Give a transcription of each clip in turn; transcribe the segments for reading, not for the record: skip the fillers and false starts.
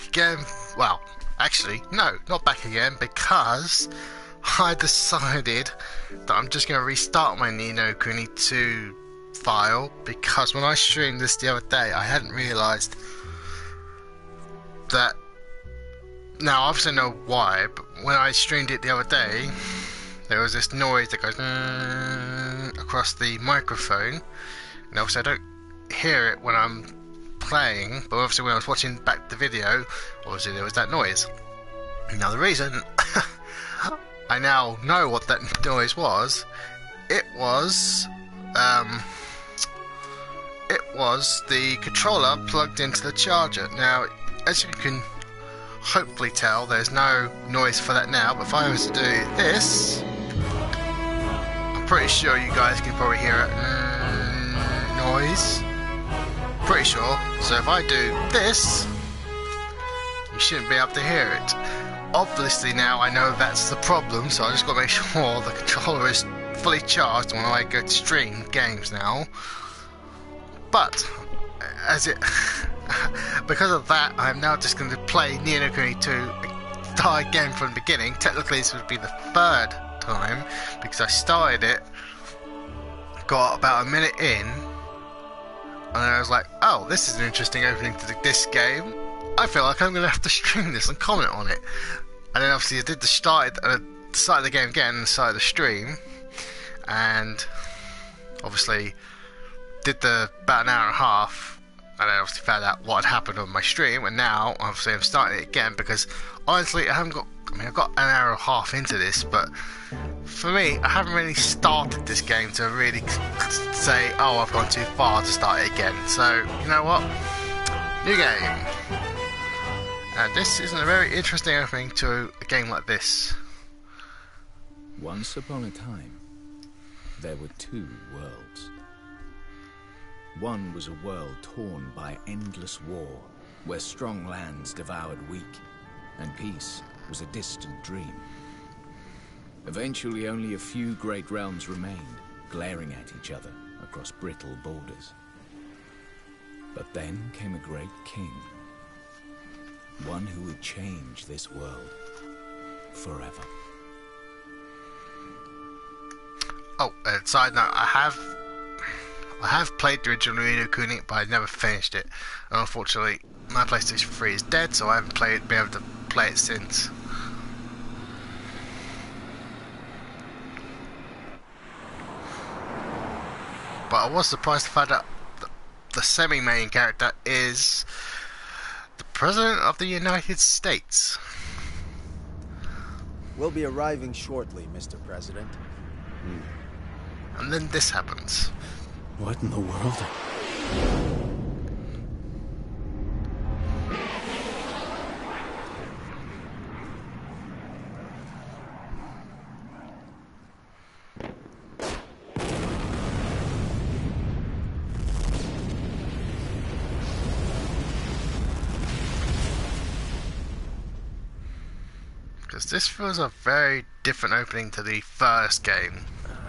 back again. Well, actually, no, not back again, because I decided that I'm just going to restart my Ni no Kuni 2 file, because when I streamed this the other day, I hadn't realised that. Now, obviously, I know why, but when I streamed it the other day, there was this noise that goes across the microphone, and obviously I don't hear it when I'm playing, but obviously when I was watching back the video, obviously there was that noise. Now the reason I now know what that noise was, it was the controller plugged into the charger. Now, as you can hopefully tell, there's no noise for that now, but if I was to do this, I'm pretty sure you guys can probably hear it noise. Pretty sure. So if I do this, you shouldn't be able to hear it. Obviously now I know that's the problem, so I just got to make sure the controller is fully charged when I go to stream games now. But as it because of that, I'm now just going to play Ni no Kuni 2 start again from the beginning. Technically this would be the third time, because I started it, got about a minute in, and I was like, oh, this is an interesting opening to this game. I feel like I'm going to have to stream this and comment on it. And then obviously I did the start of the game again and started the stream, and obviously did about an hour and a half, and I obviously found out what had happened on my stream, and now obviously I'm starting it again, because honestly I've got an hour and a half into this, but for me, I haven't really started this game to really say, oh, I've gone too far to start it again. So, you know what? New game. And this isn't a very interesting opening to a game like this. Once upon a time, there were two worlds. One was a world torn by endless war, where strong lands devoured weak, and peace was a distant dream. Eventually, only a few great realms remained, glaring at each other across brittle borders. But then came a great king, one who would change this world forever. Oh, side note, I have played the original Ni no Kuni, but I never finished it. And unfortunately, my PlayStation 3 is dead, so I haven't been able to play it since. But I was surprised to find out that the semi-main character is the President of the United States. We'll be arriving shortly, Mr. President. And then this happens. What in the world? Because this feels a very different opening to the first game.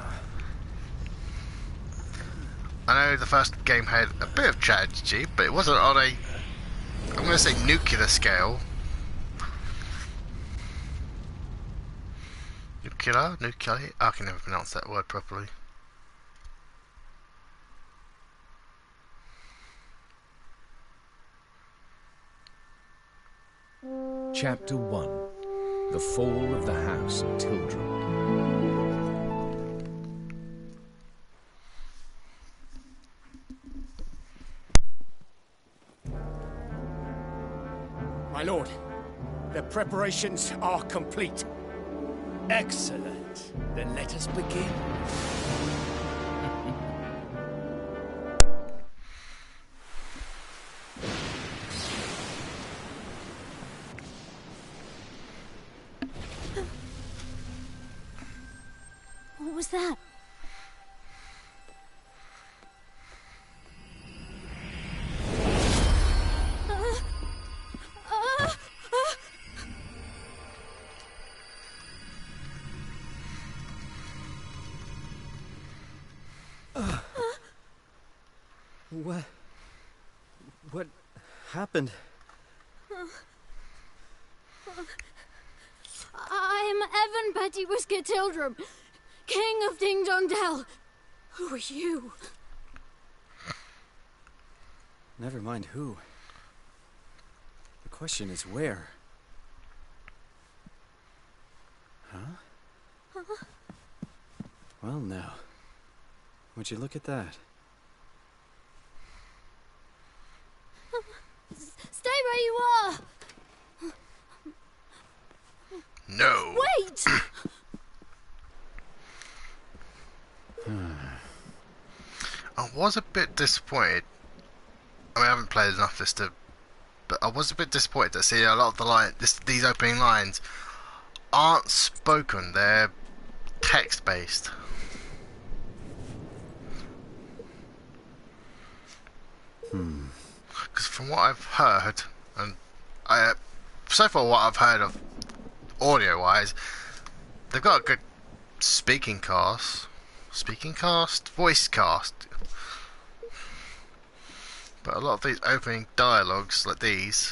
I know the first game had a bit of tragedy, but it wasn't on a, I'm going to say, nuclear scale. Nuclear? I can never pronounce that word properly. Chapter 1. The Fall of the House of Tildrum. My lord, the preparations are complete. Excellent. Then let us begin. What was that? What happened? I'm Evan Petty Whisker Tildrum, King of Ding Dong Dell. Who are you? Never mind who. The question is where. Huh? Well, now. Would you look at that? Stay where you are! No. Wait! I was a bit disappointed. I mean, I haven't played enough this to, but I was a bit disappointed to see a lot of the these opening lines aren't spoken. They're text-based. Because from what I've heard, and so far what I've heard of audio-wise, they've got a good voice cast. But a lot of these opening dialogues, like these,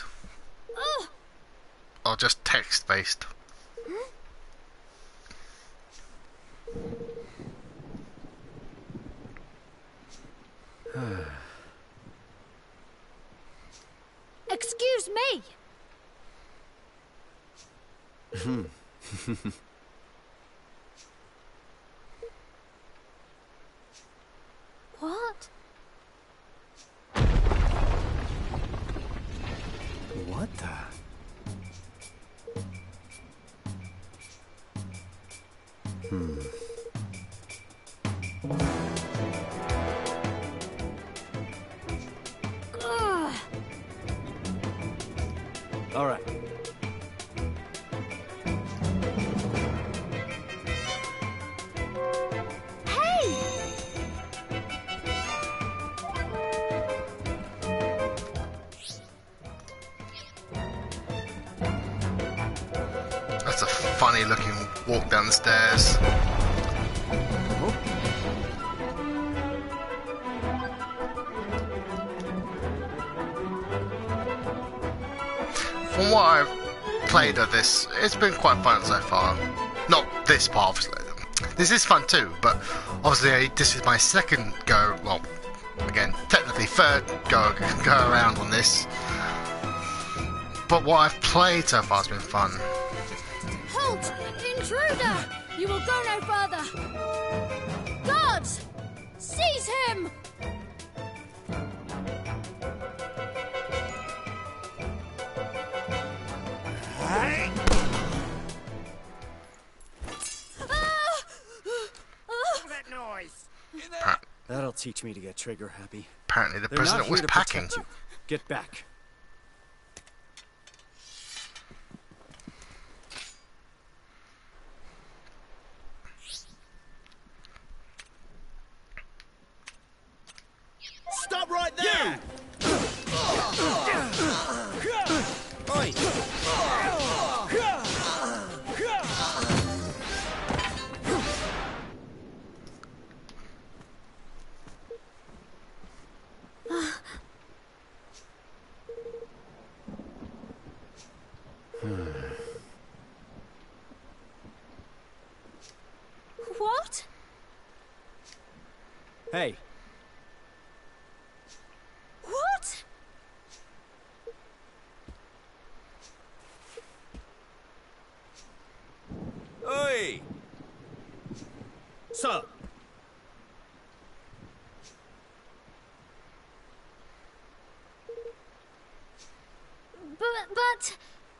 are just text-based. Excuse me! What? What the? Ugh. All right. Hey! That's a funny looking walk down the stairs. From what I've played of this, it's been quite fun so far. Not this part, obviously. This is fun too, but obviously this is my second go, well, again, technically third go around on this. But what I've played so far has been fun. Halt! Intruder! You will go no further! Guards! Seize him! That noise! That'll teach me to get trigger happy. Apparently the They're president not was here to packing. protect you. Get back. Stop right there! Oi! What? Hey, What? oi! Sir! But...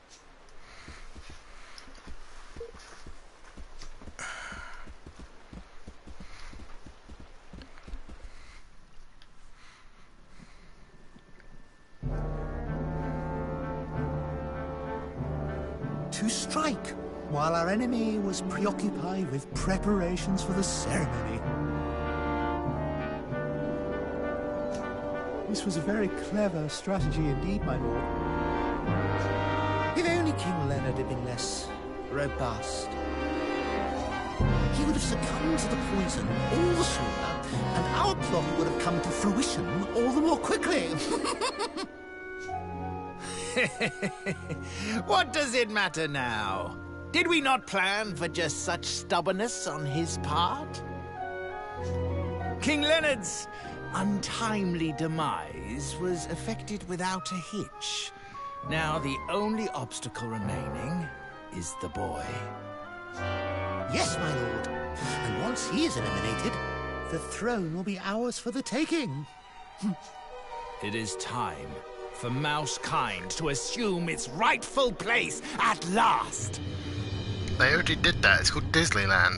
To strike, while our enemy was preoccupied with preparations for the ceremony. This was a very clever strategy indeed, my lord. If only King Leonard had been less robust, he would have succumbed to the poison all the sooner, and our plot would have come to fruition all the more quickly. What does it matter now? Did we not plan for just such stubbornness on his part? King Leonard's untimely demise was effected without a hitch. Now the only obstacle remaining is the boy. Yes, my lord. And once he is eliminated, the throne will be ours for the taking. It is time for Mousekind to assume its rightful place at last. They already did that. It's called Disneyland.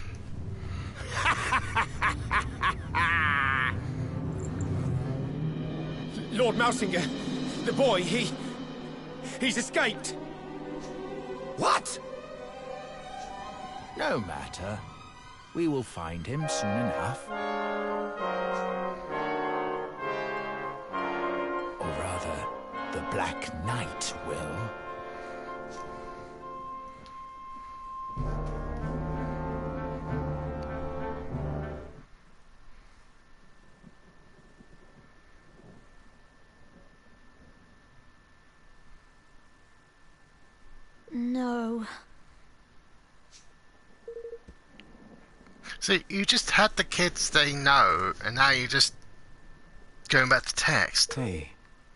Lord Mousinger, the boy, he's escaped. What? No matter. We will find him soon enough. Or rather, the Black Knight will. No. See, you just had the kids say no, and now you're just going back to text. Hey.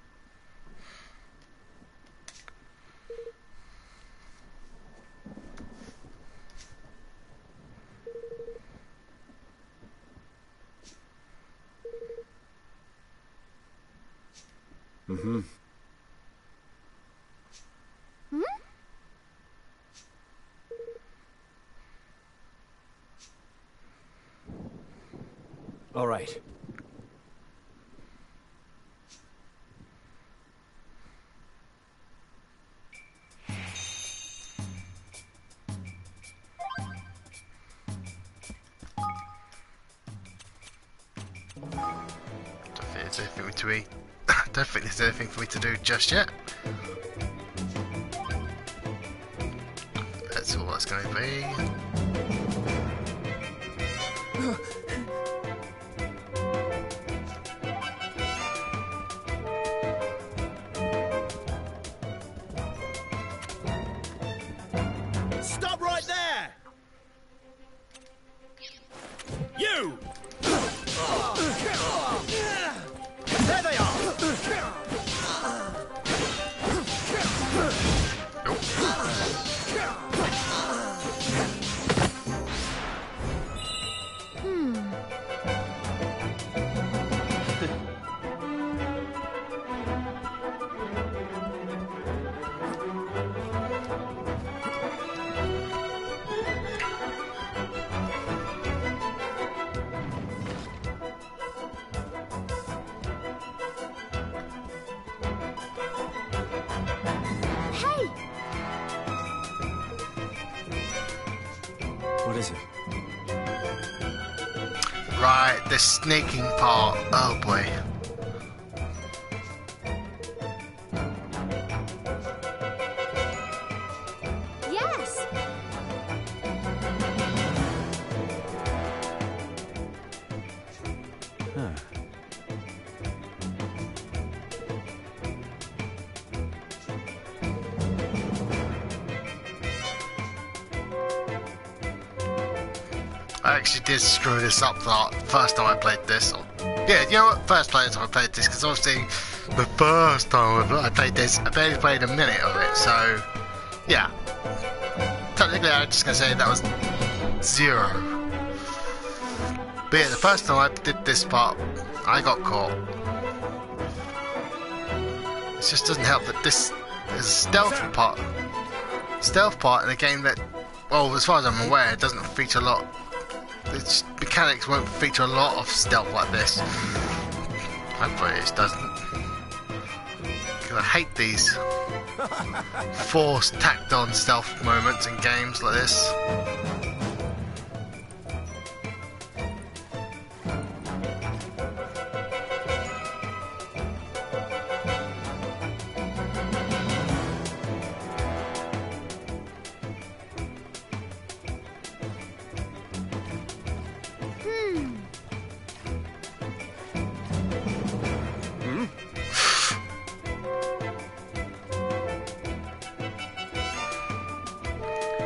Mm-hmm. All right. Don't think there's anything for me to do just yet. That's all that's going to be. Stop right there! You! There they are! Hey! What is it? Right, the sneaking part. Oh boy. Yes! Huh. I actually did screw this up the first time I played this. Yeah, you know what? First time I played this, because obviously the first time I played this, I barely played a minute of it, so yeah. Technically, I'm just going to say that was 0. But yeah, the first time I did this part, I got caught. It just doesn't help that this is a stealth part. Stealth part in a game that, well, as far as I'm aware, it doesn't feature a lot. Its mechanics won't feature a lot of stealth like this. Hopefully it doesn't. Because I hate these forced, tacked on stealth moments in games like this.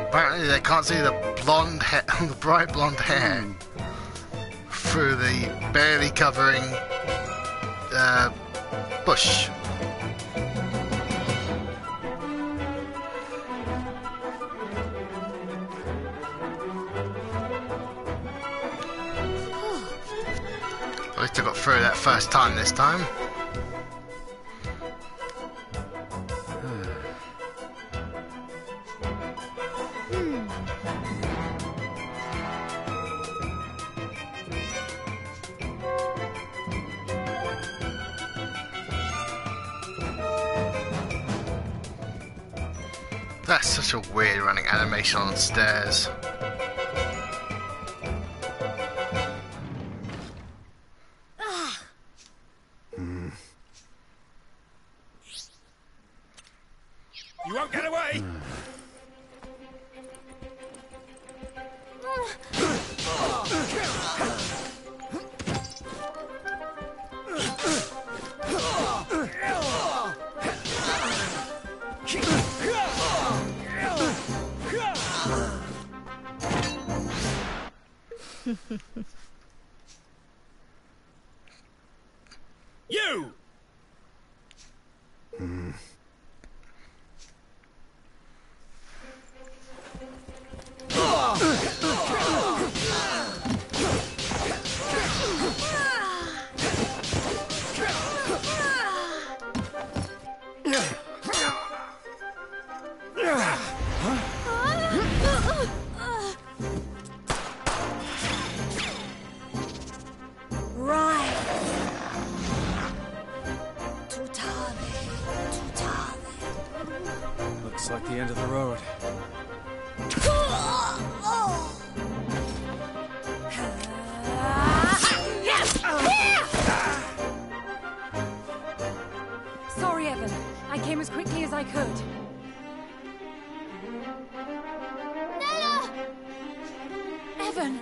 Apparently they can't see the blonde hair, the bright blonde hair through the barely covering bush. At least I got through that first time this time. That's such a weird running animation on the stairs. You won't get away! You! Looks like the end of the road. Sorry, Evan. I came as quickly as I could. Nella! Evan!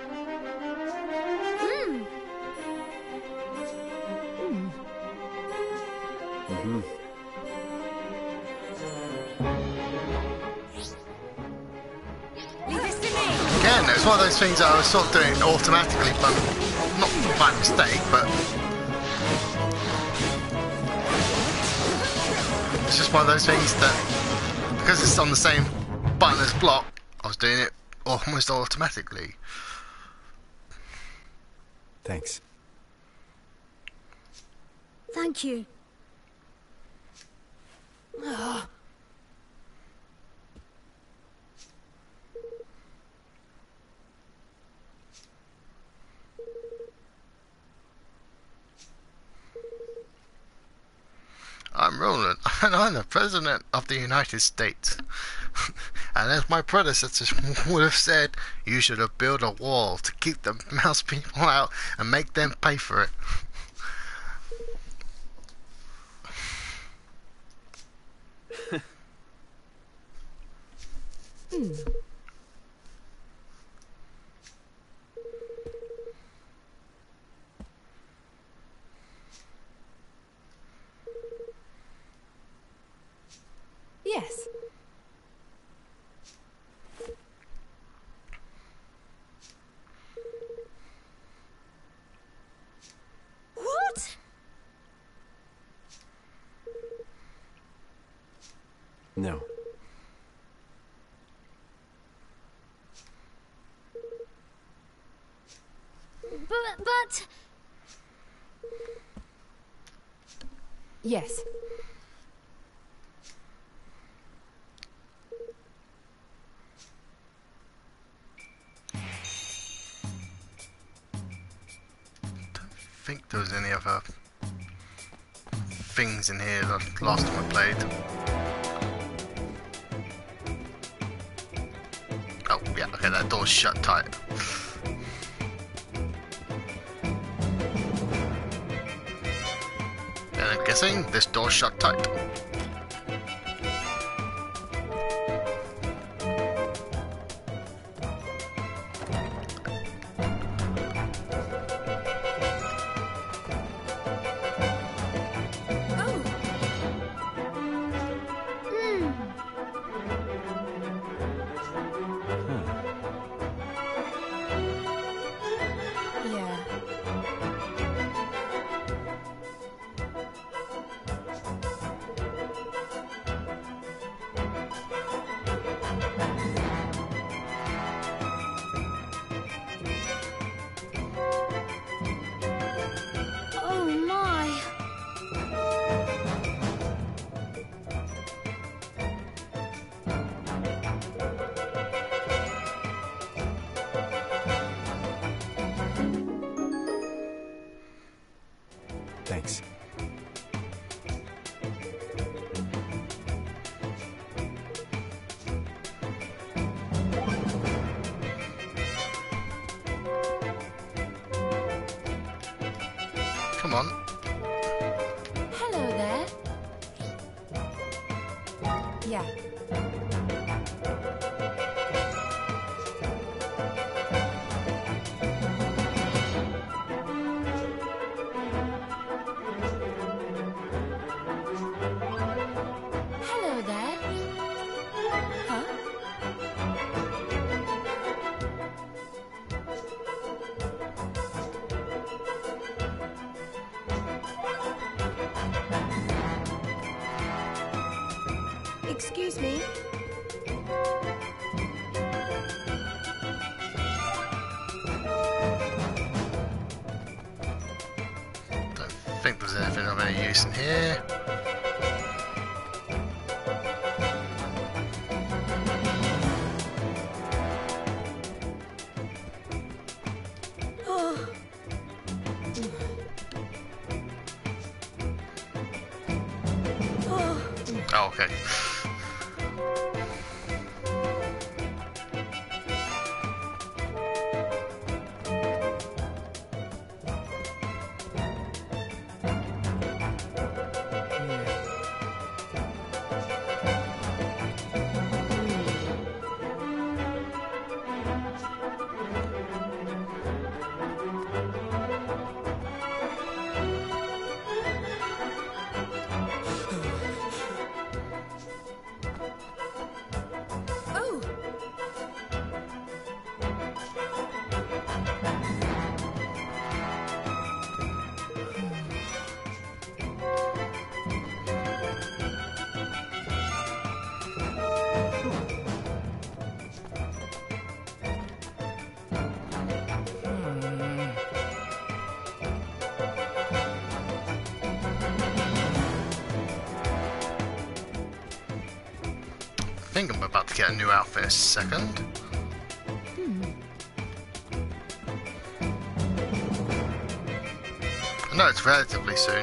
Leave this to me! Again, it was one of those things that I was sort of doing automatically, but not by mistake, but it's just one of those things that, because it's on the same button as block, I was doing it almost automatically. Thanks. Thank you. I'm Roland, and I'm the President of the United States. And as my predecessors would have said, you should have built a wall to keep the mouse people out and make them pay for it. Yes. What? No. But... Yes. I think there was any other things in here that last time I played. Oh yeah, okay, that door's shut tight. And I'm guessing this door's shut tight. Come on. Hello there. Yeah. Hello there. Huh? Excuse me. Don't think there's anything of any use in here. Oh, okay. Oh. I think I'm about to get a new outfit a second. I know it's relatively soon.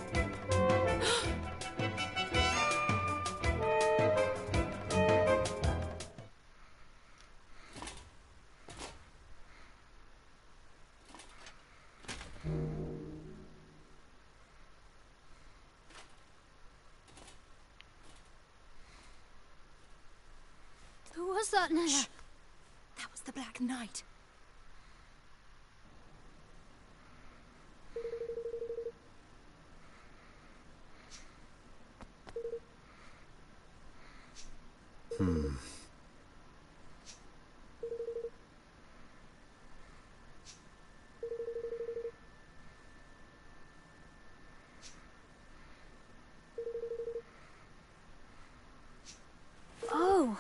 Who was that, Nella? That was the Black Knight. Oh.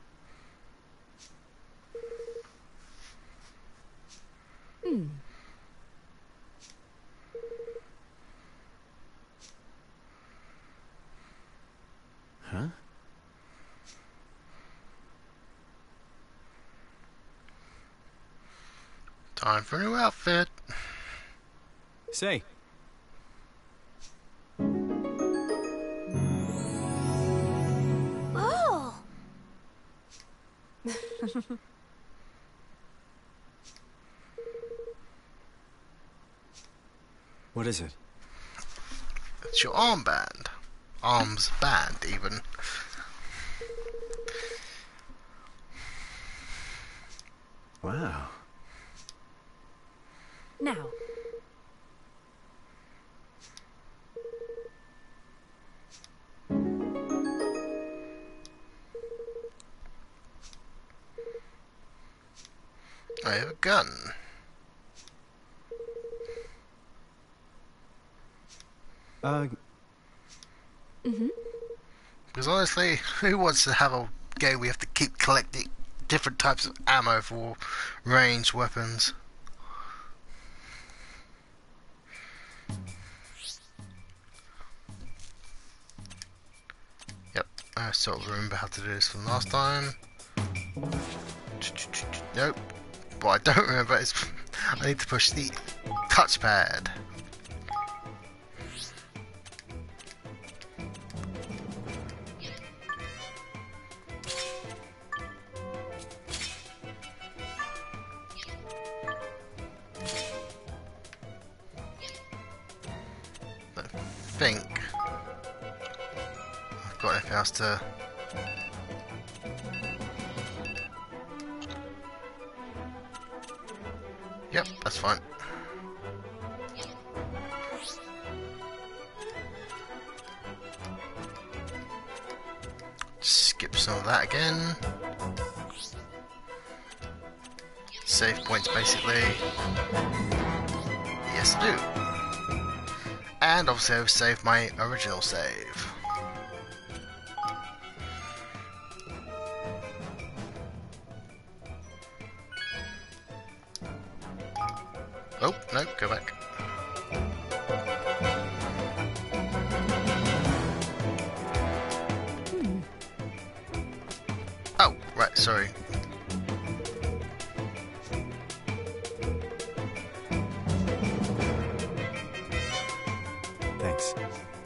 Huh? Time for a new outfit. Say, Oh. what is it? It's your armband. Arms band, even. Wow. Now. I have a gun. Because honestly, who wants to have a game we have to keep collecting different types of ammo for ranged weapons? Yep, I sort of remember how to do this from last time. Nope. What I don't remember is I need to push the touchpad. anything else to... Yep, that's fine. Skip some of that again. Save points, basically. Yes, I do. And obviously I've saved my original save. Oh, no, go back. Oh, right, sorry. Thanks.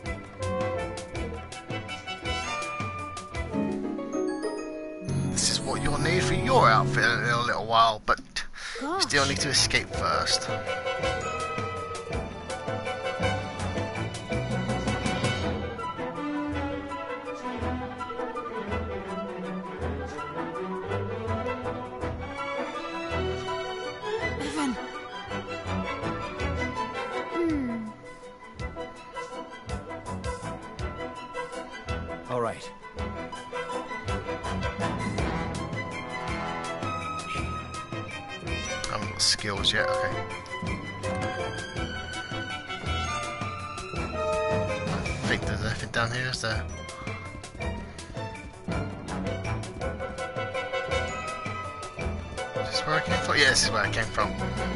This is what you'll need for your outfit in a little while, but Gosh. still need to escape first. Evan. All right. I haven't got skills yet, okay. I think there's nothing down here, is there? Is this where I came from? Yeah, this is where I came from.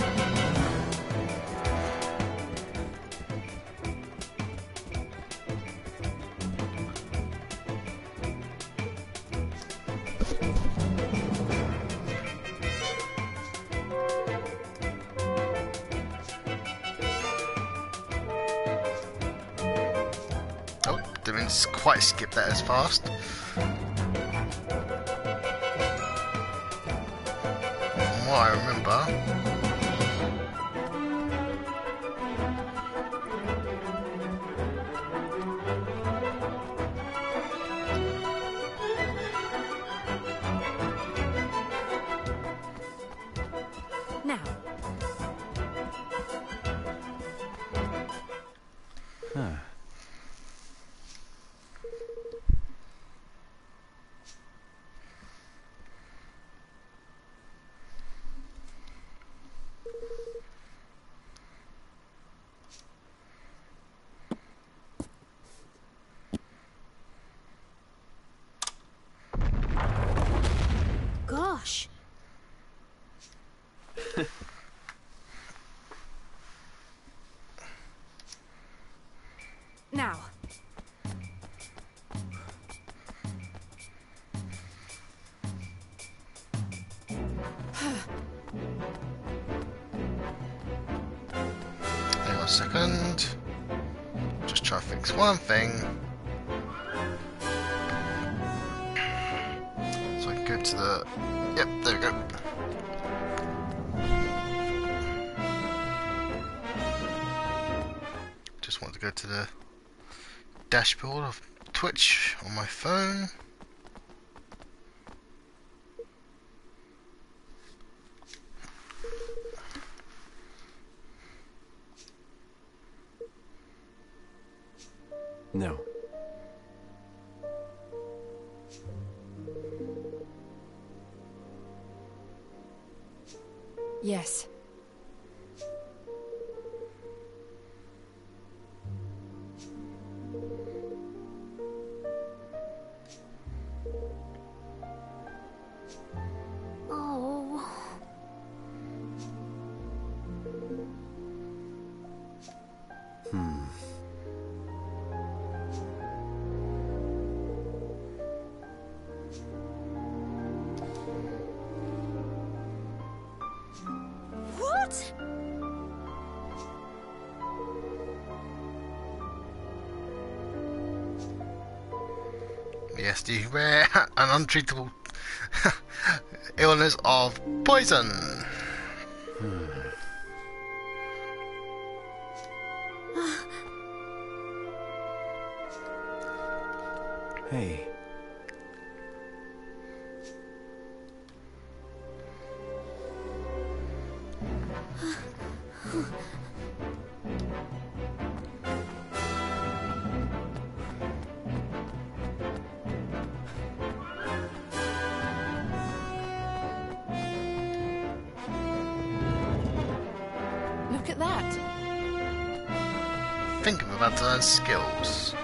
Oh, didn't quite skip that as fast. From what I remember. Now, Huh. Gosh. now. Hang on a second. Just try to fix one thing. So I can go to the... Yep, there we go. Just want to go to the dashboard of Twitch on my phone. No. Yes. Oh. What? Yes, the rare and untreatable illness of poison. Hey. Look at that. I think I'm about to learn skills.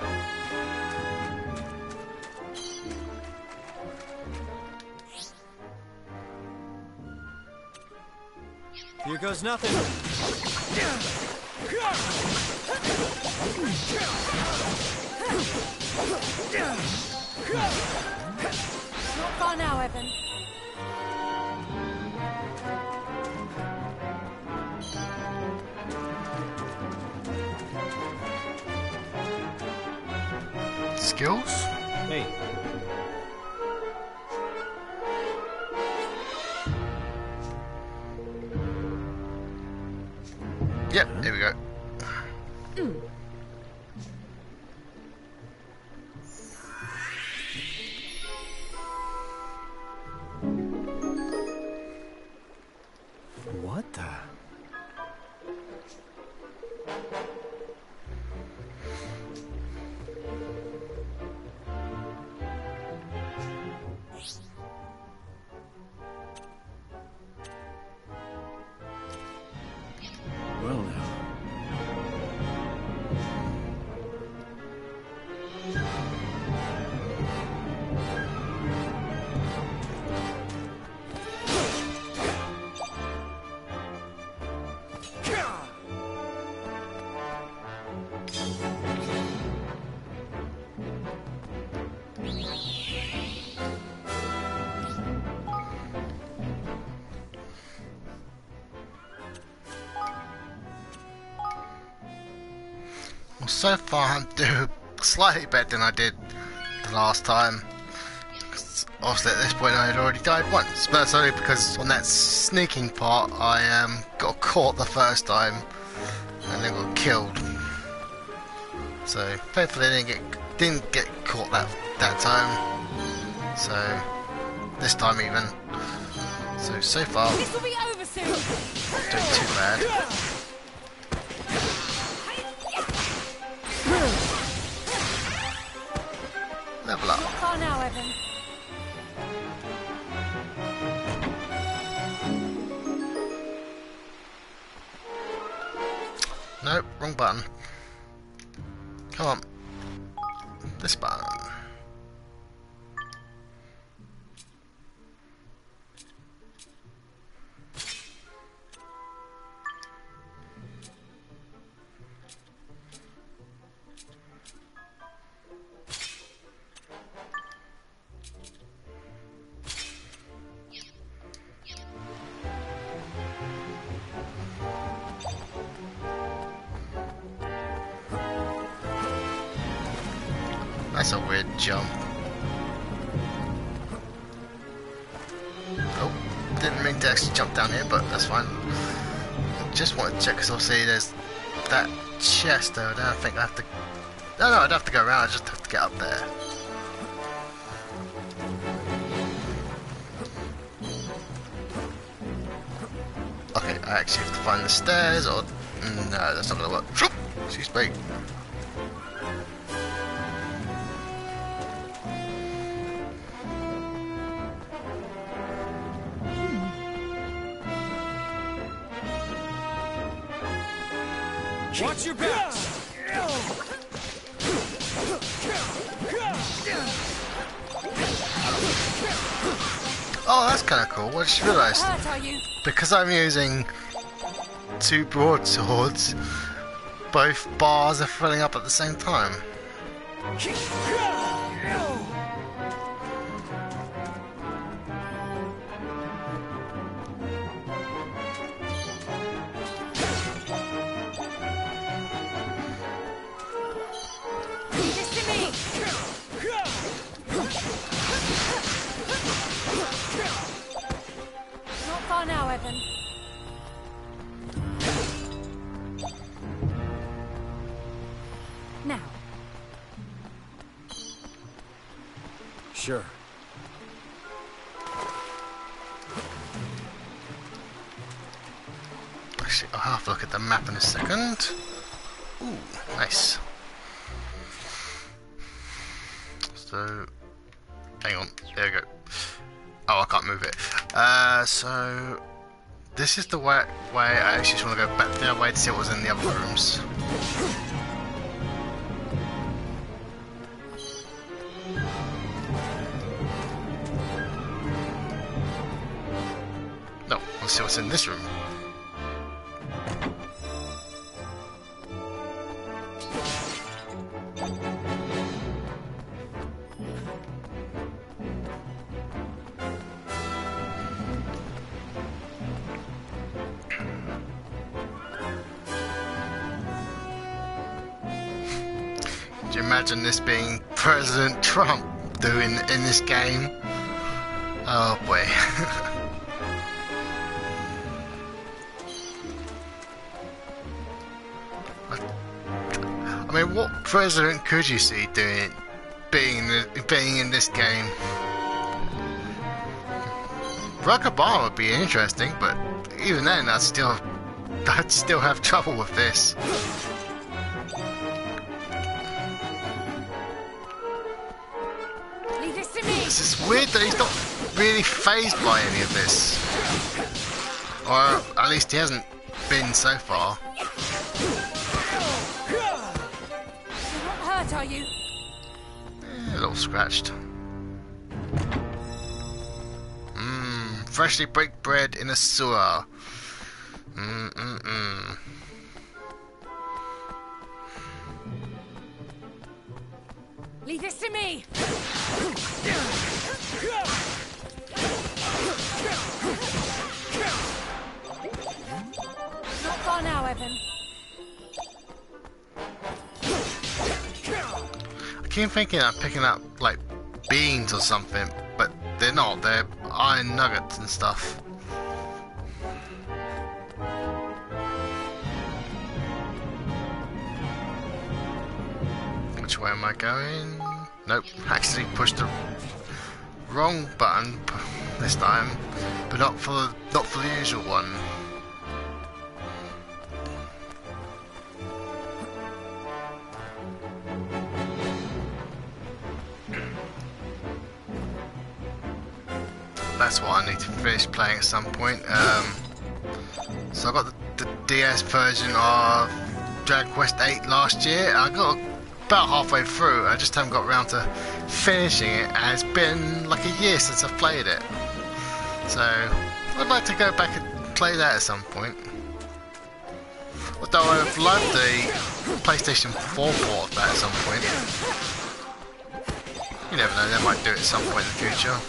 Here goes nothing. Not far now, Evan. Skills? Hey. Yep, here we go. What the? Well now. Well, so far I'm doing slightly better than I did the last time. 'Cause obviously at this point I had already died once, but that's only because on that sneaking part I got caught the first time and then got killed. So thankfully I didn't get caught that time. So this time even. So far This will be over soon. not doing too bad. Level up. Not far now, Evan. Nope, wrong button. Come on. This button. That's a weird jump. Oh, didn't mean to actually jump down here, but that's fine. I just want to check because obviously there's that chest over there. I think I have to. No, I'd have to go around. I just have to get up there. Okay, I actually have to find the stairs, or no, that's not gonna work. Excuse me. Watch your back! Oh, that's kind of cool. I just realised Hurt, are you? because I'm using two broadswords, both bars are filling up at the same time. This to me. Not far now, Evan. Now. Sure. Actually, I'll have a look at the map in a second. Ooh, nice. So, hang on, there we go. Oh, I can't move it. So this is the way I actually just want to go back the other way to see what was in the other rooms. No, let's see what's in this room. Could you imagine this being President Trump doing in this game? Oh boy. I mean, what president could you see doing, being in this game? Barack Obama would be interesting, but even then, I'd still have trouble with this. Leave this to me. This is weird that he's not really fazed by any of this, or at least he hasn't been so far. You're not hurt, are you? A little scratched. Freshly baked bread in a sewer. Leave this to me. Not far now, Evan. I keep thinking I'm picking up like beans or something, but they're not. They're iron nuggets and stuff. Which way am I going? Nope, actually pushed the wrong button this time, but not for the usual one. That's what I need to finish playing at some point. So I got the DS version of Dragon Quest VIII last year. I got about halfway through. I just haven't got around to finishing it. And it's been like a year since I've played it. So I'd like to go back and play that at some point. Although I've loved the PlayStation 4 port of that at some point. You never know, they might do it at some point in the future.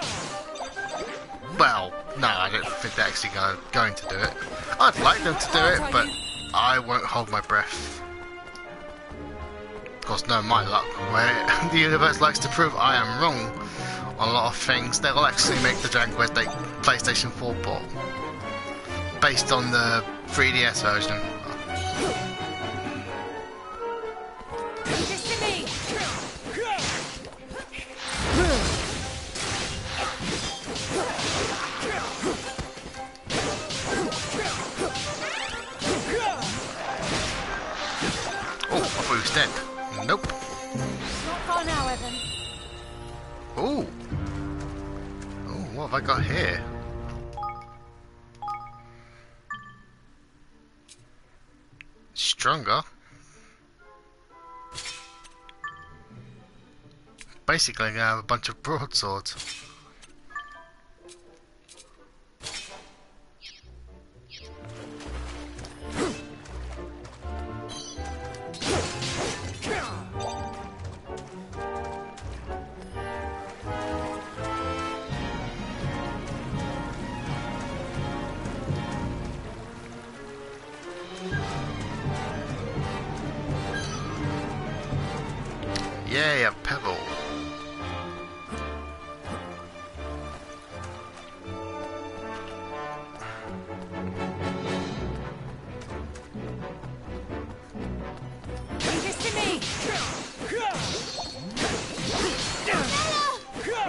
Well, no, I don't think they're actually going to do it. I'd like them to do it, but I won't hold my breath. Of course, no, my luck, where the universe likes to prove I am wrong on a lot of things, they'll actually make the Dragon Quest VIII PlayStation 4 port based on the 3DS version. Leave this to me. Oh, I thought he was dead. Nope. Not far now, Evan. Ooh. Oh, what have I got here? Stronger. Basically, I'm gonna have a bunch of broadswords. Yay, a pebble. Leave this to me.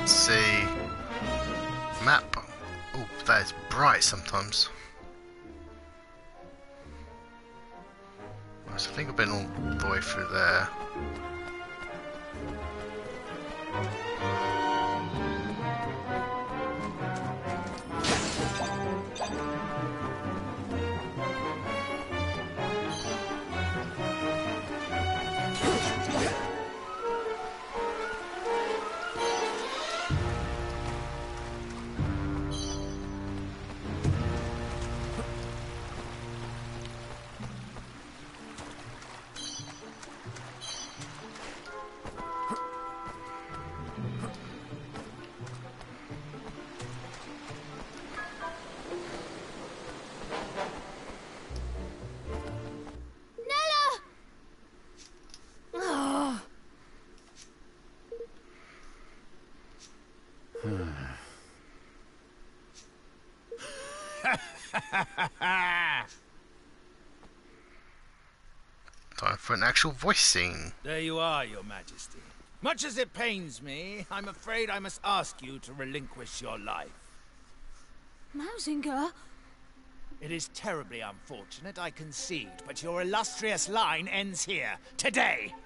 Let's see. Map. Oh, that is bright sometimes. So I think I've been all the way through there. Time for an actual voice scene. There you are, Your Majesty. Much as it pains me, I'm afraid I must ask you to relinquish your life. Mausinger? It is terribly unfortunate, I concede, but your illustrious line ends here, today.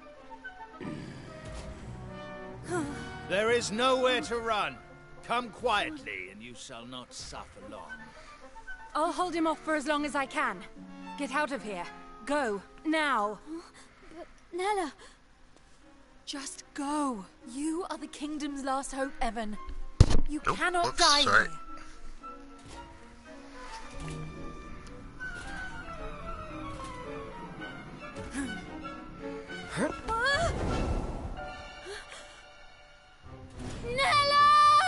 There is nowhere to run. Come quietly, and you shall not suffer long. I'll hold him off for as long as I can. Get out of here. Go. Now. But Nella... Just go. You are the kingdom's last hope, Evan. You cannot Oops, die sorry. here. Nella!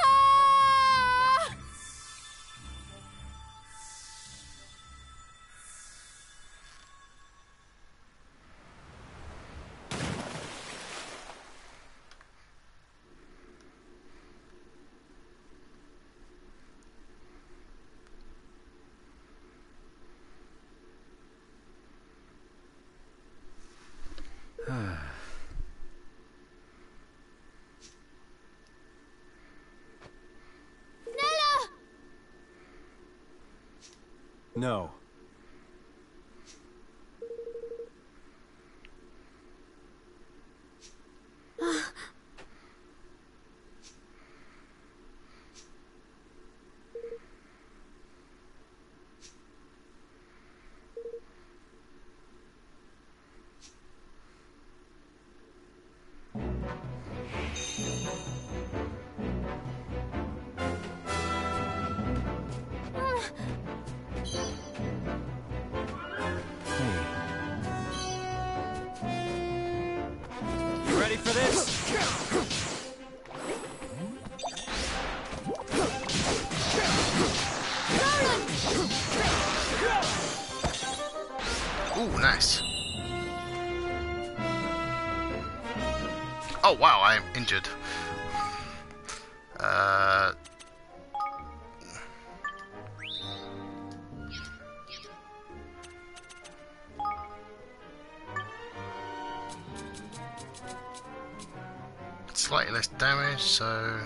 Nella! No. You ready for this? Ooh, nice. Oh wow, I am injured. Slightly less damage, so...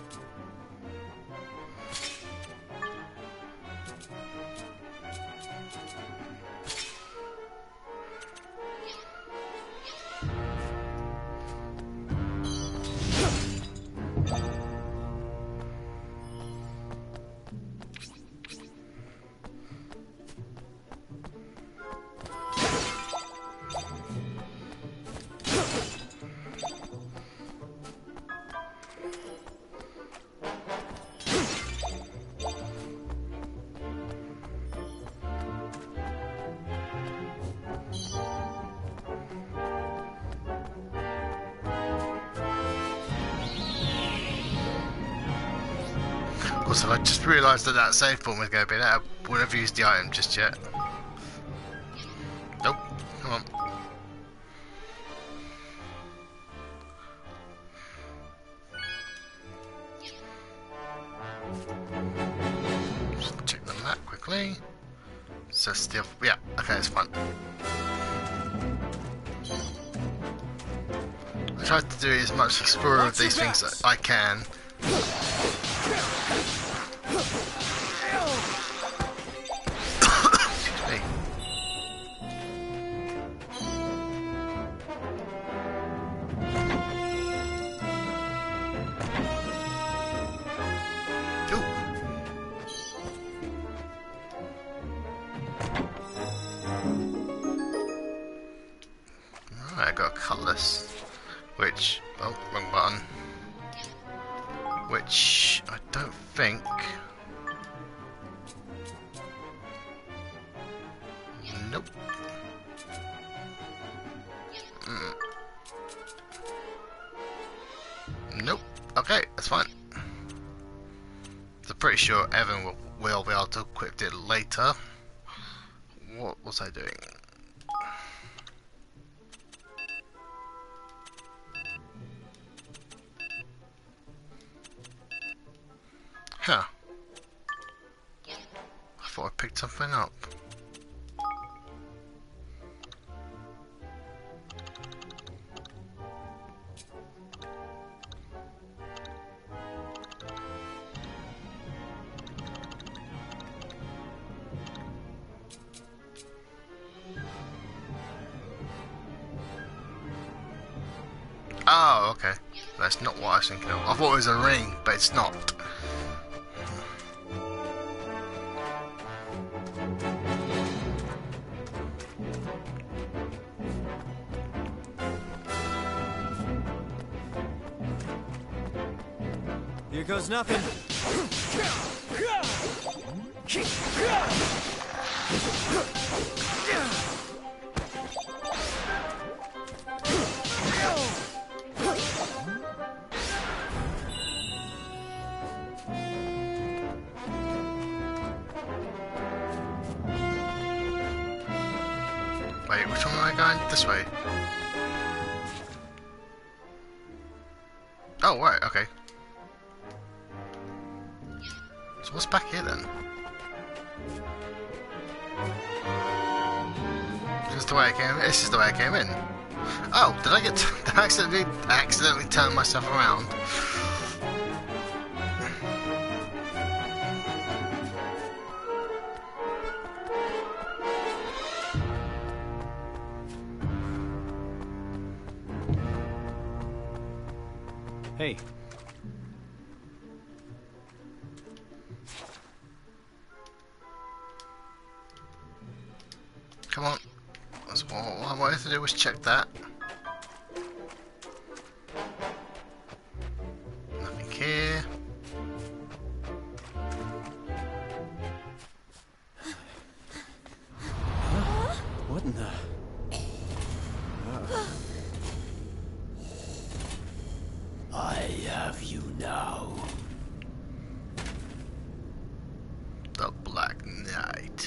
Also, I just realised that that save point was going to be there. I wouldn't have used the item just yet. Nope. Come on. Just check the map quickly. So still, yeah. Okay, it's fine. I tried to do as much exploring of these things that I can Excuse me. Right, I got a cutlass, which, oh, wrong button, which I don't think, nope, nope, okay, that's fine. I'm pretty sure Evan will be able to equip it later. What was I doing? Huh. I thought I picked something up. Oh, okay. That's not what I was thinking of. I thought it was a ring, but it's not. Here goes nothing. Wait, which one am I going? This way. Oh, right, okay. So what's back here then? This is the way I came. This is the way I came in. Oh, did I get? Did I accidentally turn myself around? Hey. Come on. That's what I wanted to do was check that. Nothing here. What in the... I have you now. The Black Knight.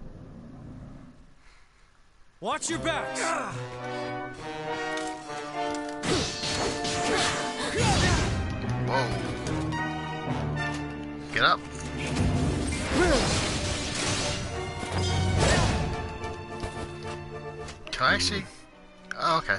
Watch your backs! Whoa. Get up. Can I actually? Oh, okay.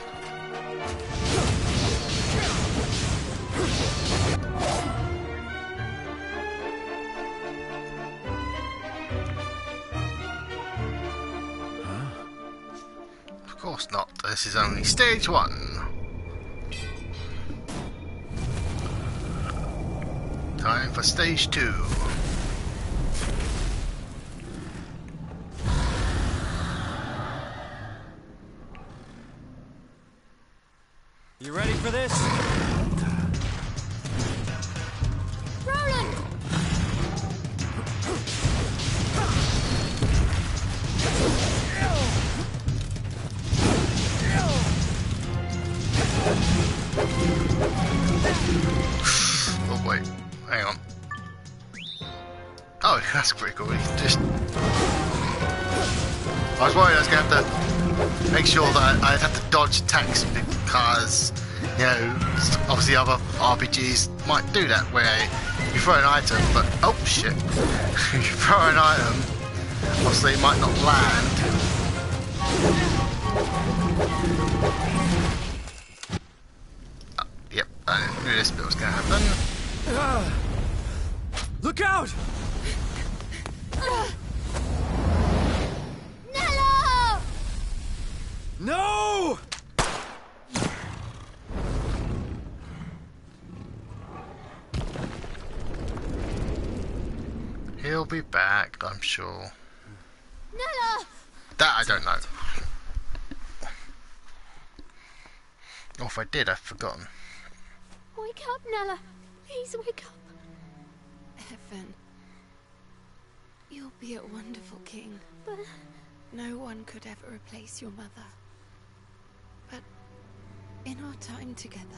Of course not. This is only stage 1. Time for stage 2. You ready for this? Roland! Oh wait, hang on. Oh, that's pretty cool. You can just... I was worried I was going to have to make sure that I'd have to dodge attacks because, you know, obviously other RPGs might do that where you throw an item, but oh shit, you throw an item, obviously it might not land. Yep, I knew this bit was going to happen. Look out! Nella! No! He'll be back, I'm sure. Nella! That I don't know. Or if I did, I've forgotten. Wake up, Nella. Please wake up. Evan, you'll be a wonderful king. But No one could ever replace your mother. But in our time together,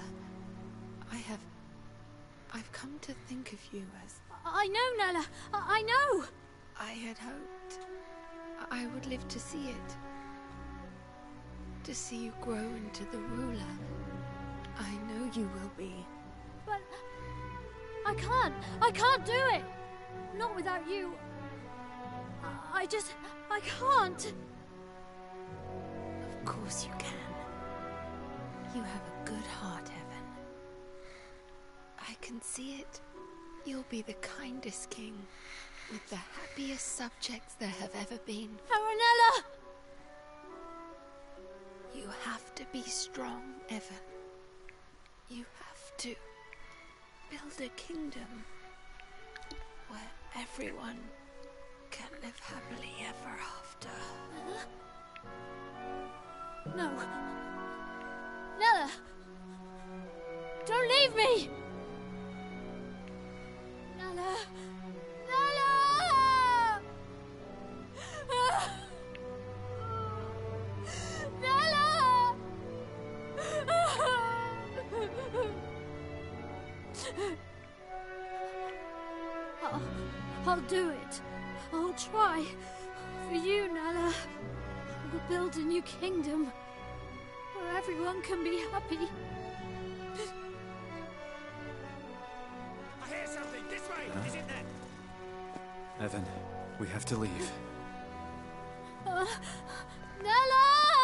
I've come to think of you as... I know, Nella. I know. I had hoped I would live to see it. To see you grow into the ruler I know you will be. But I can't do it. Not without you. I can't. Of course you can. You have a good heart, Evan. I can see it. You'll be the kindest king, with the happiest subjects there have ever been. Aranella! You have to be strong, Evan. You have to build a kingdom where everyone can live happily ever after. No. Nella! Don't leave me! Nella! Nella! Nella! I'll do it. I'll try. For you, Nella. We'll build a new kingdom where everyone can be happy. I hear something. This way. Is it there? Evan, we have to leave. Nella!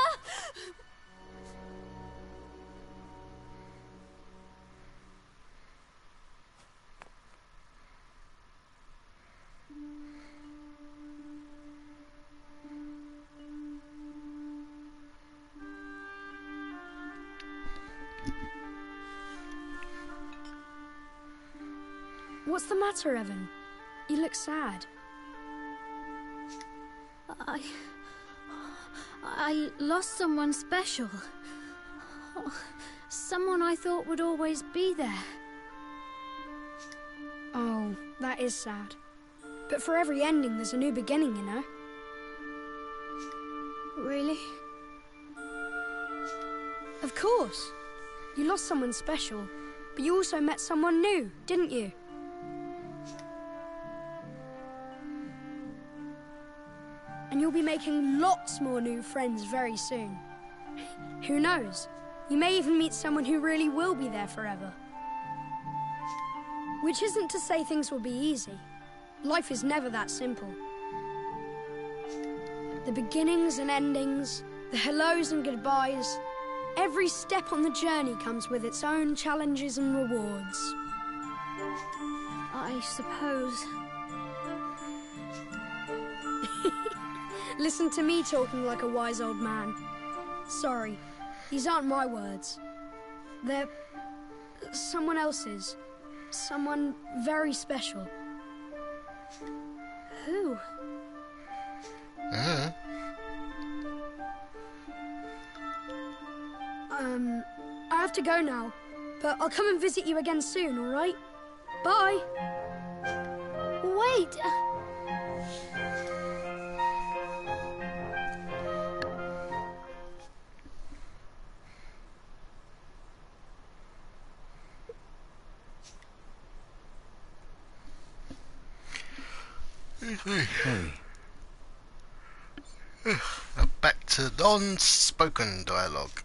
What's the matter, Evan? You look sad. I lost someone special. Someone I thought would always be there. Oh, that is sad. But for every ending, there's a new beginning, you know? Really? Of course. You lost someone special, but you also met someone new, didn't you? And you'll be making lots more new friends very soon. Who knows? You may even meet someone who really will be there forever. Which isn't to say things will be easy. Life is never that simple. The beginnings and endings, the hellos and goodbyes, every step on the journey comes with its own challenges and rewards. I suppose. Listen to me talking like a wise old man. Sorry, these aren't my words. They're someone else's. Someone very special. Who? I have to go now, but I'll come and visit you again soon, all right? Bye. Wait! Hey. Now back to non-spoken dialogue.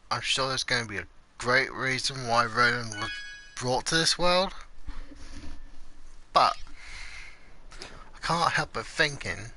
I'm sure there's going to be a great reason why Roland was brought to this world. But I can't help but thinking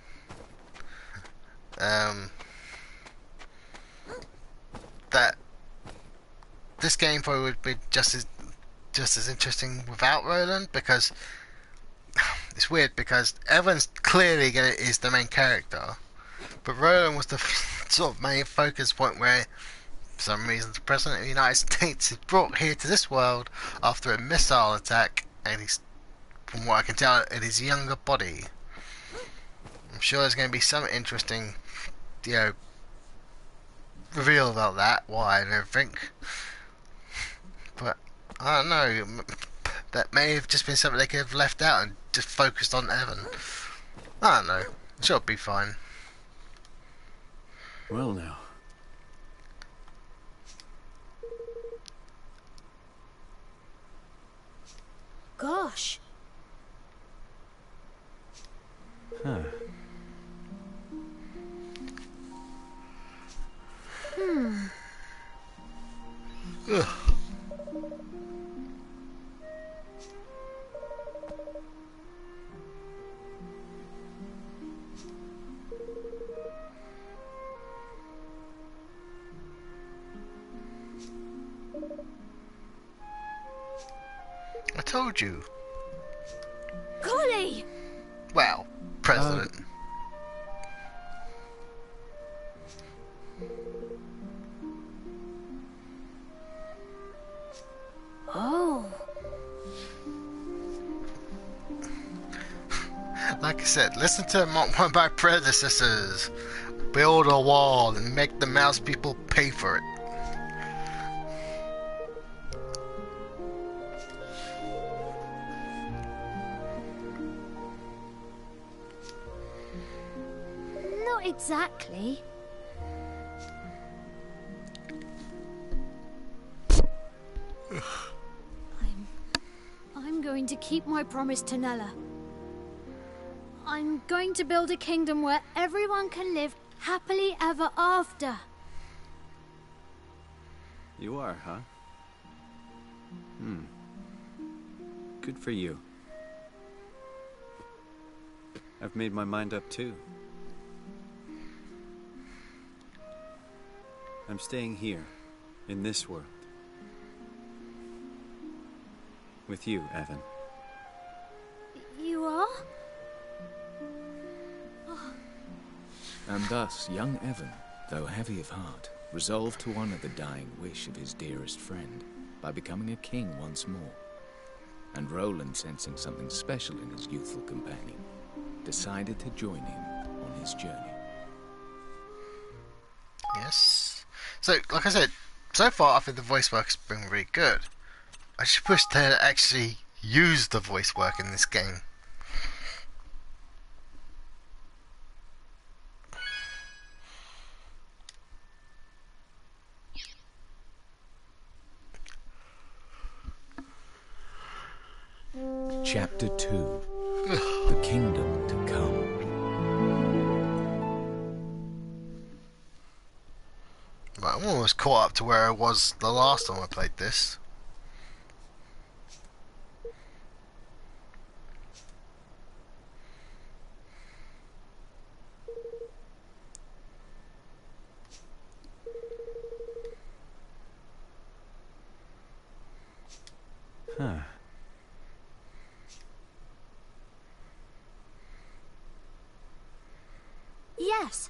that this game probably would be just as interesting without Roland, because it's weird because Evan's clearly is the main character, but Roland was the sort of main focus point where, for some reason, the President of the United States is brought here to this world after a missile attack, and he's, from what I can tell, in his younger body. I'm sure there's going to be some interesting, reveal about that, why and everything. But I don't know. That may have just been something they could have left out and just focused on Evan. I don't know. I'm sure it'll be fine. Well now. Gosh. Huh. Ugh. I told you. Kuni! Well, President. Oh. Like I said, listen to one of my predecessors. Build a wall and make the mouse people pay for it. Not exactly. I'm going to keep my promise to Nella. I'm going to build a kingdom where everyone can live happily ever after. You are, huh? Good for you. I've made my mind up too. I'm staying here, in this world. With you, Evan. You are? And thus, young Evan, though heavy of heart, resolved to honor the dying wish of his dearest friend by becoming a king once more. And Roland, sensing something special in his youthful companion, decided to join him on his journey. Yes. So, like I said, so far I think the voice work has been really good. I just wish they had actually used the voice work in this game. Chapter 2. The Kingdom to Come. Right, I'm almost caught up to where I was the last time I played this. Huh. Yes.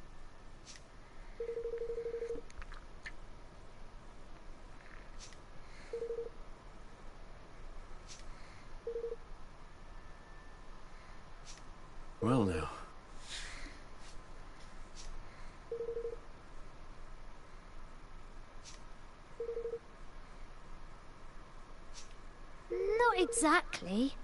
Well now. Not exactly.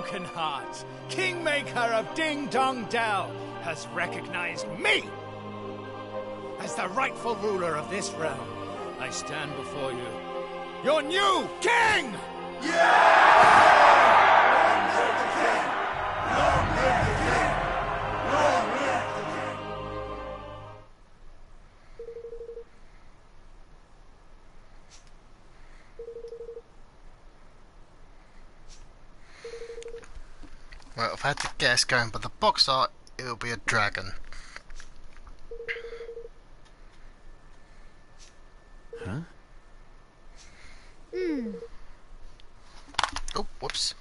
Brokenheart, Kingmaker of Ding Dong Dell, has recognized me as the rightful ruler of this realm. I stand before you, your new king! Well, if I had to guess, going by the box art, it'll be a dragon. Huh? Oh, whoops.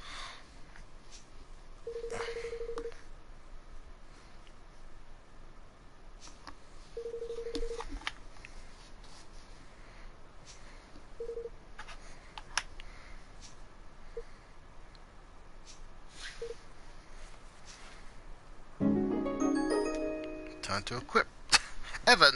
Time to equip Evan.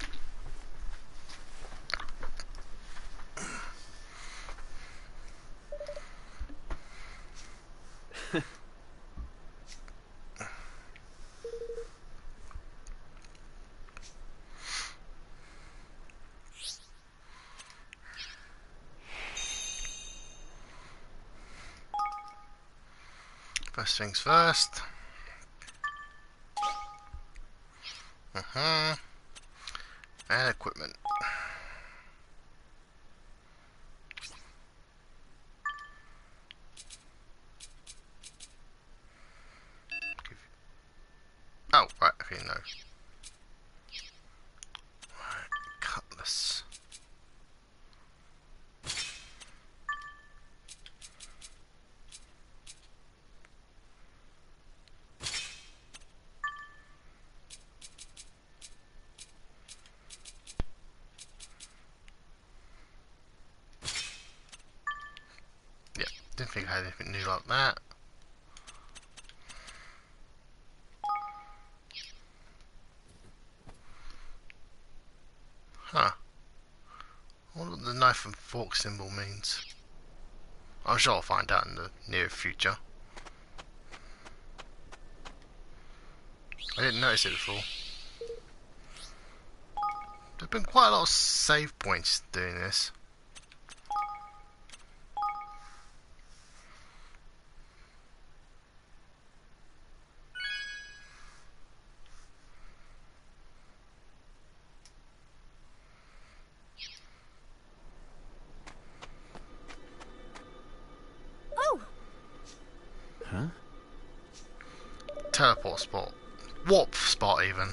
First things first. And equipment. Oh, right, okay, no. Right, cutlass. Didn't think I had anything new like that. Huh. I wonder what the knife and fork symbol means. I'm sure I'll find out in the near future. I didn't notice it before. There've been quite a lot of save points doing this. Huh? Teleport spot. Warp spot even.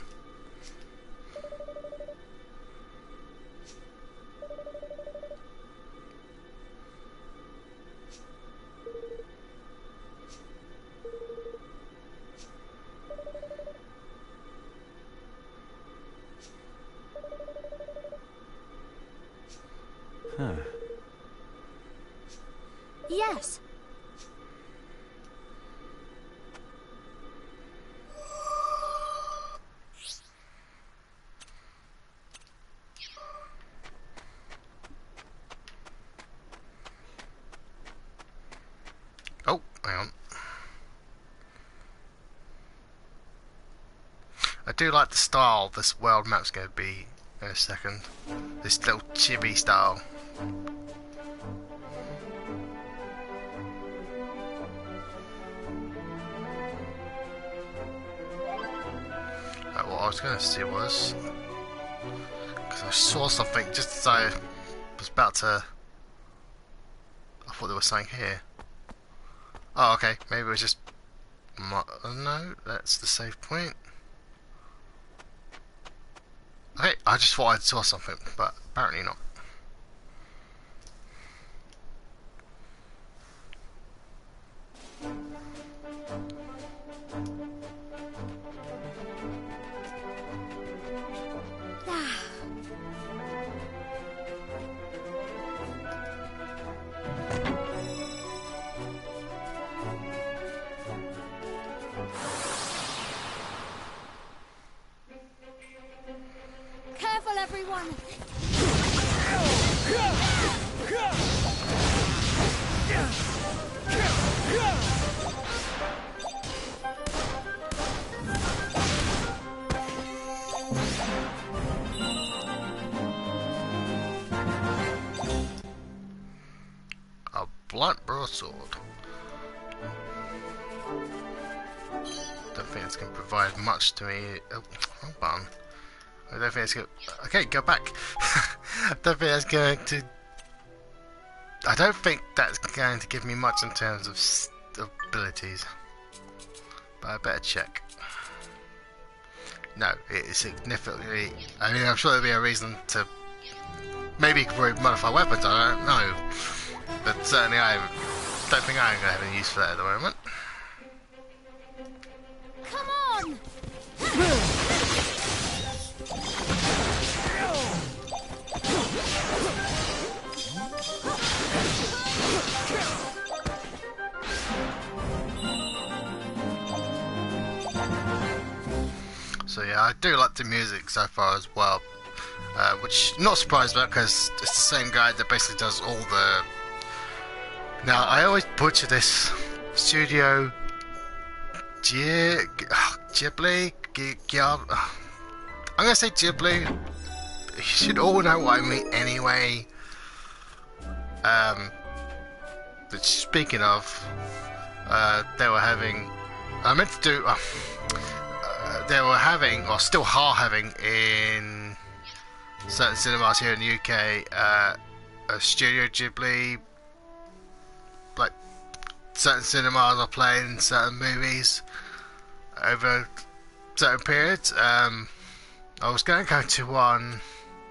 Huh. Yes. Oh, hang on. I do like the style this world map's going to be in a second. This little chibi style. What I was going to see was, because I saw something just as I was about to, I thought there was something here. Oh, okay, maybe it was just, no, that's the save point. Okay, I just thought I saw something, but apparently not. Careful, everyone! blunt broadsword. Don't think it's going to provide much to me. Oh, wrong button. I don't think it's going to... Okay, go back. I don't think that's going to... I don't think that's going to give me much in terms of abilities. But I better check. No, it is significantly... I mean, I'm sure there'll be a reason to... Maybe modify weapons, I don't know. But certainly I don't think I'm going to have any use for that at the moment. Come on! So yeah, I do like the music so far as well, which I'm not surprised about because it's the same guy that basically does all the... Now, I always butcher this studio... Ghibli? I'm gonna say Ghibli. You should all know what I mean anyway. But speaking of, they were having... I meant to do... they were having, or still are having, in certain cinemas here in the UK, a Studio Ghibli, like, certain cinemas are playing certain movies over certain periods. I was going to go to one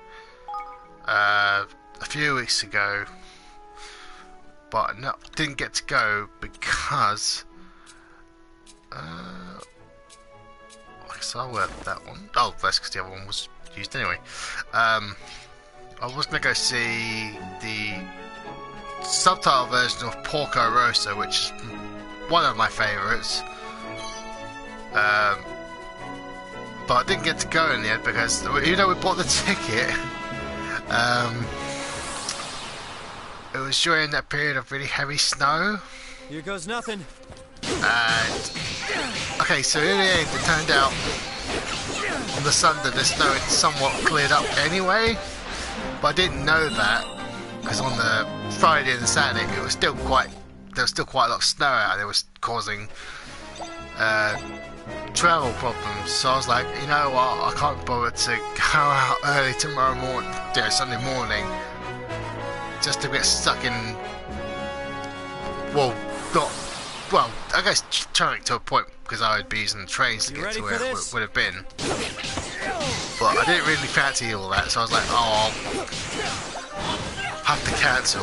a few weeks ago, but no, didn't get to go because so I worked that one. Oh, that's because the other one was used anyway. I was going to go see the subtitle version of Porco Rosso, which is one of my favourites. But I didn't get to go in the end because, even though we bought the ticket, it was during that period of really heavy snow. Here goes nothing. And okay, so in the end, it turned out on the Sunday the snow had somewhat cleared up anyway, but I didn't know that because on the Friday and the Saturday it was still quite there was still quite a lot of snow out there. It was causing travel problems. So I was like, you know what, I can't bother to go out early tomorrow morning, Sunday morning, just to get stuck in. Well, not. Well, I guess traffic to a point because I would be using the trains to get to where it would have been. But I didn't really fancy all that, so I was like, oh, I'll have to cancel.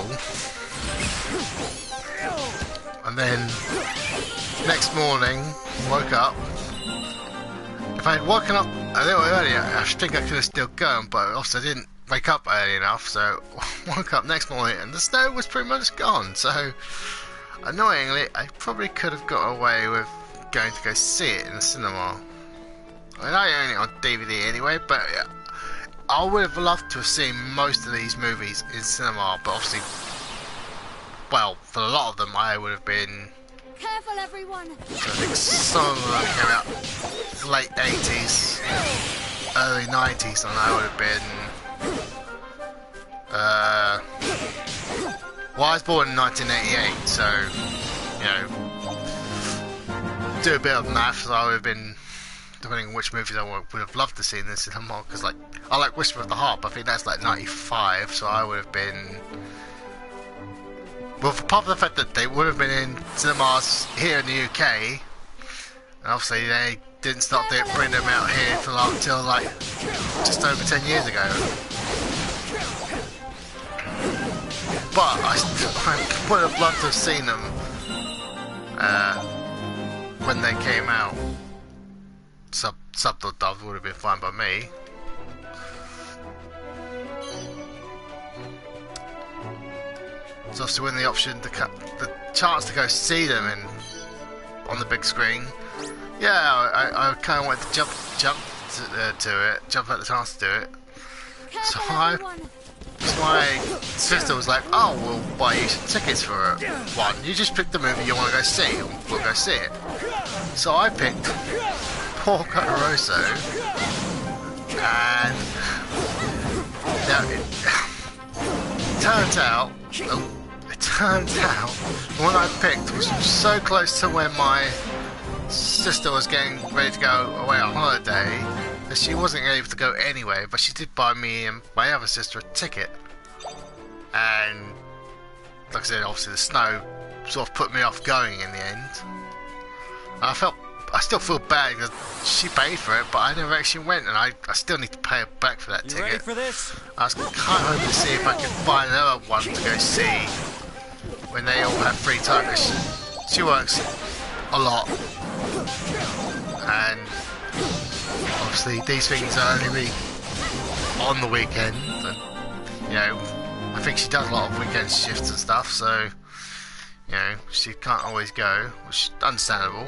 And then next morning, woke up. If I had woken up a little earlier, I think I could have still gone, but also I didn't wake up early enough, so woke up next morning and the snow was pretty much gone. So annoyingly, I probably could have got away with going to go see it in the cinema. I mean, I own it on DVD anyway, but I would have loved to have seen most of these movies in cinema, but obviously, well, for a lot of them, I would have been... Careful, everyone! So I think some of them came out late 80s, early 90s, and I would have been... Well, I was born in 1988, so, you know, do a bit of math, so I would have been, depending on which movies I would have loved to see in the cinema, because, like, I like Whisper of the Harp, I think that's, like, 95, so I would have been, well, apart from the fact that they would have been in cinemas here in the UK, and obviously they didn't start bringing them out here until, like, just over 10 years ago. But I would have loved to have seen them when they came out. Subbed or dubbed would have been fine by me. So obviously when the option to the chance to go see them on the big screen, yeah, I kind of wanted to jump at the chance to do it. So my sister was like, oh, we'll buy you some tickets for one. You just pick the movie you want to go see, and we'll go see it. So I picked Porco Rosso, and now it turns out turns out the one I picked was so close to when my sister was getting ready to go away on holiday that she wasn't able to go anyway, but she did buy me and my other sister a ticket. And like I said, obviously the snow sort of put me off going in the end. And I still feel bad because she paid for it, but I never actually went, and I still need to pay her back for that ticket. Ready for this? I was kind of hoping to see if I could find another one to go see when they all have free time. 'Cause she works a lot, and obviously these things are only on the weekend. And, you know, I think she does a lot of weekend shifts and stuff, so you know she can't always go, which is understandable.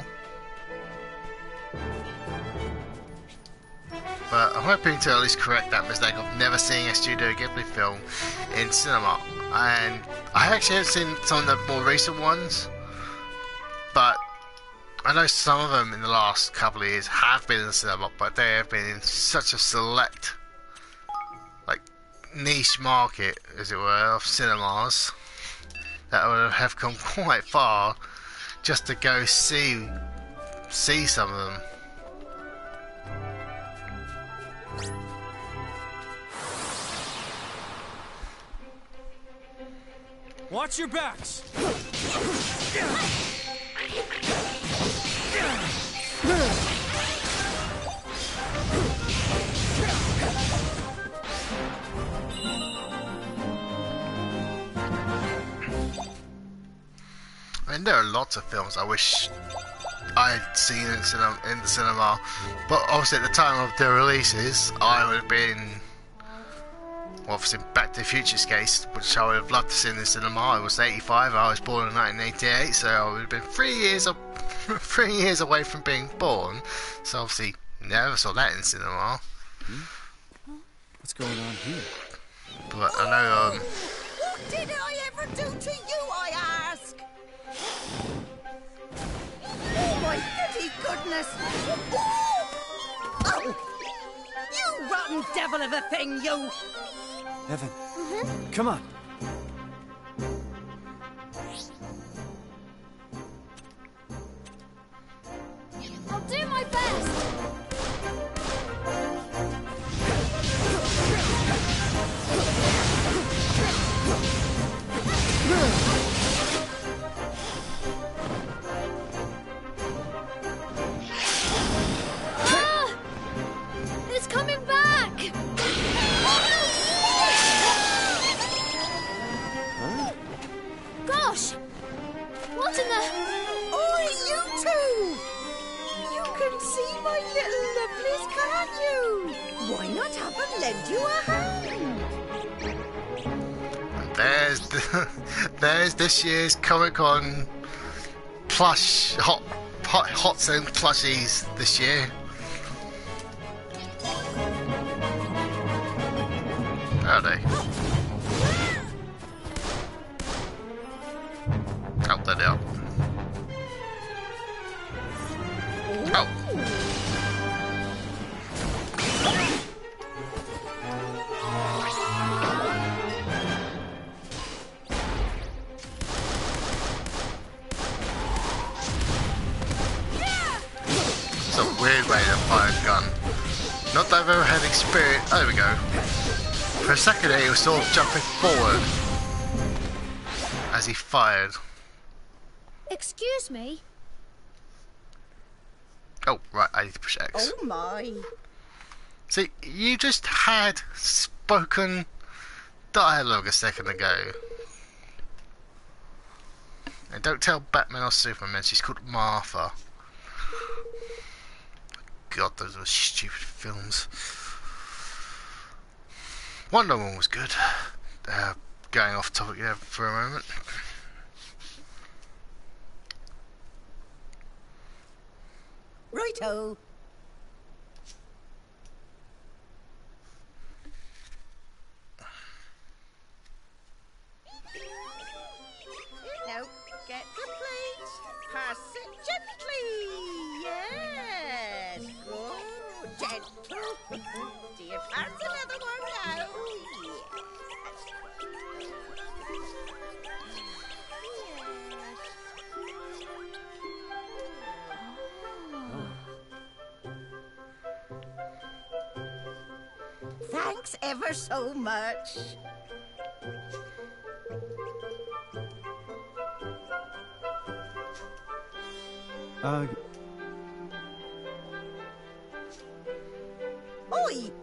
But I'm hoping to at least correct that mistake of never seeing a Studio Ghibli film in cinema. And I actually haven't seen some of the more recent ones, but I know some of them in the last couple of years have been in the cinema, but they have been in such a select, like, niche market, as it were, of cinemas, that I would have come quite far just to go see some of them. Watch your backs! I mean, there are lots of films I wish I had seen in the cinema, but obviously at the time of their releases, I would have been, well, obviously Back to the Future's case, which I would have loved to see in the cinema. I was 85, I was born in 1988, so I would have been 3 years away from being born, so obviously never saw that in the cinema. What's going on here? But I know, What did I ever do to you, I ask? Oh my goody goodness! Oh! You rotten devil of a thing, you! Evan, come on. I'll do my best. It's coming back. Gosh! What in the... Oi, you two! You can see my little lovelies, can't you? Why not have them lend you a hand? there's this year's Comic-Con plush, hot zone plushies this year. Are they? Oh, there they are. Oh. It's a weird way to fire a gun. Not that I've ever had experience. Oh, there we go. For a second there, he was sort of jumping forward as he fired. Excuse me? Oh, right, I need to push X. Oh my. See, you just had spoken dialogue a second ago. And don't tell Batman or Superman she's called Martha. God, those were stupid films. Wonder Woman was good. Going off topic there for a moment. Righto. Now, get the plate. Pass it gently. Yes. Good. Gentle. Do you fancy another one now? Yes. ever so much. Oi!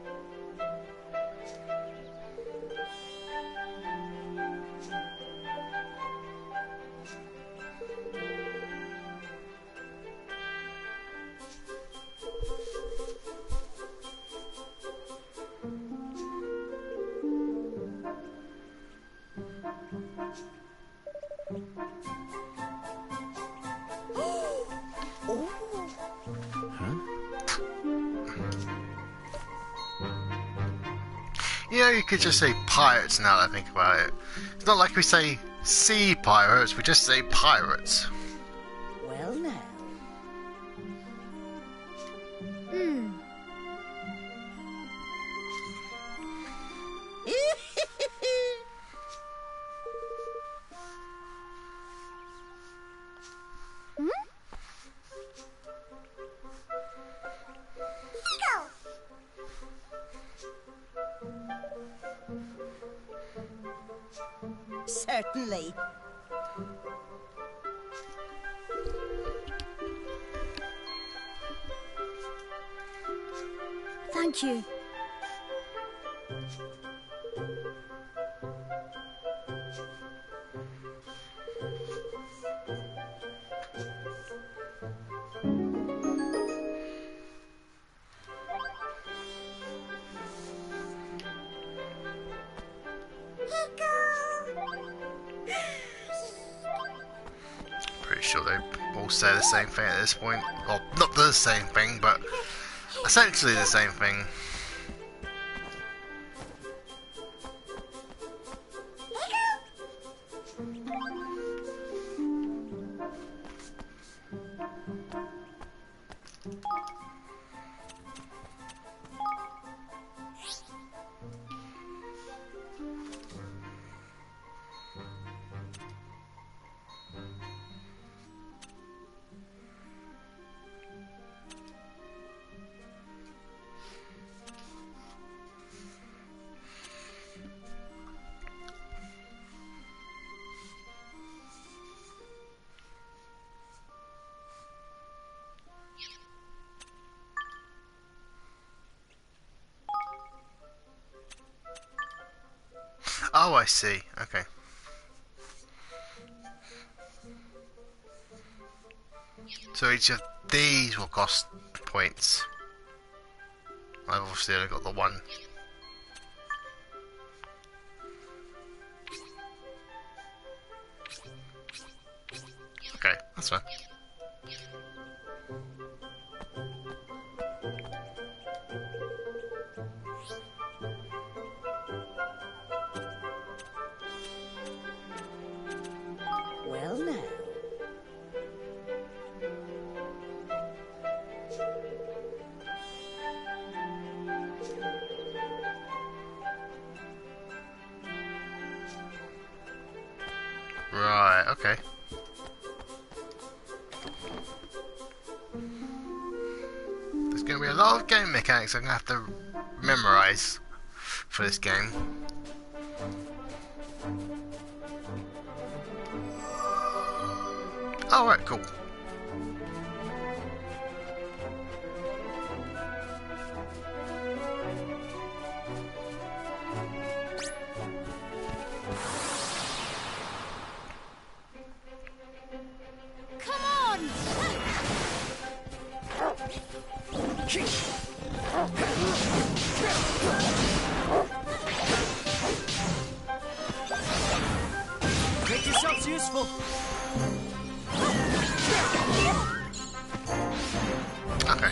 You know, you could just say pirates now that I think about it. It's not like we say sea pirates, we just say pirates. Well now. Certainly. Thank you. Pretty sure they all say the same thing at this point. Well, not the same thing, but essentially the same thing. Oh, I see. Okay. So each of these will cost points. I've obviously only got the one. Okay, that's fine. Well now. Right, okay. There's going to be a lot of game mechanics I'm going to have to memorize for this game. Alright, cool. Make yourselves useful. Okay.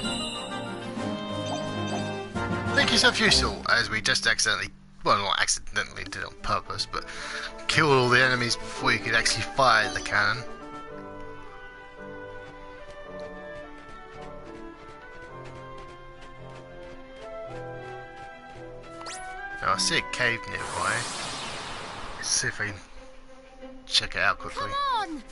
Make yourself useful, as we just accidentally, well, not accidentally, did it on purpose, but killed all the enemies before you could actually fire the cannon. Oh, I see a cave nearby. Let's see if I can check it out quickly. Come on!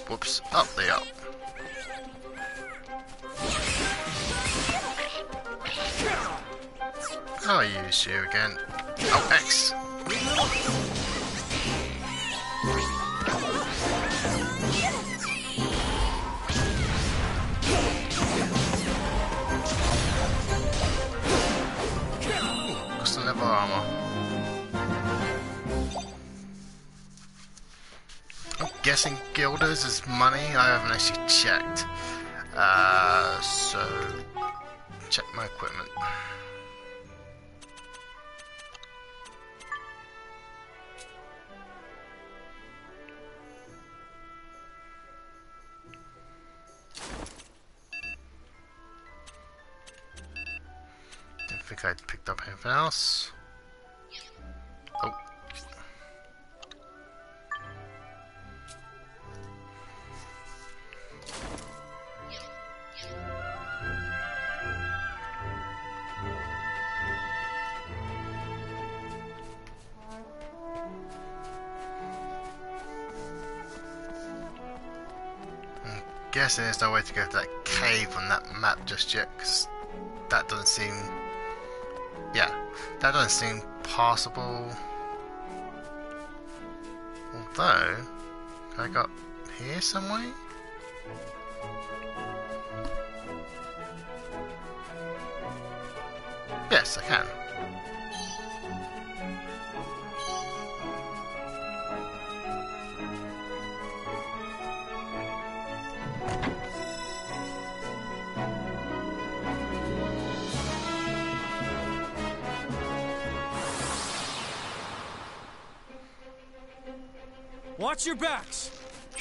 Whoops, up the up. I'll use you again. Oh, X. Custom level armor. I'm guessing guilders is money. I haven't actually checked. So check my equipment. Didn't think I'd picked up anything else. Oh. Guessing there's no way to go to that cave on that map just yet, because that doesn't seem... yeah, that doesn't seem possible. Although, can I go up here some way? Yes, I can. Watch your backs!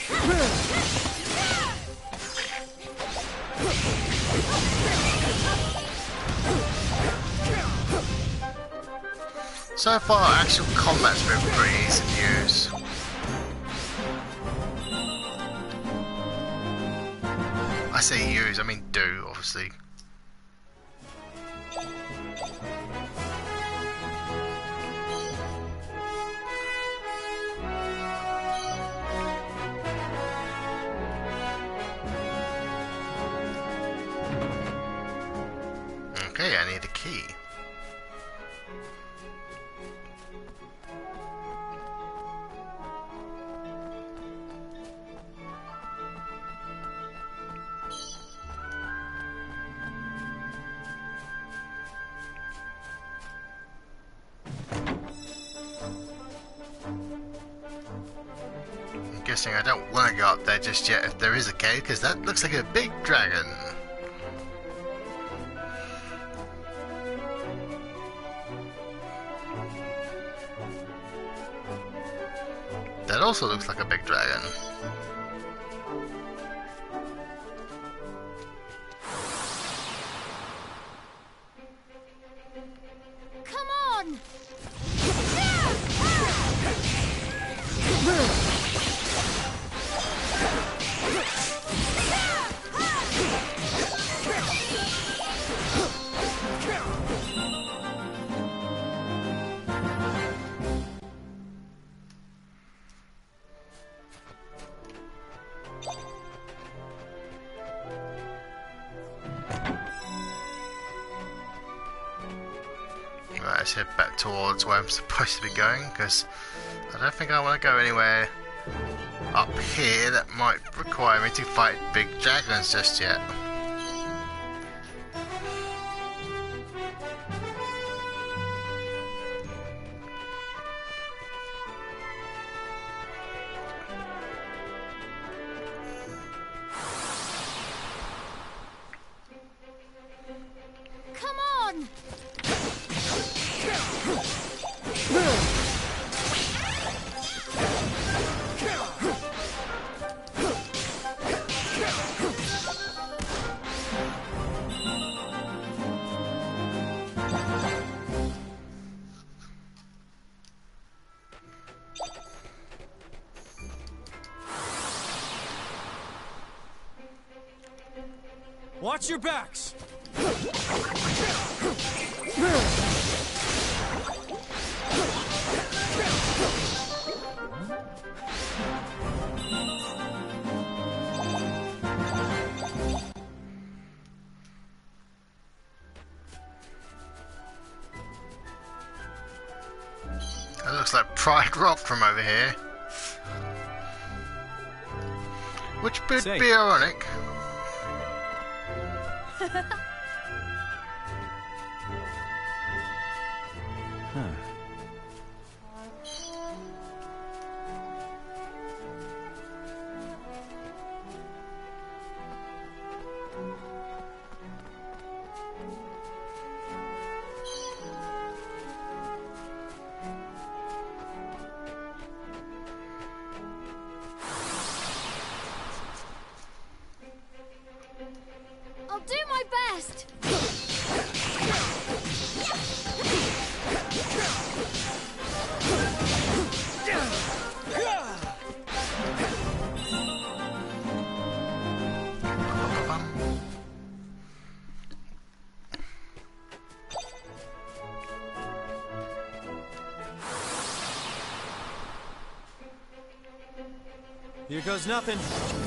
So far, actual combat's been pretty easy to use. I say use, I mean do, obviously. Okay, I need a key. I'm guessing I don't want to go up there just yet if there is a cave, because that looks like a big dragon. That also looks like a big dragon. Come on! Right, let's head back towards where I'm supposed to be going, because I don't think I want to go anywhere up here that might require me to fight big dragons just yet. Come on! Watch your backs! Pride Rock from over here. Which would Say. be ironic. Huh. I'll do my best. Here goes nothing.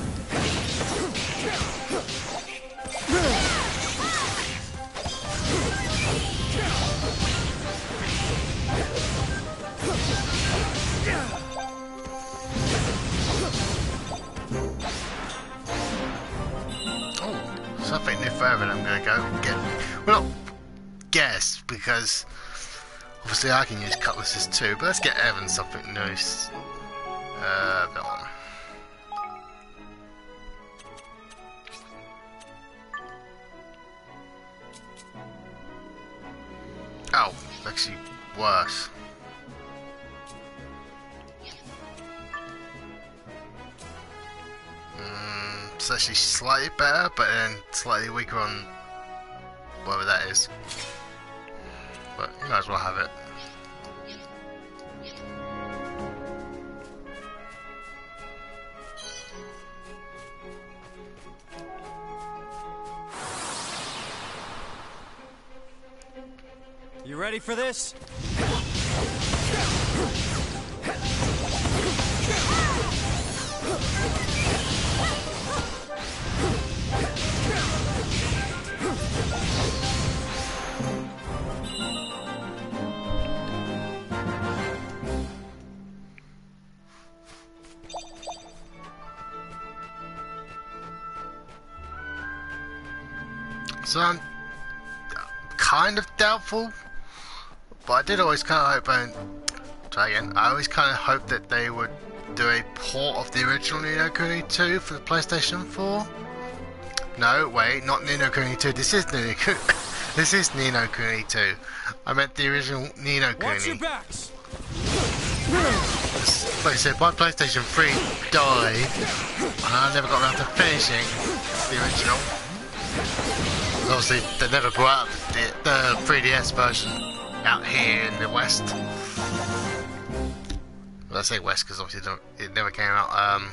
Something new for Revenant I'm gonna go get. Well, not guess, because obviously I can use cutlasses too, but let's get Evan something new. Villain. Oh, actually worse. It's actually slightly better, but then slightly weaker on whatever that is. But you might as well have it. You ready for this? So I'm kind of doubtful, but I did always kind of hope, and try again, I always kind of hoped that they would do a port of the original Ni no Kuni 2 for the PlayStation 4. No, wait, not Ni no Kuni 2, this is Ni no Kuni, this is Ni no Kuni 2. I meant the original Ni no Kuni. Watch your backs. Like I said, my PlayStation 3 died, and I never got around to finishing the original. Obviously, they never brought out the 3DS version out here in the West. Well, I say West because obviously it never came out.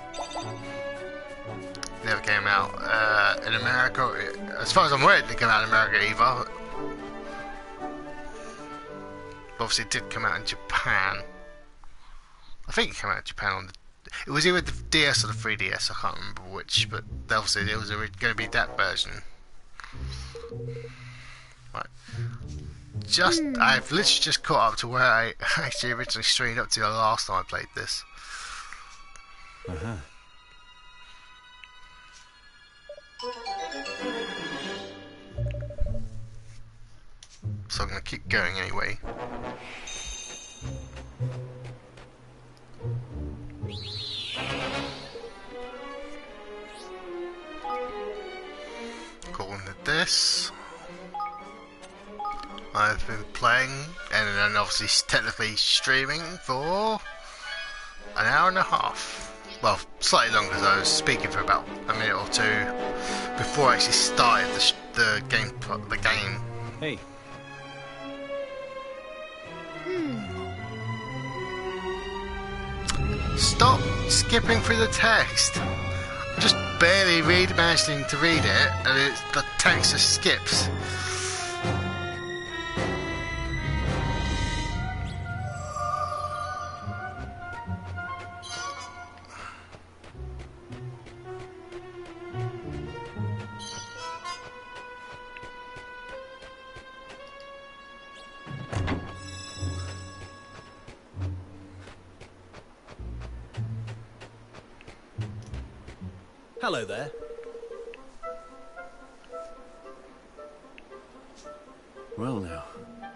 Never came out in America. As far as I'm aware, it didn't come out in America either. But obviously, it did come out in Japan. I think it came out in Japan on the. It was either the DS or the 3DS. I can't remember which, but obviously it was going to be that version. Right. I've literally just caught up to where I actually originally streamed up to the last time I played this. Uh-huh. So I'm going to keep going anyway. Going to this. I've been playing and then obviously technically streaming for an hour and a half. Well, slightly longer as I was speaking for about a minute or two before I actually started the game. Hey. Stop skipping through the text. I'm just barely managing to read it, and the text just skips. Hello there. Well now.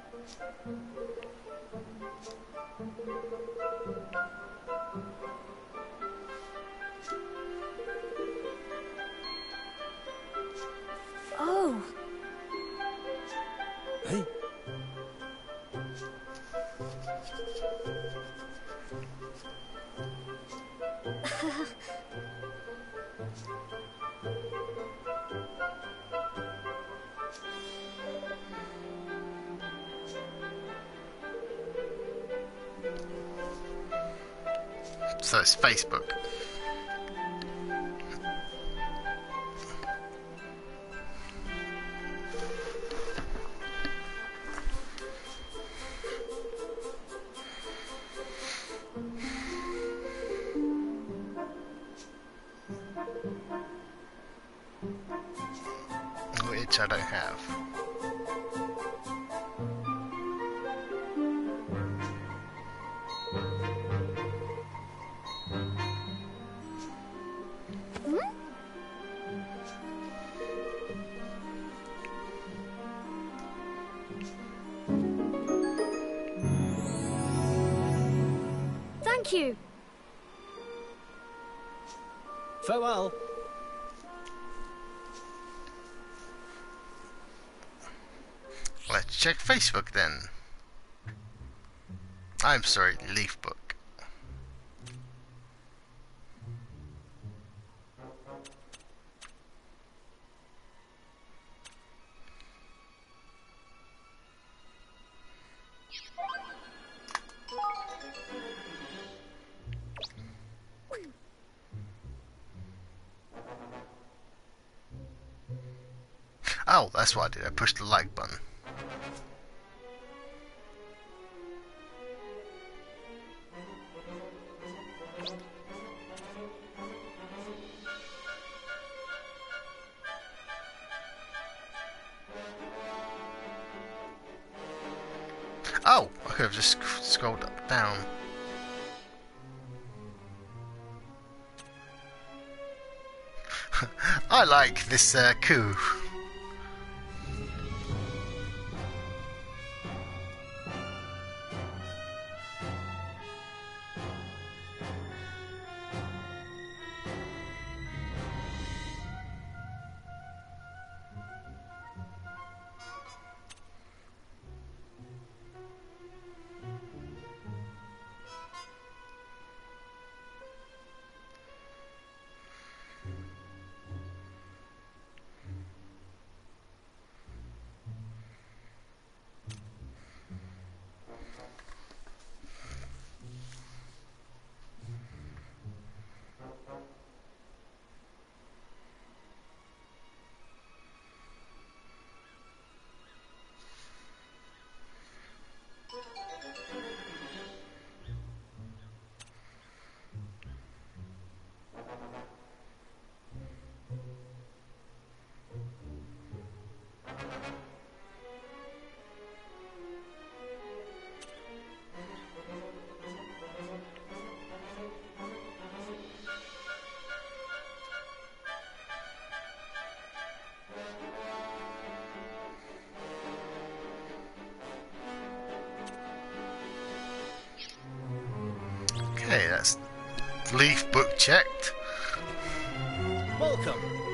Oh. Hey. So it's Facebook. Which I don't have. Thank you. Farewell. Let's check Facebook then. I'm sorry, Leafbook. Oh, that's what I did. I pushed the like button. Oh, I could have just scrolled down. I like this coup. Okay, that's leaf book checked. Welcome.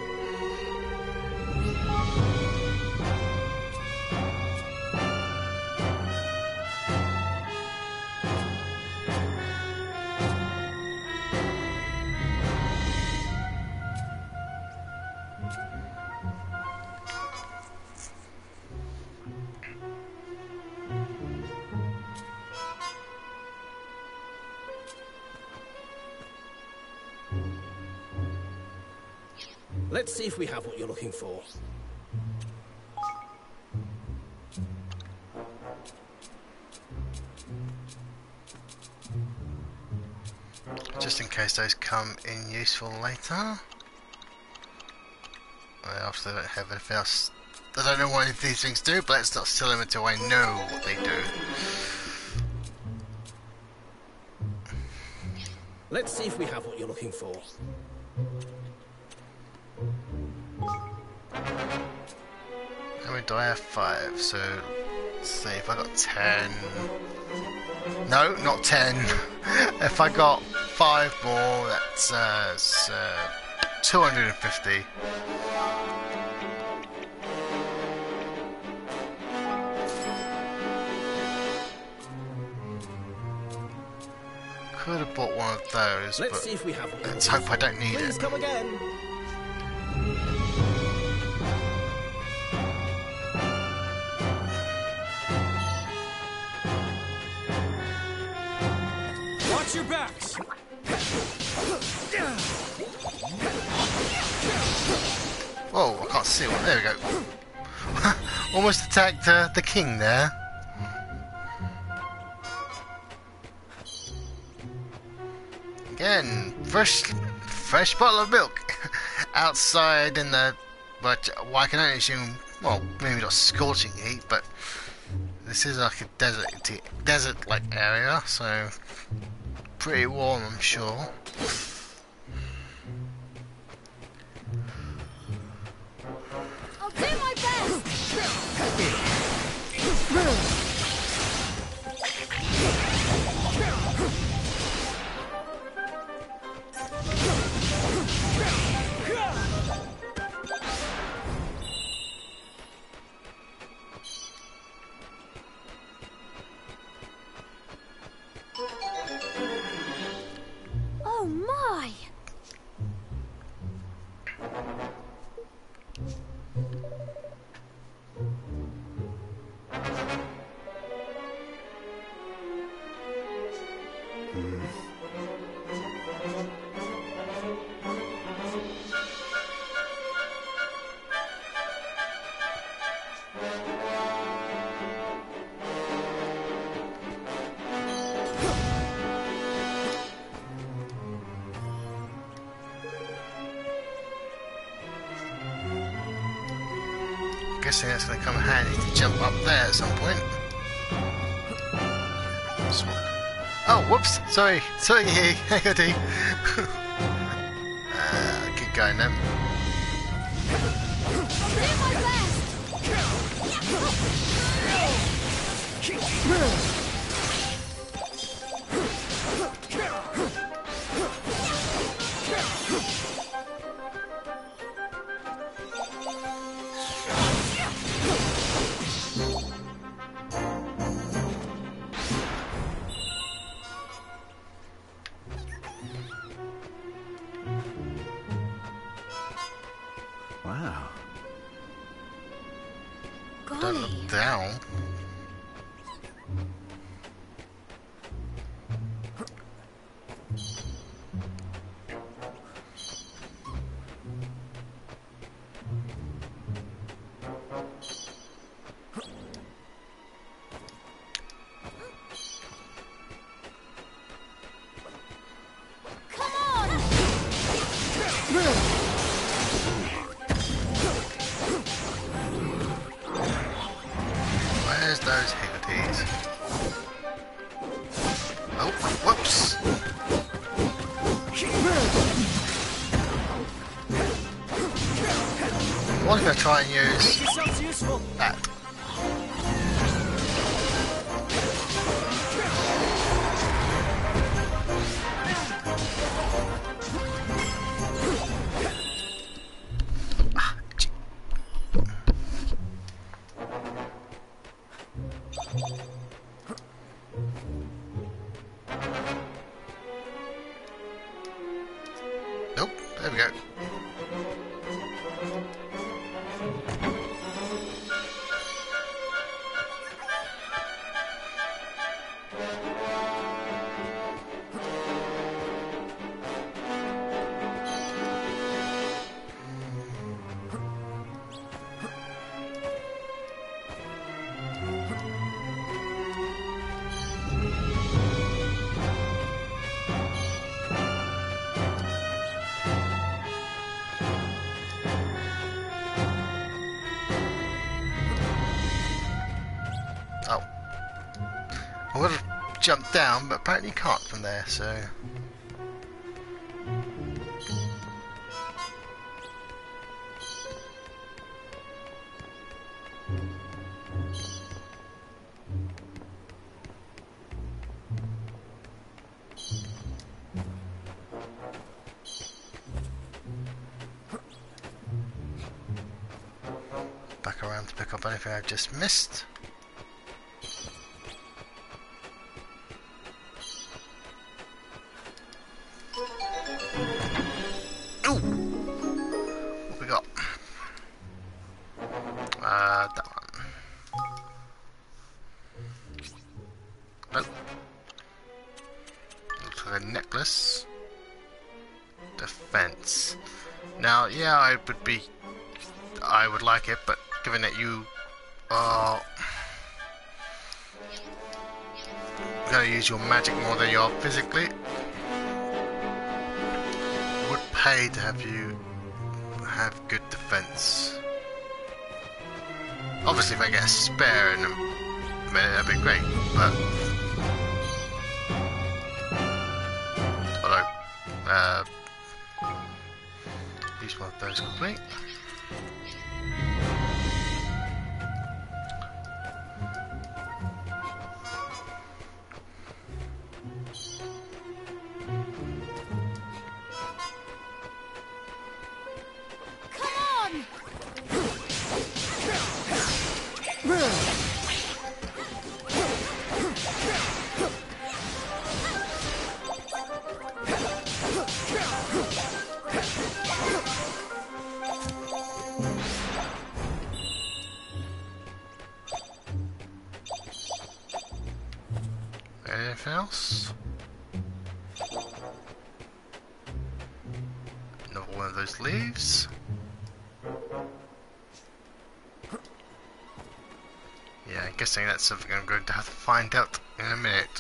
Let's see if we have what you're looking for. Just in case those come in useful later. After they don't have anything else. I don't know what these things do, but let's not steal them until I know what they do. Let's see if we have what you're looking for. many do I have? 5. So, let's see if I got 10. No, not 10. If I got 5 more, that's 250. Could have bought one of those, Let's but see if we have one. let's hope I don't need Please it. come again. Watch your backs! Whoa, I can't see one. There we go. Almost attacked the king there. Again, fresh bottle of milk outside in the. But I can only assume, well, maybe not scorching heat, but this is like a desert-like area, so pretty warm, I'm sure. I'll do my best! Oh my! Guessing that's going to come handy to jump up there at some point. Oh, whoops! Sorry, Haggerty. Keep going then. Do my best! Wow. Don't Golly. look down. Come on! Where's those Haggertys? Oh, whoops! What if I try and use Yourselves useful. that? Ah, gee. Nope, there we go. Oh. I would have jumped down, but apparently you can't from there, so... time to pick up anything I've just missed. Ooh! What we got? That one. Oh. Looks like a necklace. Defense. Now, yeah, I would like it, but given that you are gonna use your magic more than you are physically, it would pay to have you have good defense. Obviously, if I get a spare in a minute, that'd be great, but although, use one of those complete. Anything else? Another one of those leaves. Yeah, I'm guessing that's something I'm going to have to find out in a minute.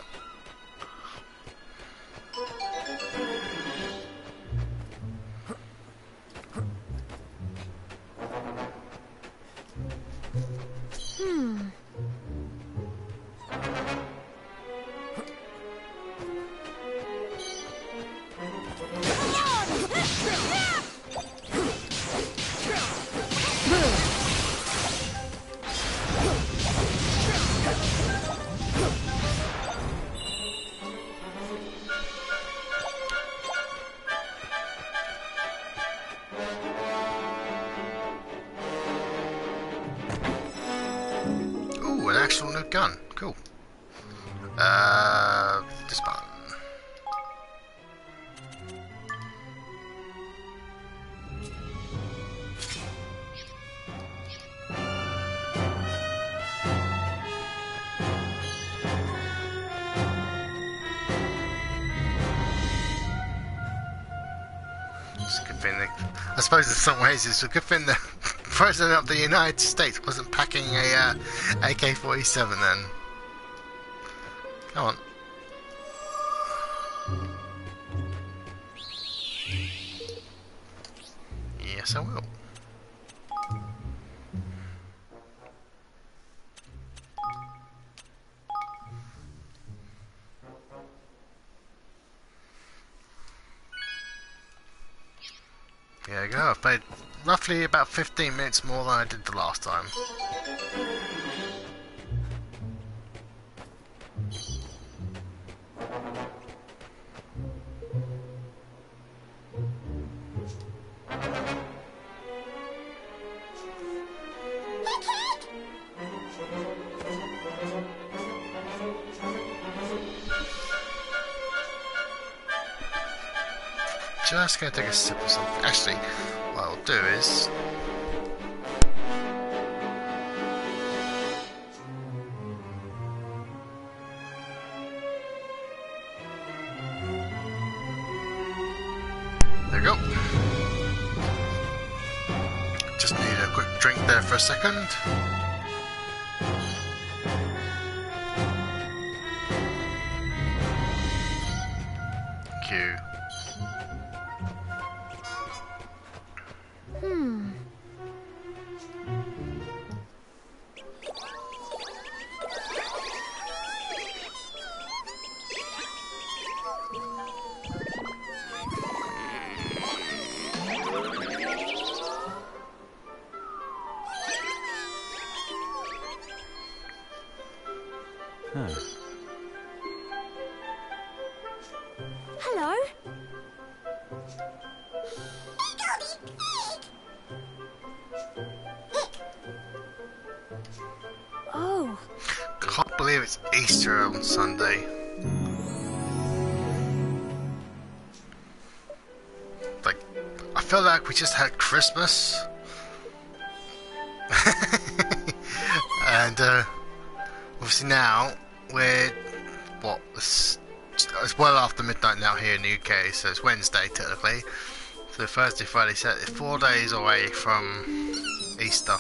Ooh, an actual new gun. Cool. This button. It's a good thing that, I suppose in some ways it's a good thing the President of the United States wasn't packing a AK-47 then. Come on. Yes, I will. There you go, I've played roughly about 15 minutes more than I did the last time. Just gonna take a sip of something. Actually, what I'll do is there we go. Just need a quick drink there for a second. Q. Hello. believe it's Easter on Sunday. Like, I feel like we just had Christmas. And obviously now we're it's well after midnight now here in the UK, so it's Wednesday technically. So Thursday, Friday, Saturday, 4 days away from Easter.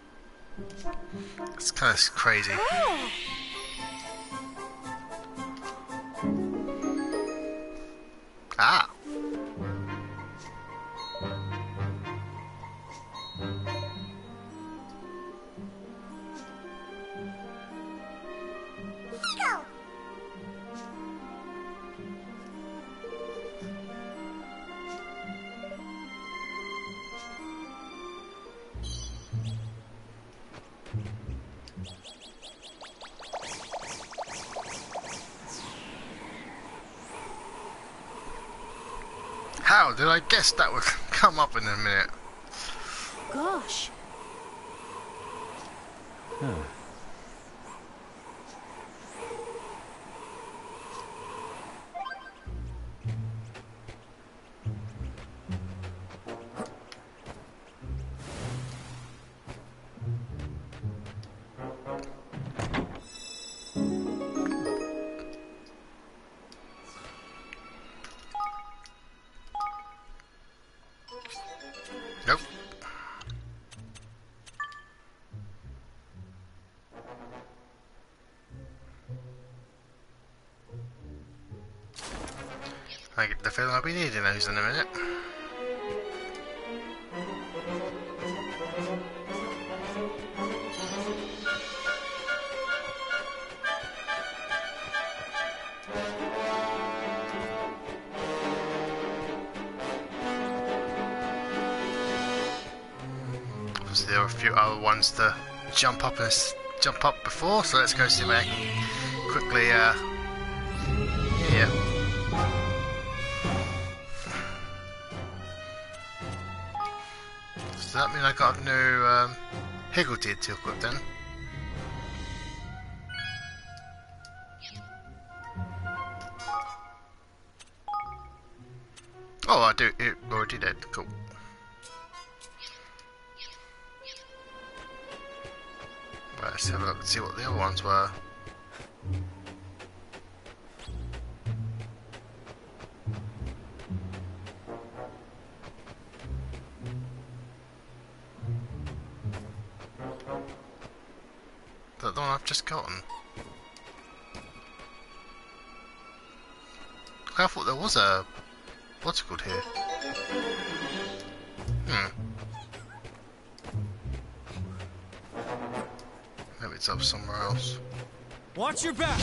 It's kind of crazy. Ah. How did I guess that would come up in a minute? Gosh. Huh. Nope. I get the feeling I'll be needing those in a minute. Obviously there are a few other ones to jump up before, so let's go see where I can quickly yeah. Does that mean I got a new Higgledy to equip then? Oh, I do. It already did. Cool. Right, let's have a look and see what the other ones were. Is that the one I've just gotten? I thought there was a... what's it called here? Maybe it's up somewhere else. Watch your back!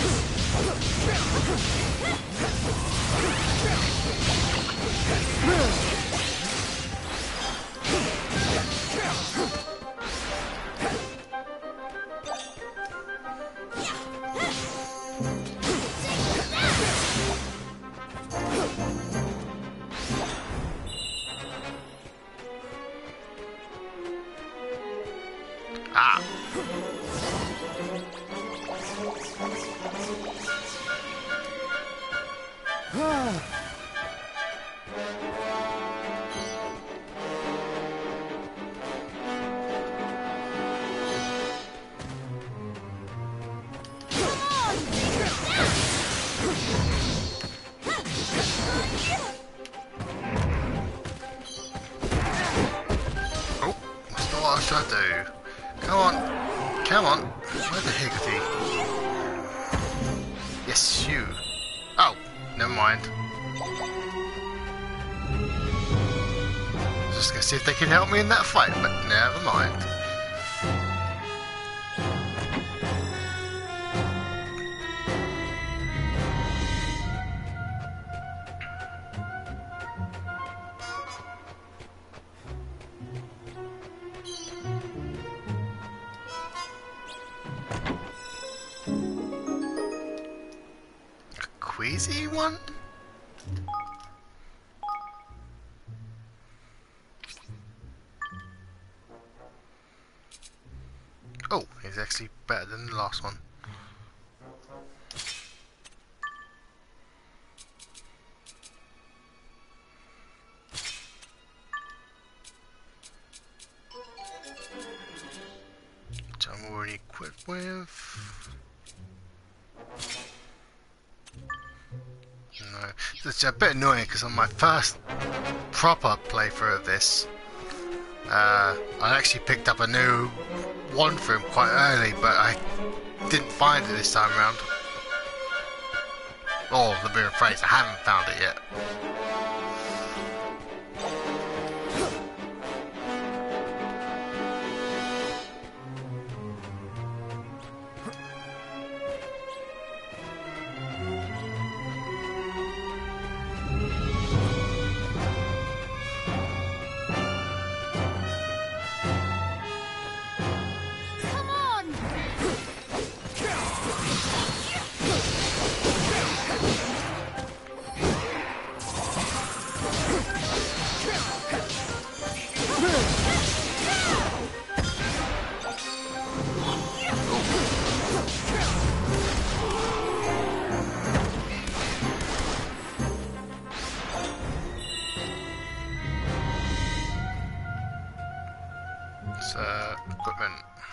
Ah! Oh, that's not what I should do. Come on, come on. Where's the Higgledy? Yes, you. Oh, never mind. I was just gonna see if they can help me in that fight, but never mind. Queasy one? Oh, he's actually better than the last one. It's a bit annoying because on my first proper playthrough of this, I actually picked up a new wand for him quite early, but I didn't find it this time around. Or the mirror phrase, I haven't found it yet. Equipment.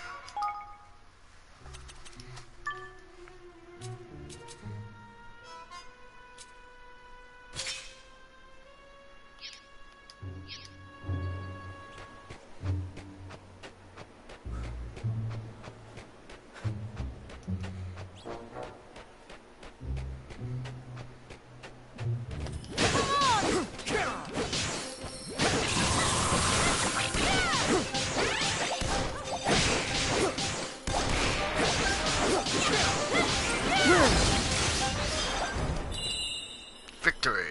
Victory!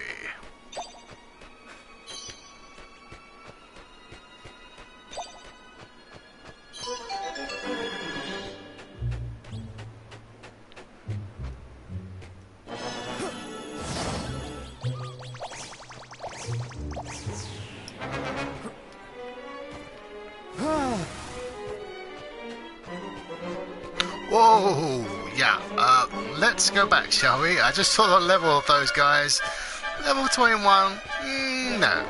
Whoa! Yeah, let's go back, shall we? I just saw the level of those guys. Level 21? No.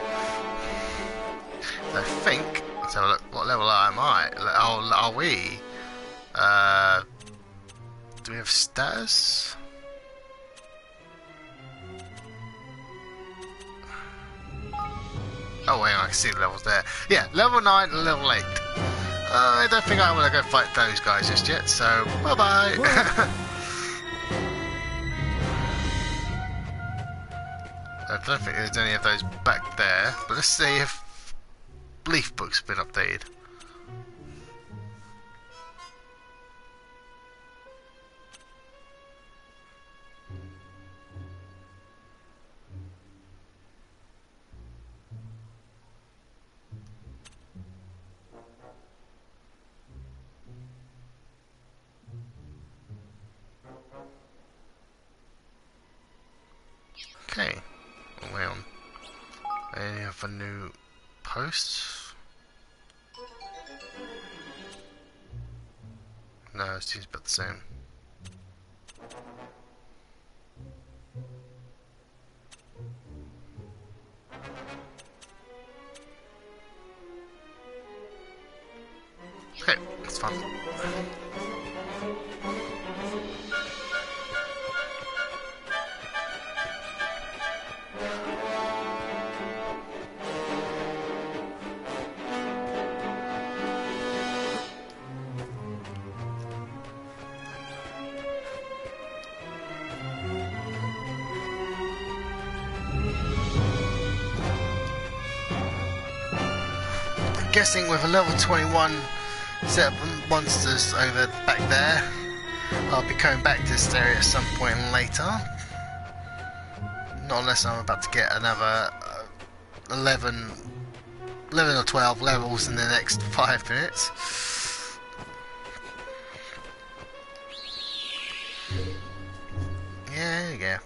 I think. Let's have a look. What level am I? Oh, are we? Do we have status? Oh, wait, I can see the levels there. Yeah, level 9 and level 8. I don't think I want to go fight those guys just yet, so bye-bye. I don't think there's any of those back there, but let's see if Leaf Book's been updated. Okay, way on. Any other new posts? No, it seems about the same. Okay, it's fun. Guessing with a level 21 set of monsters over back there, I'll be coming back to this area at some point later. Not unless I'm about to get another 11 or 12 levels in the next 5 minutes. Yeah, there you go.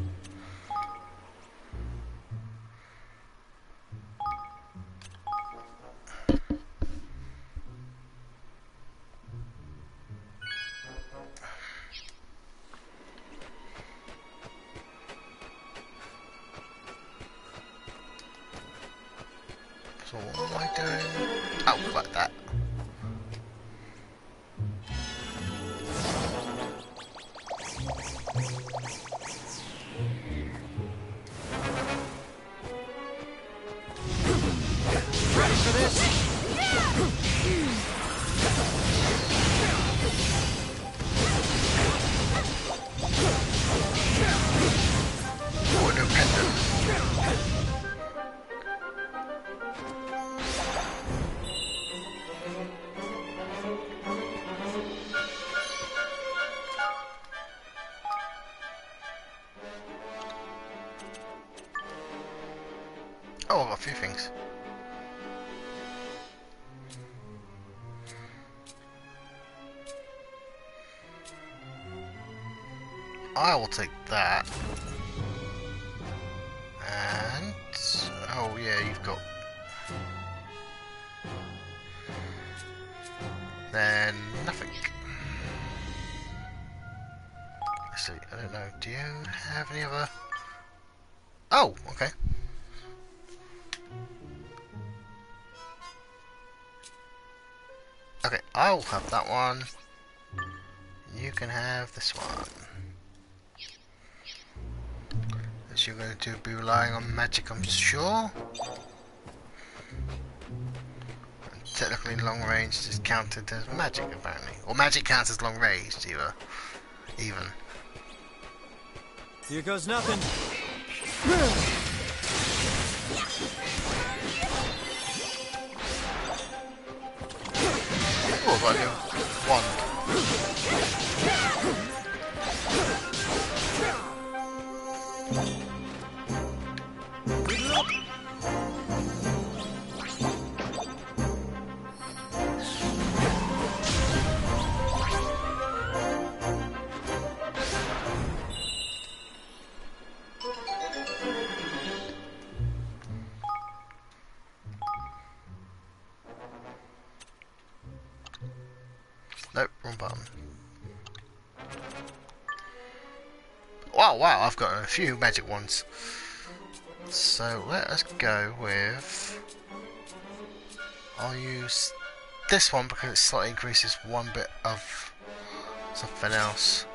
So what am I doing? Oh, like that. Oh, a new pendant. Oh, I've got a few things. I will take that. And oh yeah, you've got. Then nothing. Let's see. I don't know. Do you have any other? Oh, okay. Okay, I'll have that one. You can have this one. As you're going to be relying on magic, I'm sure. And technically, long range is counted as magic, apparently, or magic counts as long range, either. Even. Here goes nothing. Oh, I've got a new wand. Nope, wrong button. Wow, I've got a few magic ones. So let us go with... I'll use this one because it slightly increases one bit of something else.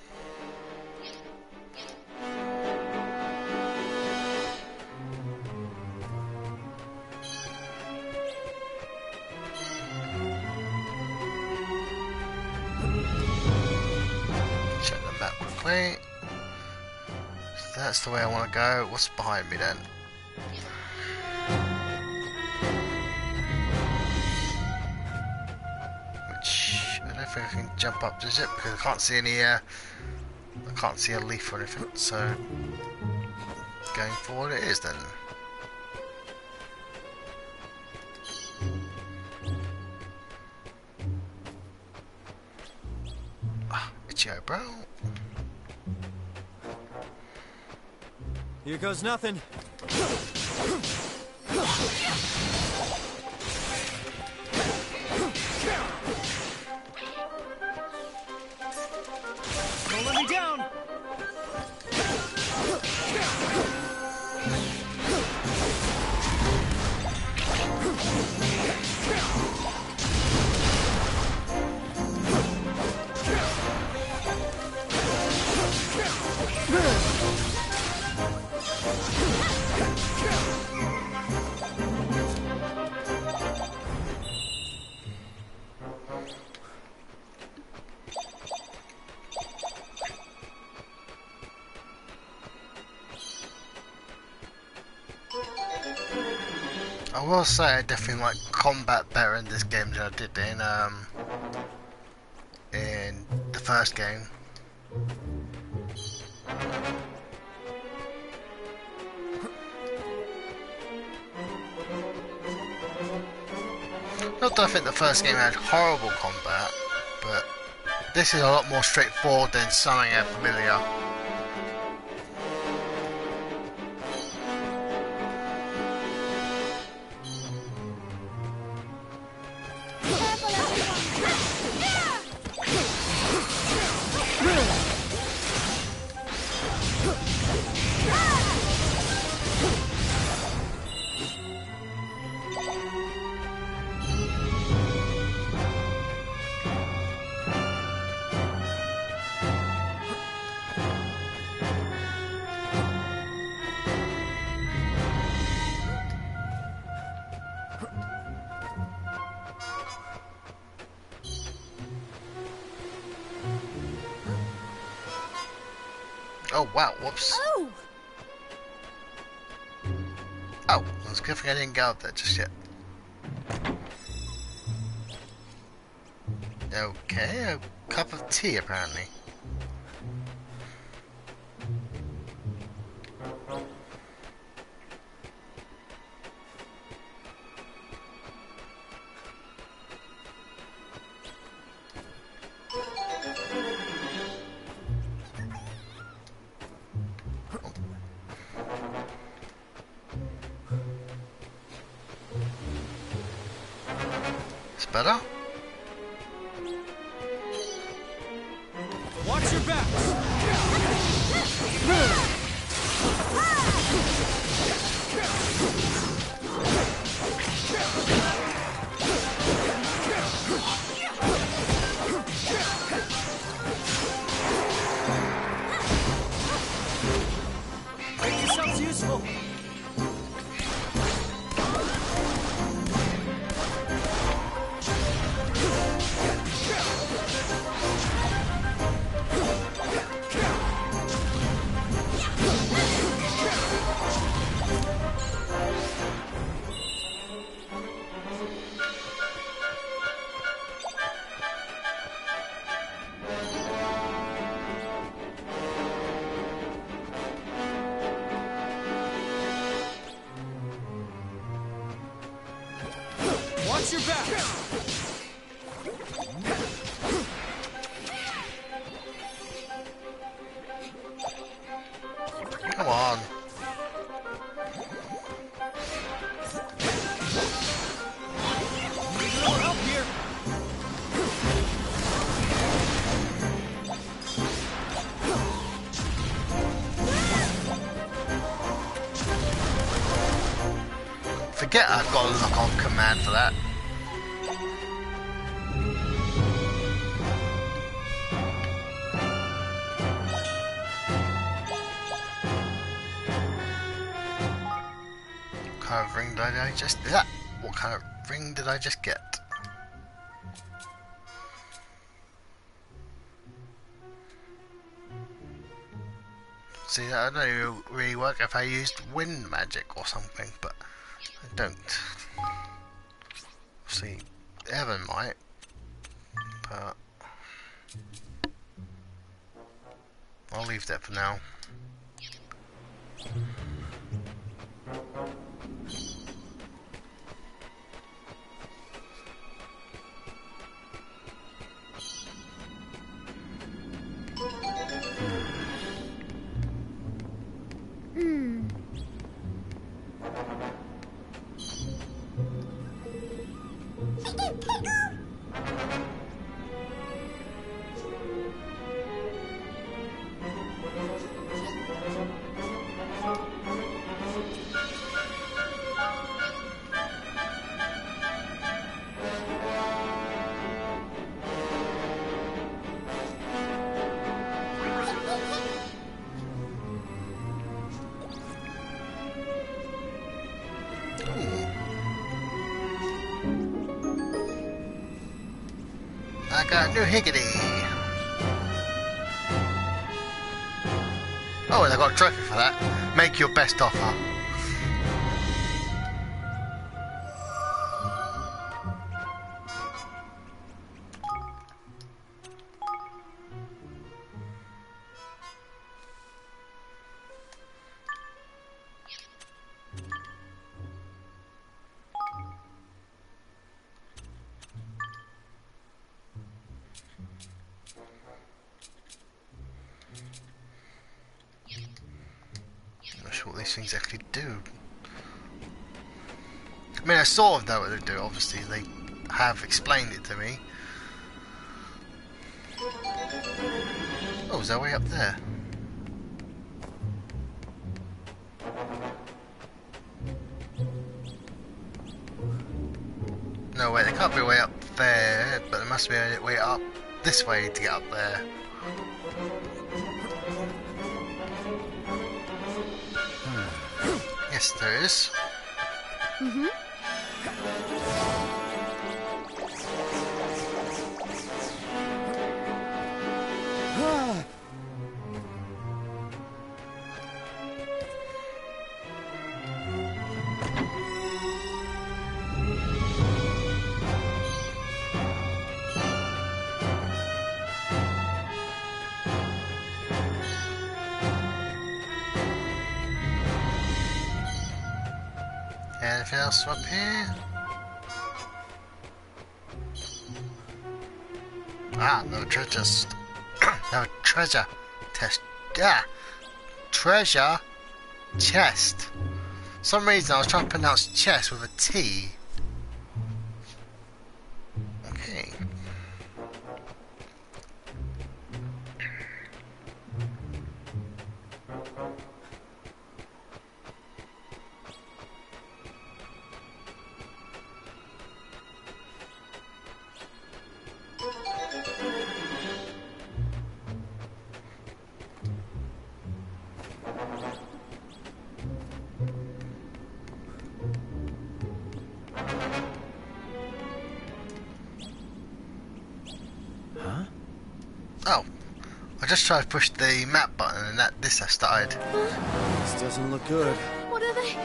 Check the map quickly. So that's the way I want to go. What's behind me then? Which I don't think I can jump up, does it? Because I can't see any. I can't see a leaf or anything. So going forward, it is then. Itchy eyebrow. Here goes nothing. Don't let me down. I will say I definitely like combat better in this game than I did in the first game. Not that I think the first game had horrible combat, but this is a lot more straightforward than something familiar. Oh wow, whoops. Oh! Oh, it's a good thing I didn't go up there just yet. Okay, a cup of tea apparently. It's better. Watch your backs! Make yourselves useful! Watch your back! Come on. Need a little help here! Forget I've got a lock on command for that. What kind of ring did I just... Is that... What kind of ring did I just get? See, I don't really work if I used wind magic or something, but I don't. See, Evan might, but I'll leave that for now. I got a new higgity. Oh, and I got a trophy for that. Make your best offer. I'm not sure what these things actually do. I mean, I sort of know what they do, obviously. They have explained it to me. Oh, is that way up there? No, wait, they can't be way up there, but there must be a way up this way to get up there. Yes, there is. Mm-hmm. anything else up here? Ah, no treasure. No treasure test. Yeah, treasure chest. For some reason I was trying to pronounce chest with a T. Okay. Oh, I just tried to push the map button and this has started. This doesn't look good. What are they?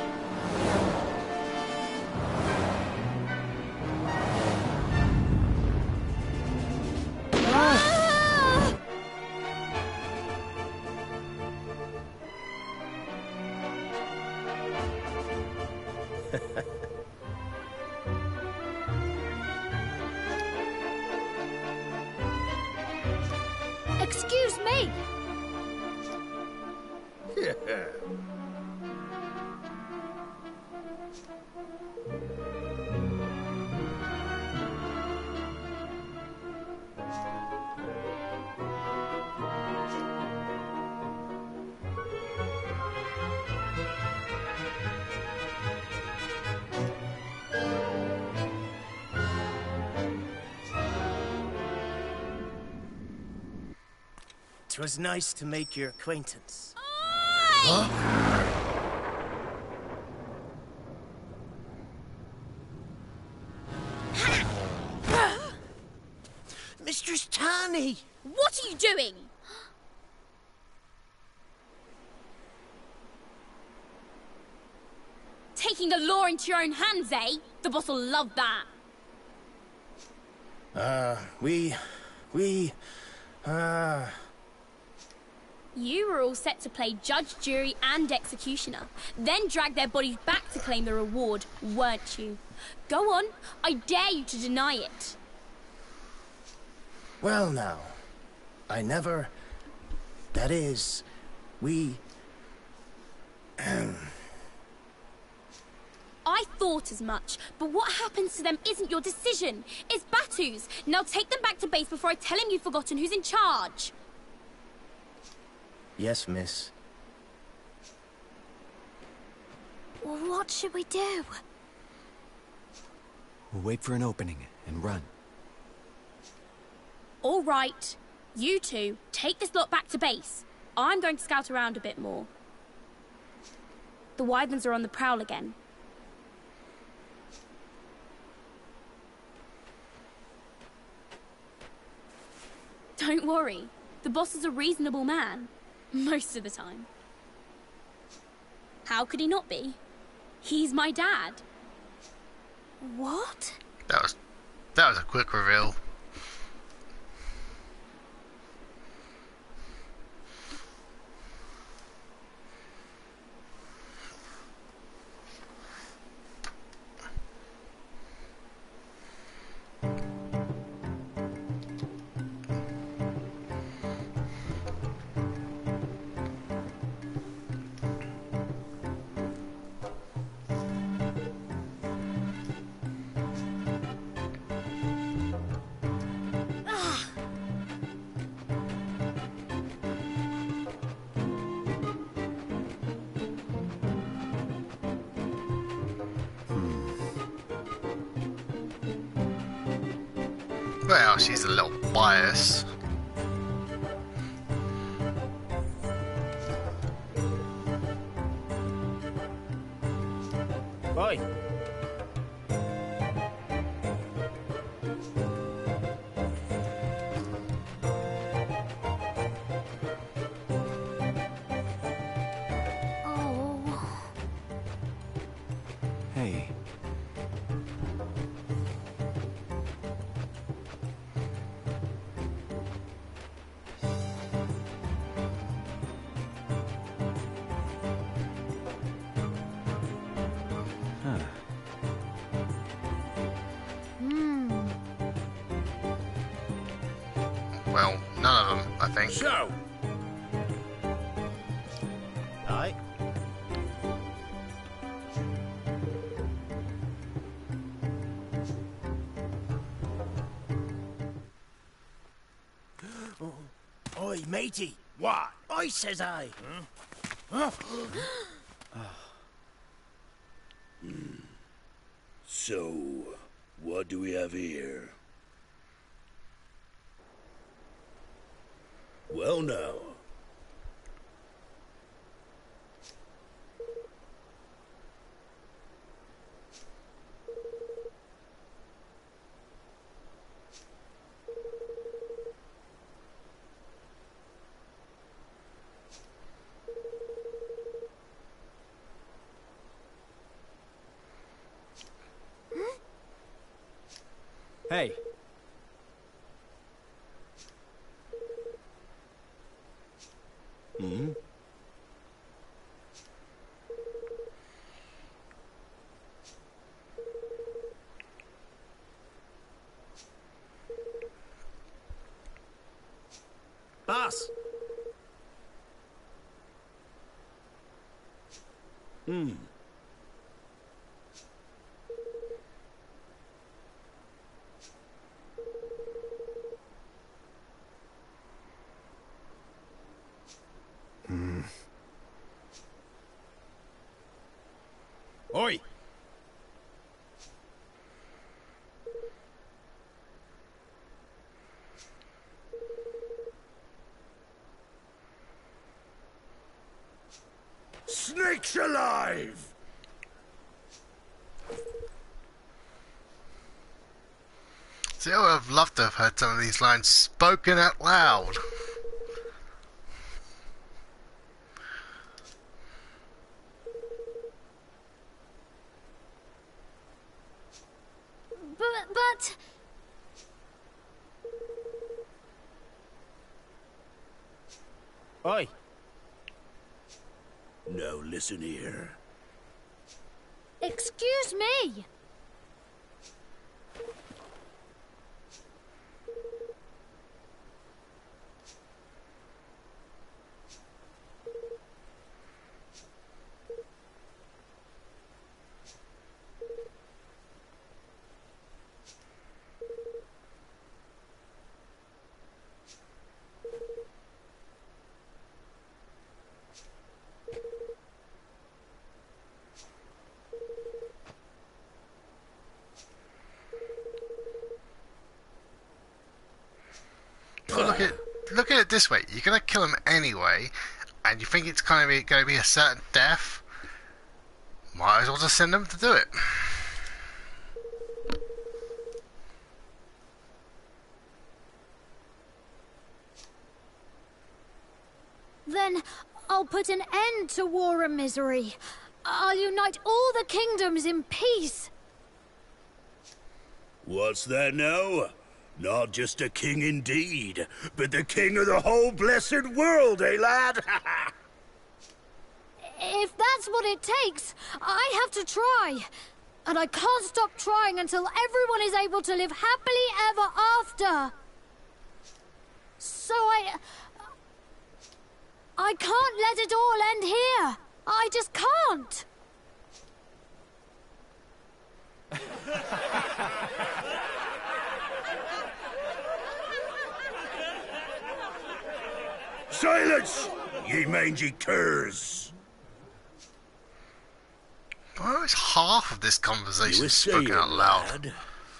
Ah! Excuse me. It was nice to make your acquaintance. Mistress Tani! What are you doing? Taking the law into your own hands, eh? The boss will love that. You were all set to play judge, jury, and executioner, then drag their bodies back to claim the reward, weren't you? Go on, I dare you to deny it. Well now, I never... That is, we... I thought as much, but what happens to them isn't your decision. It's Batu's. Now take them back to base before I tell him you've forgotten who's in charge. Yes, miss. What should we do? We'll wait for an opening and run. All right. You two, take this lot back to base. I'm going to scout around a bit more. The Wyverns are on the prowl again. Don't worry. The boss is a reasonable man. Most of the time. How could he not be? He's my dad. What? That was a quick reveal. Well, she's a little biased. Boy. Oh. Hey. Well, none of them, I think. So, Right. Oi, matey. what? Oi, says I. So, what do we have here? Well now. Hey. Hmm? Boss. Hmm. Oi! Snakes alive! See, I would have loved to have heard some of these lines spoken out loud. But... Oi. Now listen here. Excuse me! But look at it this way: you're gonna kill him anyway, and you think it's going to be a certain death. Might as well just send them to do it. Then I'll put an end to war and misery. I'll unite all the kingdoms in peace. What's that now? Not just a king indeed, but the king of the whole blessed world, eh, lad? If that's what it takes, I have to try. And I can't stop trying until everyone is able to live happily ever after. So I can't let it all end here. I just can't. Silence, ye mangy curs! Why is half of this conversation You were spoken saying, out loud? lad?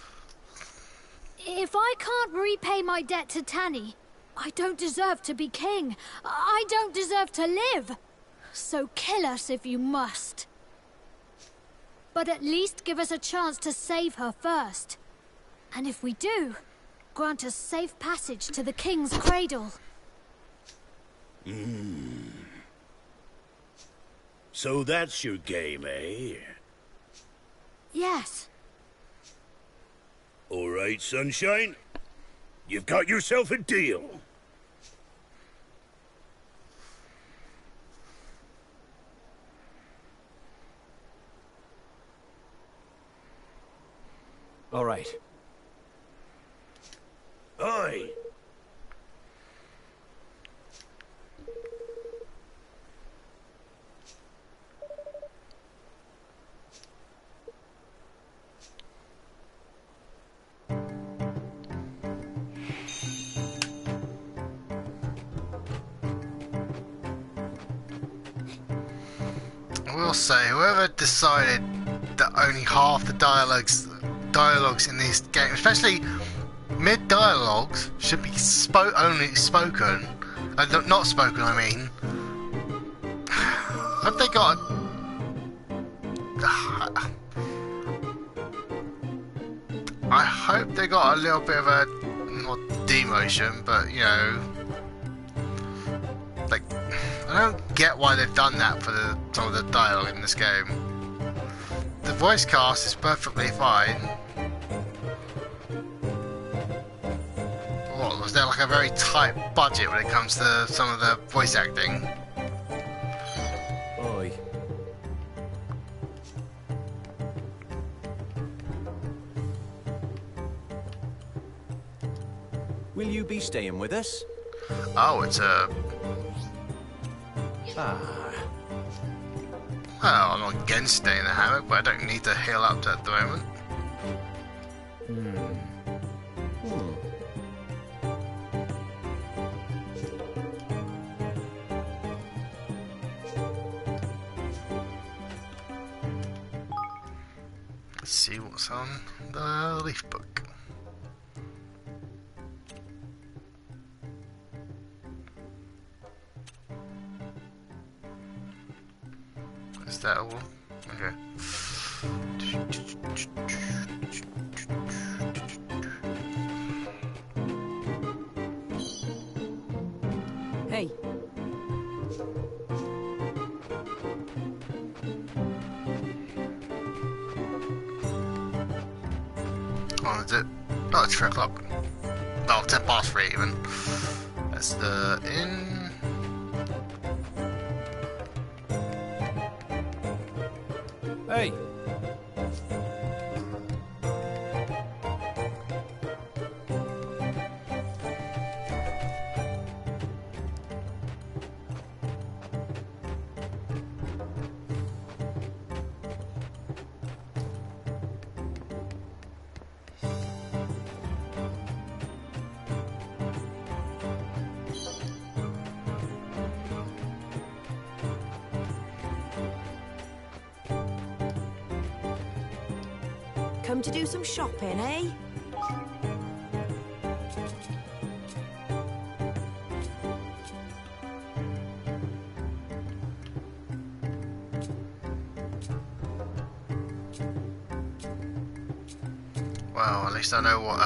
If I can't repay my debt to Tanny, I don't deserve to be king. I don't deserve to live. So kill us if you must. But at least give us a chance to save her first. And if we do, grant us safe passage to the king's cradle. So that's your game, eh? Yes. All right, sunshine. You've got yourself a deal. All right. Aye. will say, whoever decided that only half the dialogues in these games, especially mid-dialogues, should be only spoken, not spoken, I mean. Have they got I hope they got a little bit of a, not demotion, but you know, like, I don't get why they've done that for some of the dialogue in this game. The voice cast is perfectly fine. What, was there like a very tight budget when it comes to some of the voice acting? Oi. Will you be staying with us? Oh, it's a... Ah. Well, I'm not against staying in the hammock, but I don't need to heal up at the moment. Let's see what's on the leaf book. Is that all? Okay. Hey. Oh, is it? Oh, it's 3 o'clock. Oh, 10 past 3 even. That's the inn. Hey. Come to do some shopping, eh? Well, at least I know what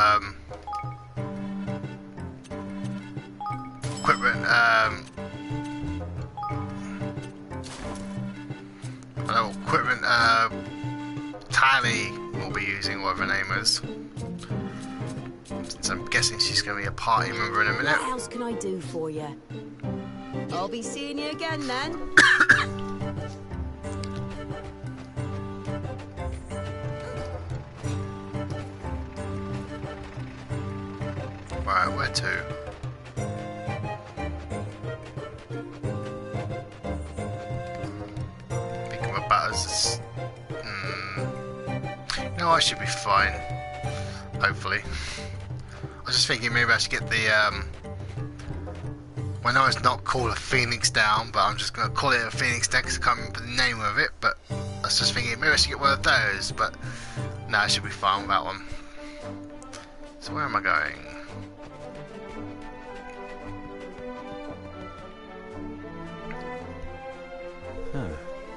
equipment I know what equipment Tally will be using, whatever her name is. So I'm guessing she's going to be a party member in a minute. What else can I do for you? I'll be seeing you again then. Right, where to? Pick up my batters. No, I should be fine. Hopefully. I was just thinking maybe I should get the when I was not called a Phoenix down, but I'm just going to call it a Phoenix down because I can't remember the name of it, but I was just thinking maybe I should get one of those, but no, I should be fine with that one. So where am I going? Huh.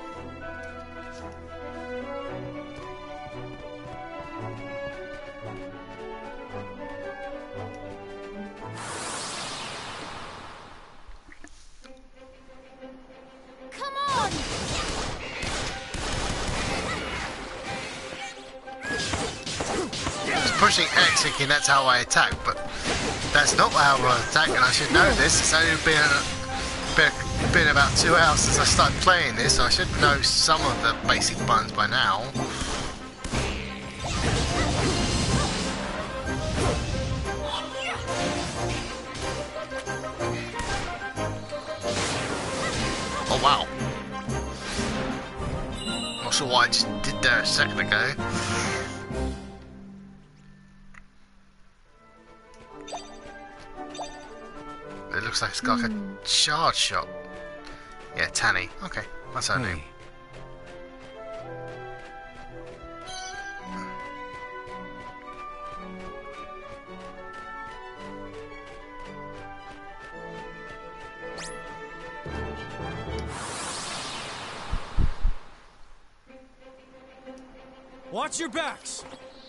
Come on! I was pushing X thinking that's how I attack, but that's not how I attack, and I should know this. It's only been about 2 hours since I started playing this, so I should know some of the basic buttons by now. Oh wow. Not sure what I just did there a second ago. It looks like it's got like a charge shot. Yeah, Tanny. Okay, that's her name. Watch your backs.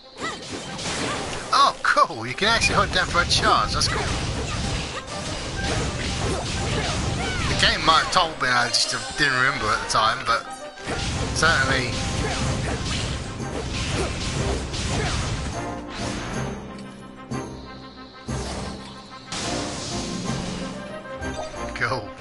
Oh, cool. You can actually hold down for a charge. That's cool. The game might have told me, I just didn't remember at the time, but certainly. Cool.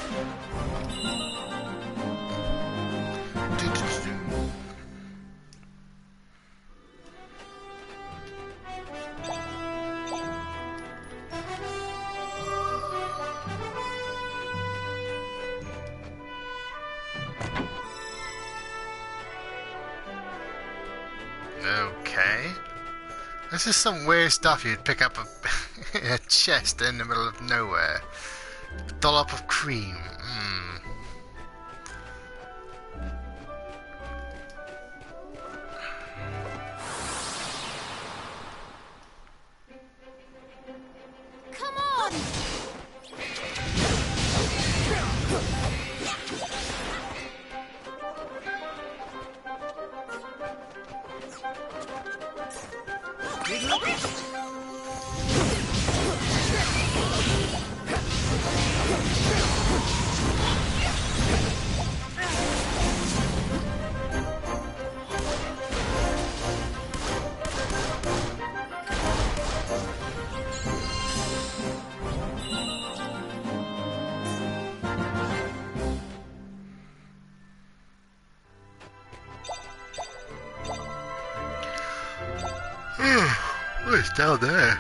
Okay. This is some weird stuff you'd pick up in a chest in the middle of nowhere. Dollop of cream. Come on! Oh, it's down there.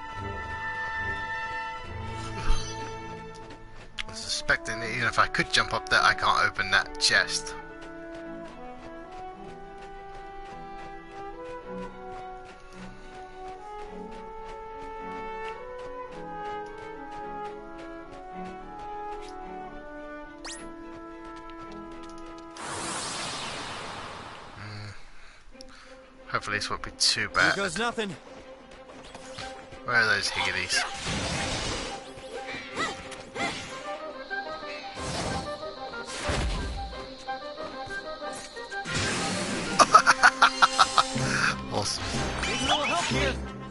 I'm suspecting that even if I could jump up there, I can't open that chest. Hopefully this won't be too bad. Here goes nothing. Where are those higgities? Awesome. Need a little help here.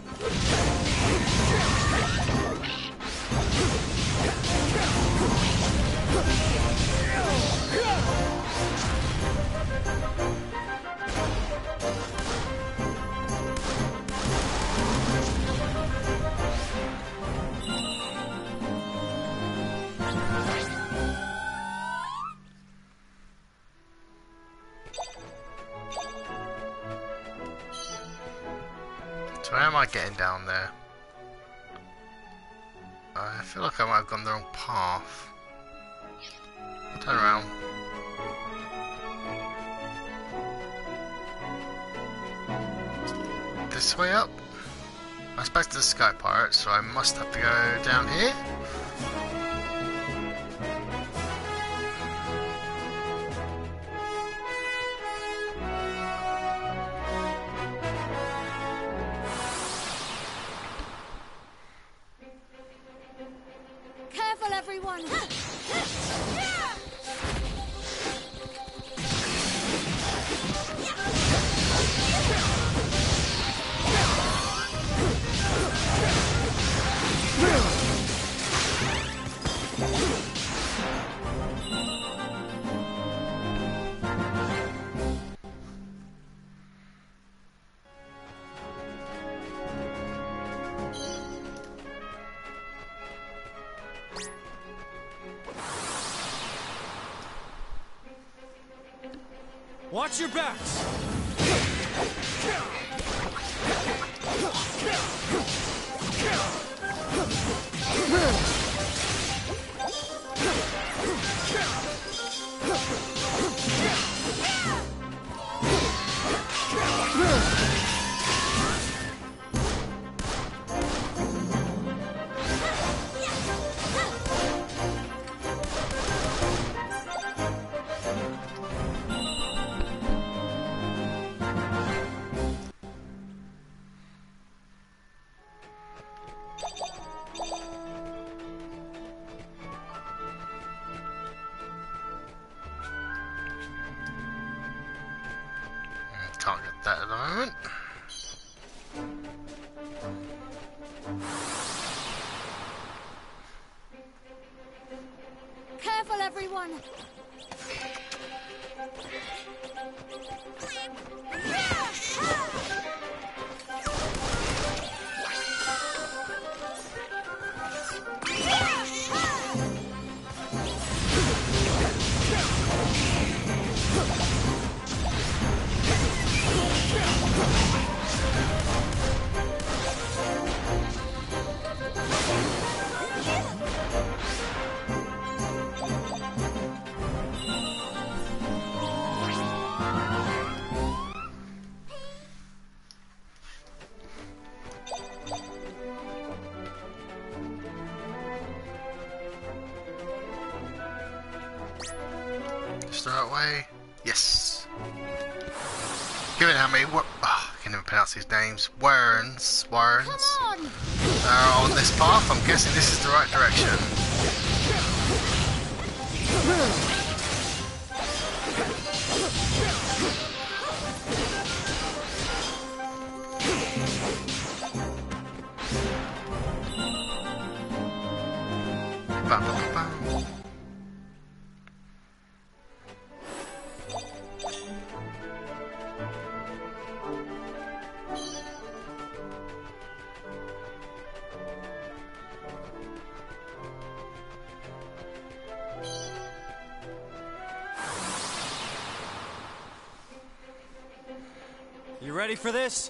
So how am I getting down there? I feel like I might have gone the wrong path. Turn around. This way up? I expect the Sky Pirate, so I must have to go down here. Careful, everyone! Watch your backs. on! Start way. Yes. Given how many I can never pronounce these names. Warrens are on this path, I'm guessing this is the right direction. Bam, bam, bam. You ready for this?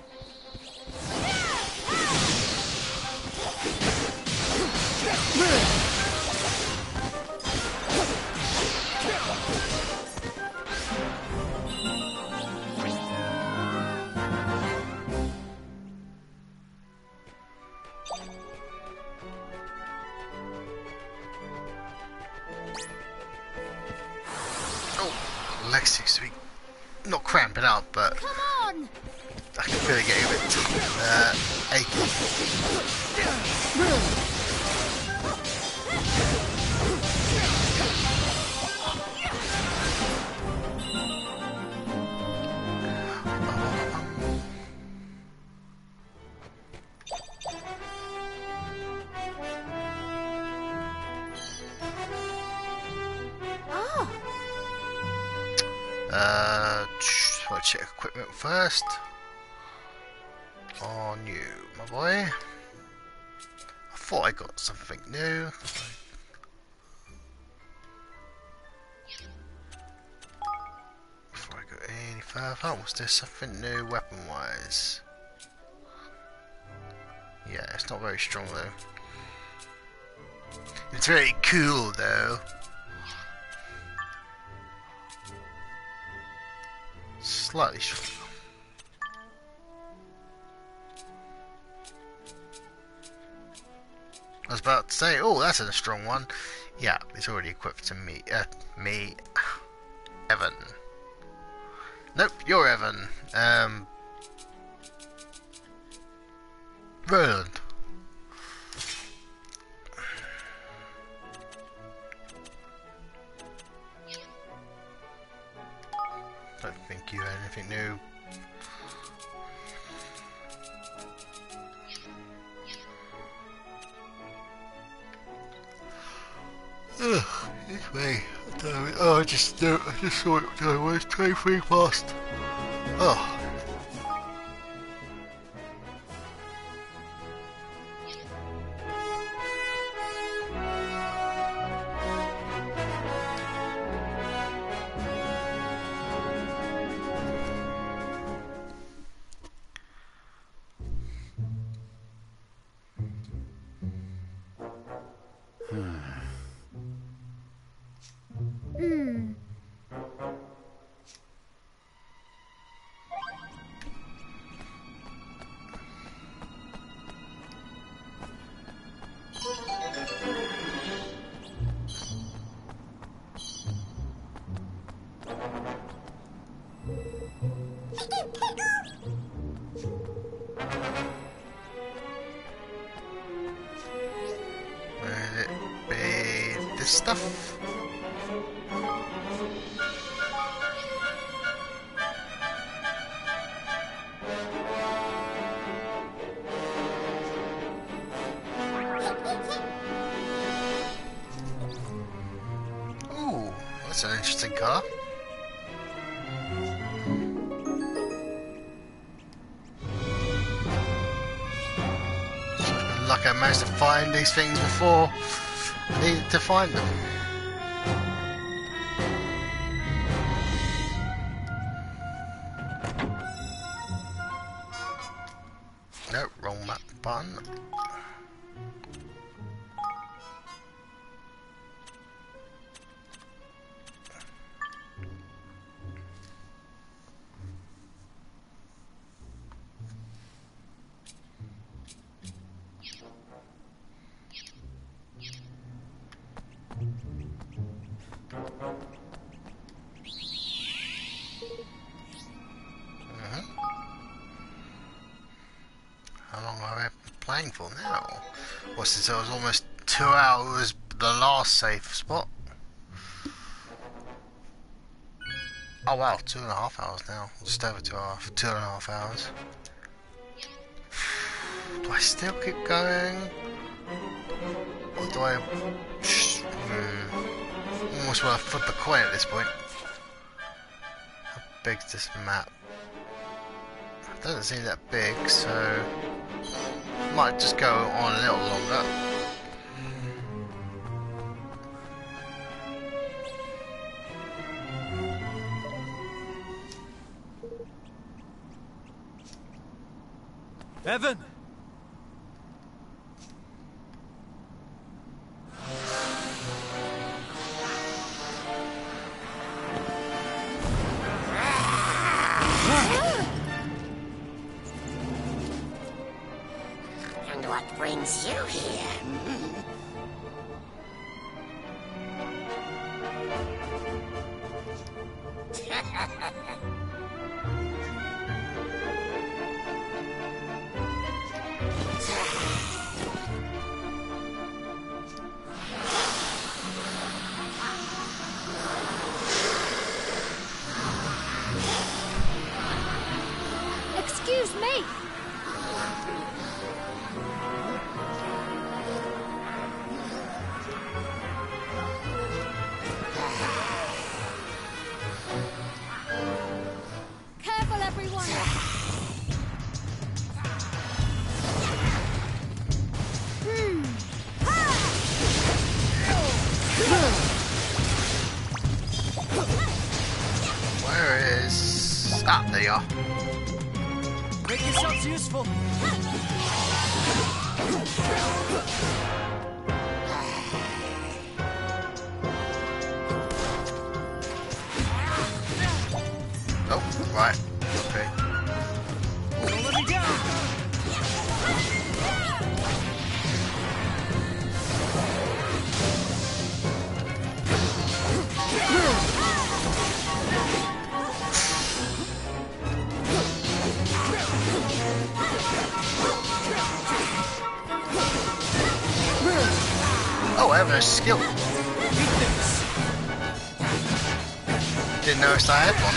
Oh, legs seems to be not cramping up, but Come on! I can feel it getting a bit achy. I'll check equipment first. On you, my boy. I thought I got something new. Before I go any further, was there something new weapon-wise? Yeah, it's not very strong though. It's very cool though. Slightly strong. I was about to say, oh, that's a strong one. Yeah, it's already equipped to me. Evan. Nope, you're Evan. Revenant. Don't think you had anything new. Ugh, this way. Oh, I just saw it. I was trying pretty fast. Oh. Will it be this stuff? Ooh, That's an interesting colour. Lucky I managed to find these things before I needed to find them. Nope, wrong map button. How long have I been playing for now? Well, since I was almost 2 hours the last safe spot. Oh wow, 2.5 hours now. Just over 2.5 hours. Do I still keep going? Or do I... almost want to flip a coin at this point. How big's this map? It doesn't seem that big, so... might just go on a little longer. Evan! And what brings you here? Excuse me! Careful, everyone! Where is... ah, there you are. Make yourselves useful! Oh, right. Okay. Don't let me down! Oh, I have no skill. Didn't notice I had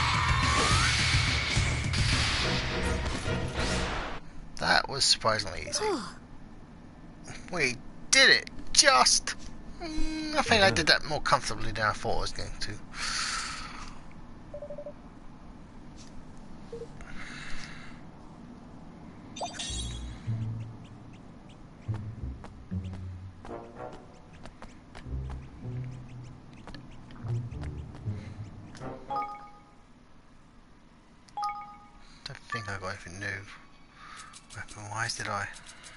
one. That was surprisingly easy. We did it! Just! I think I did that more comfortably than I thought I was going to. Don't think I got anything new. Weapon-wise, did I?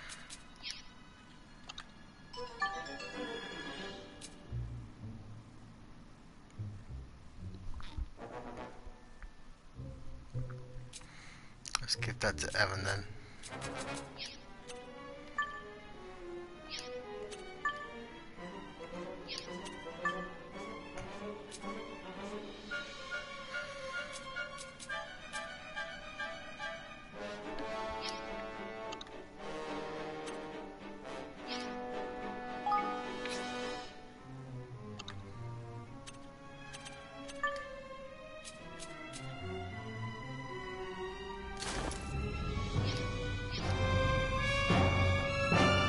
Let's give that to Evan then.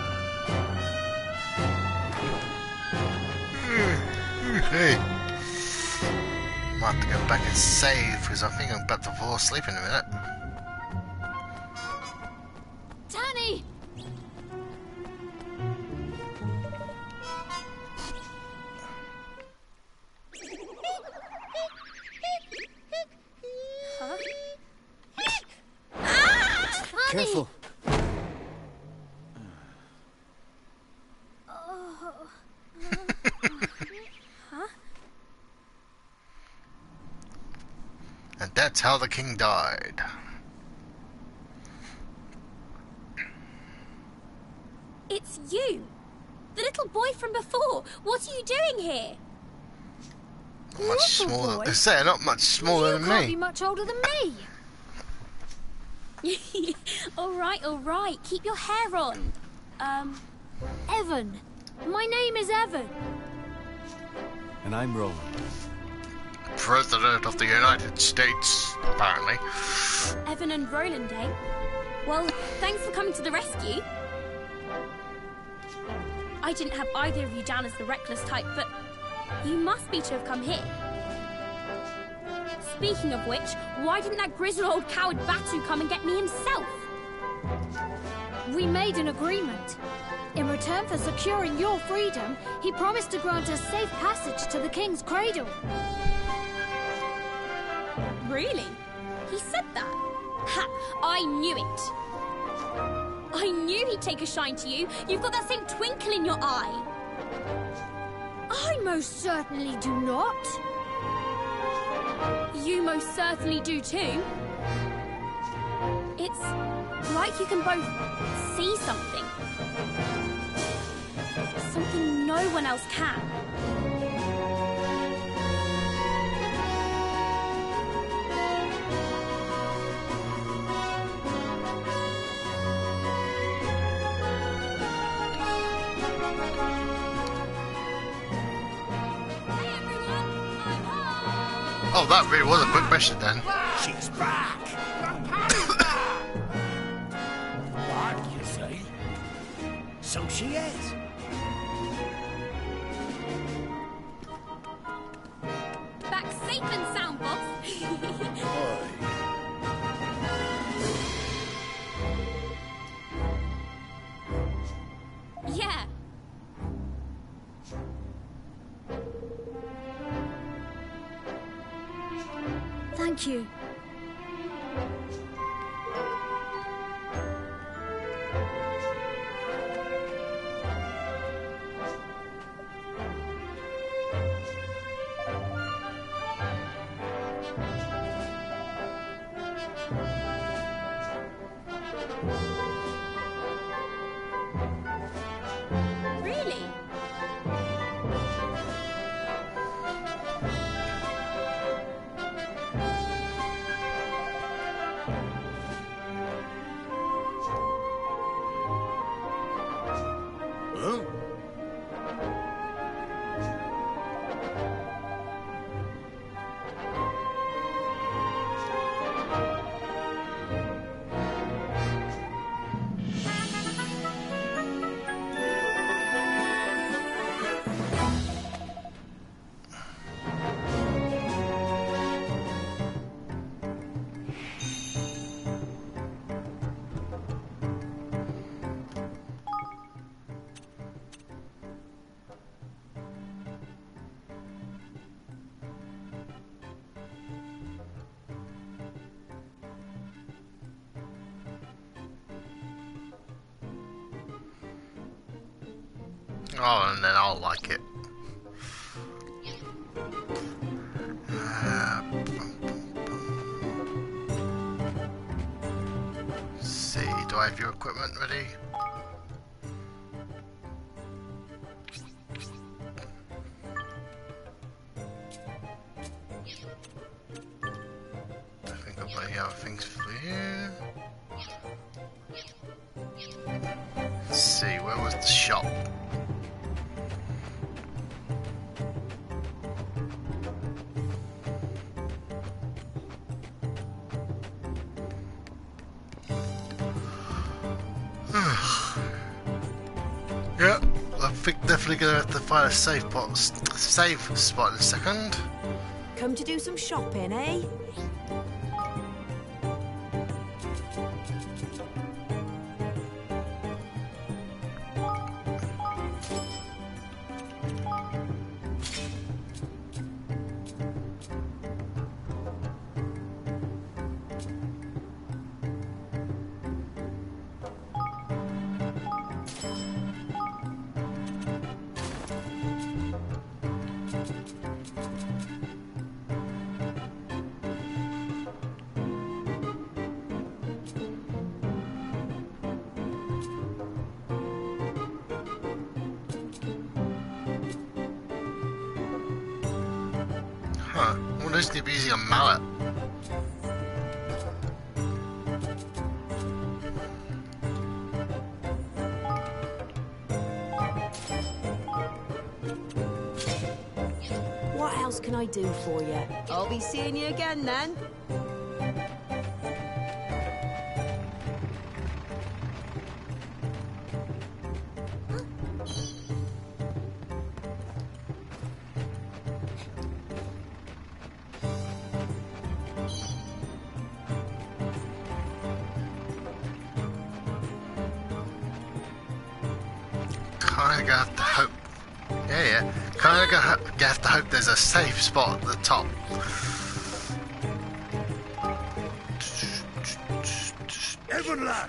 Hey. might have to go back and save because I think I'm about to fall asleep in a minute. Tanny! Huh? Careful. Huh? And that's how the king died. It's you! The little boy from before! What are you doing here? Much smaller. They say not much smaller than You can't me. be much older than me. Alright. Keep your hair on. Evan. My name is Evan. And I'm Roland. President of the United States, apparently. Evan and Roland, eh? Well, thanks for coming to the rescue. I didn't have either of you down as the reckless type, but you must be to have come here. Speaking of which, why didn't that grizzled old coward Batu come and get me himself? We made an agreement. In return for securing your freedom, he promised to grant us safe passage to the king's cradle. Really? He said that? Ha! I knew it! I knew he'd take a shine to you. You've got that same twinkle in your eye. I most certainly do not. You most certainly do too. It's like you can both see something. Something no one else can. Oh, that really was a quick mission then. She's back! What, you say? So she is. Back safe and sound, boss. Yeah. Thank you. Really? Huh? Oh, and then I'll like it. Let's see, do I have your equipment ready? I think I've got any other things for you. Let's see, where was the shop? Yeah, I think definitely gonna have to find a safe spot in a second. Come to do some shopping, eh? Huh. Well, this need to be using a mallet. What else can I do for you? I'll be seeing you again then. Kinda gonna have to hope. Yeah. Kinda gonna have to hope there's a safe spot at the top. Evan, lad!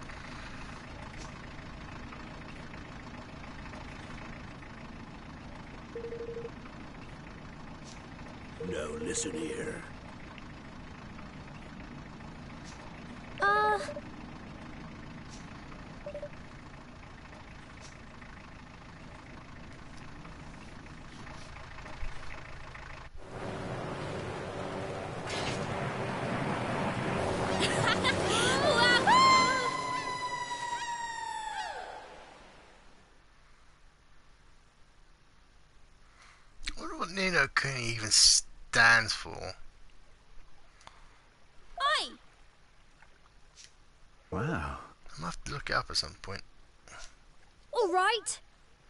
No, listen here. I wonder what Nino Kuni even stands for. Oi! Wow. I might have to look it up at some point. All right.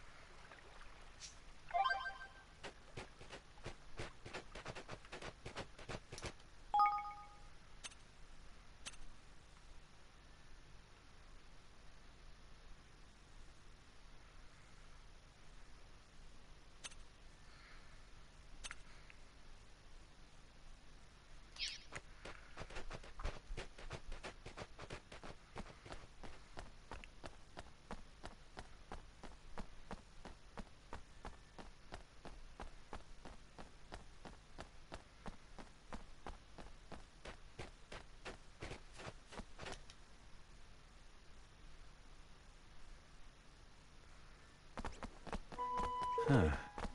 Huh.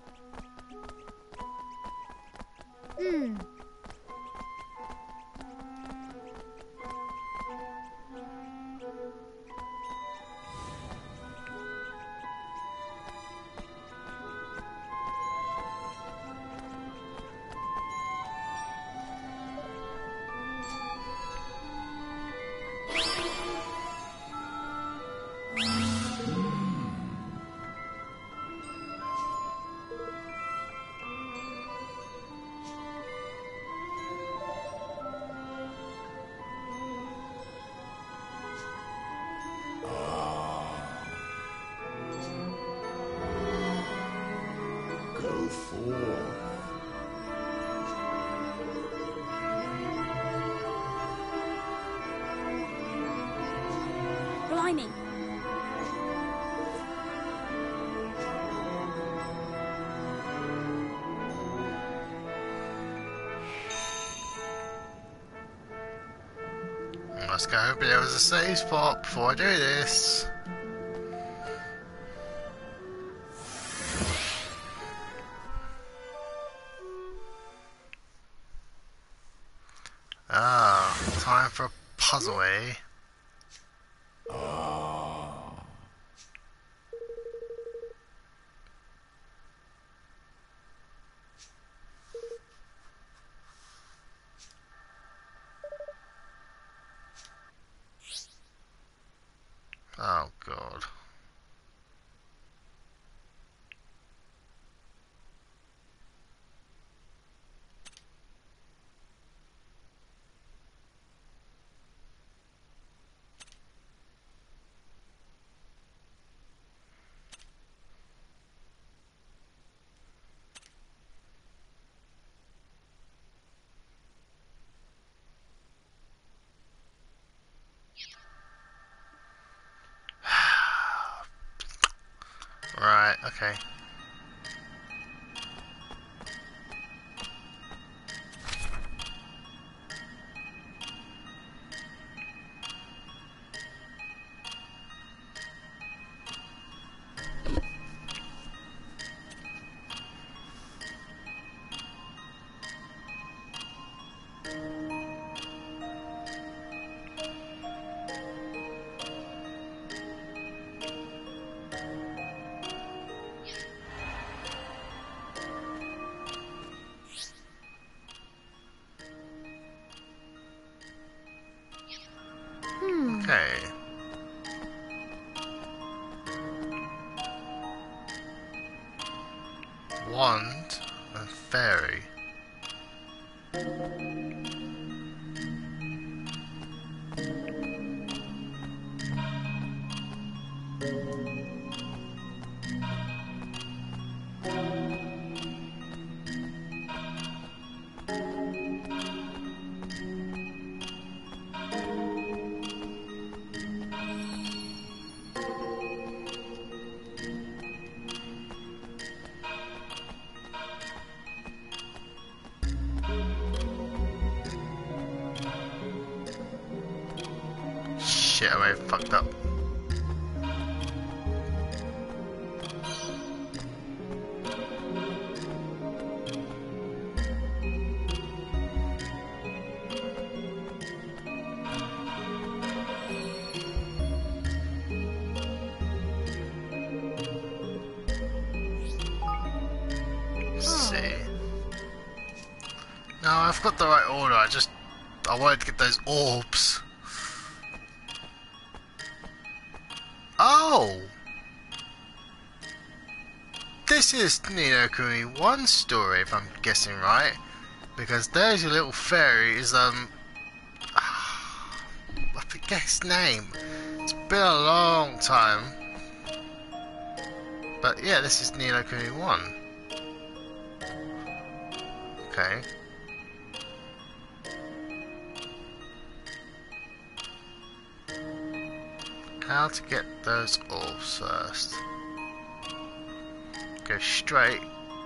Go forth. Blimey. Let's go. Hopefully there was a safe spot before I do this. Ah, time for a puzzle, eh? Oh, God. Right, okay. Okay. Wand and fairy. Shit, I may have fucked up. See. No, I've got the right order. I wanted to get those orbs. Oh! This is Ni no Kuni 1 story, if I'm guessing right. Because there's your little fairy is, I forget his name. It's been a long time. But yeah, this is Ni no Kuni 1. Okay. How to get those orbs first? Go straight.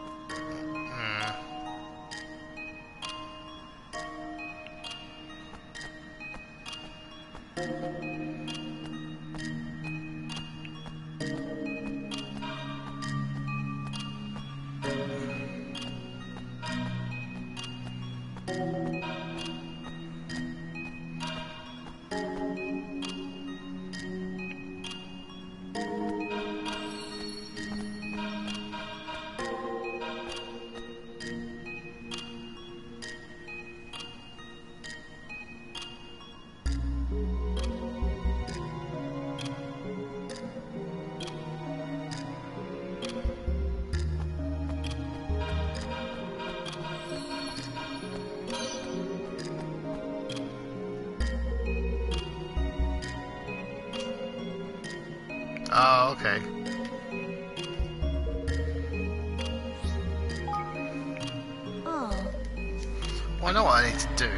Oh, okay. Oh. Well, I know what I need to do.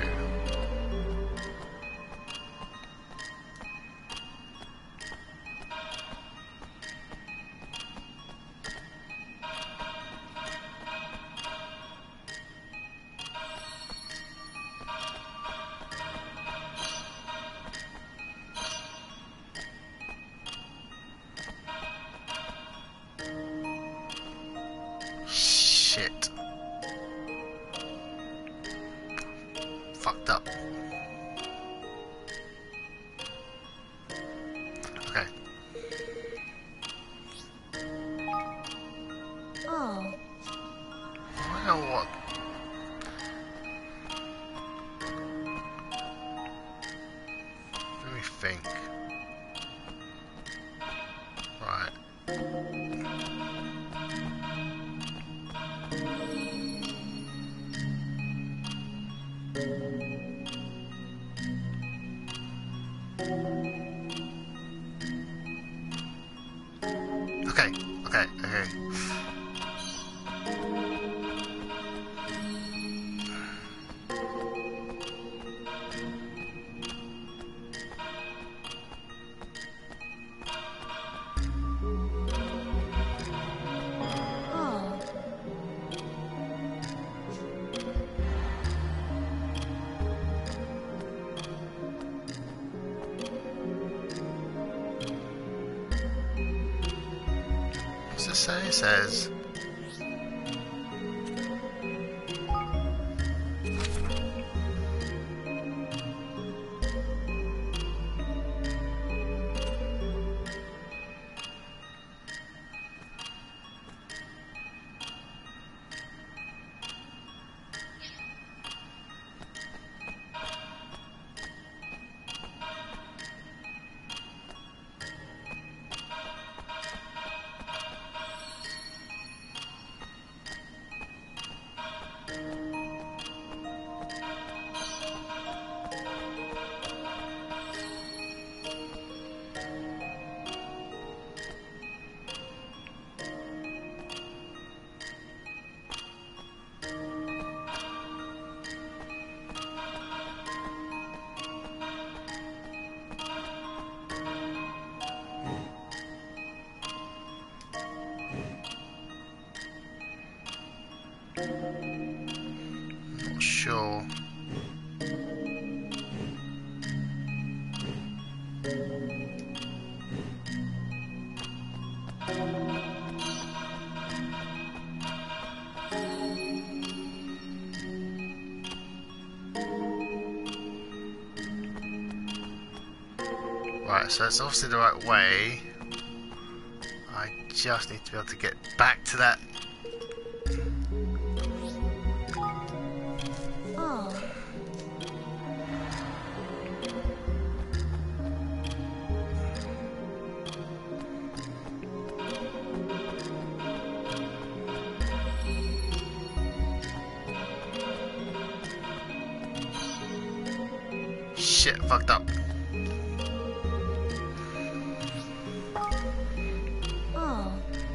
Shit. Fucked up. Okay. Oh. I know what. Let me think. Right. Okay, okay, okay. What's it say? It says... Not sure. Right, so it's obviously the right way. I just need to be able to get back to that. Oh. Shit, fucked up. Oh.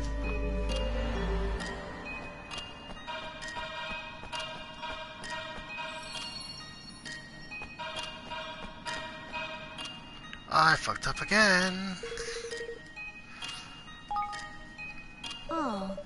I fucked up again. Oh.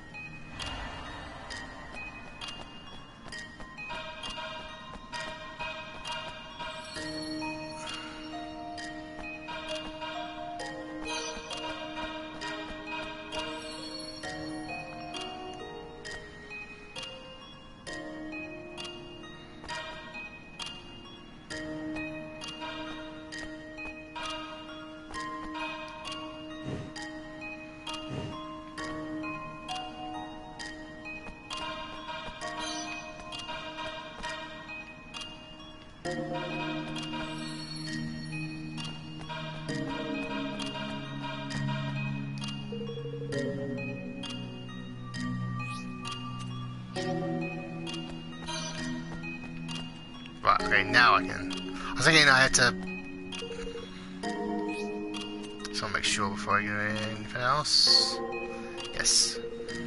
Right, okay, now I can. I was thinking I had to. So I'll make sure before I do anything else. Yes.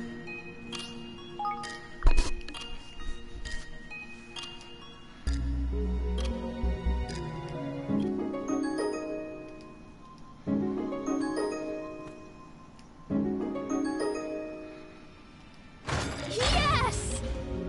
Yes!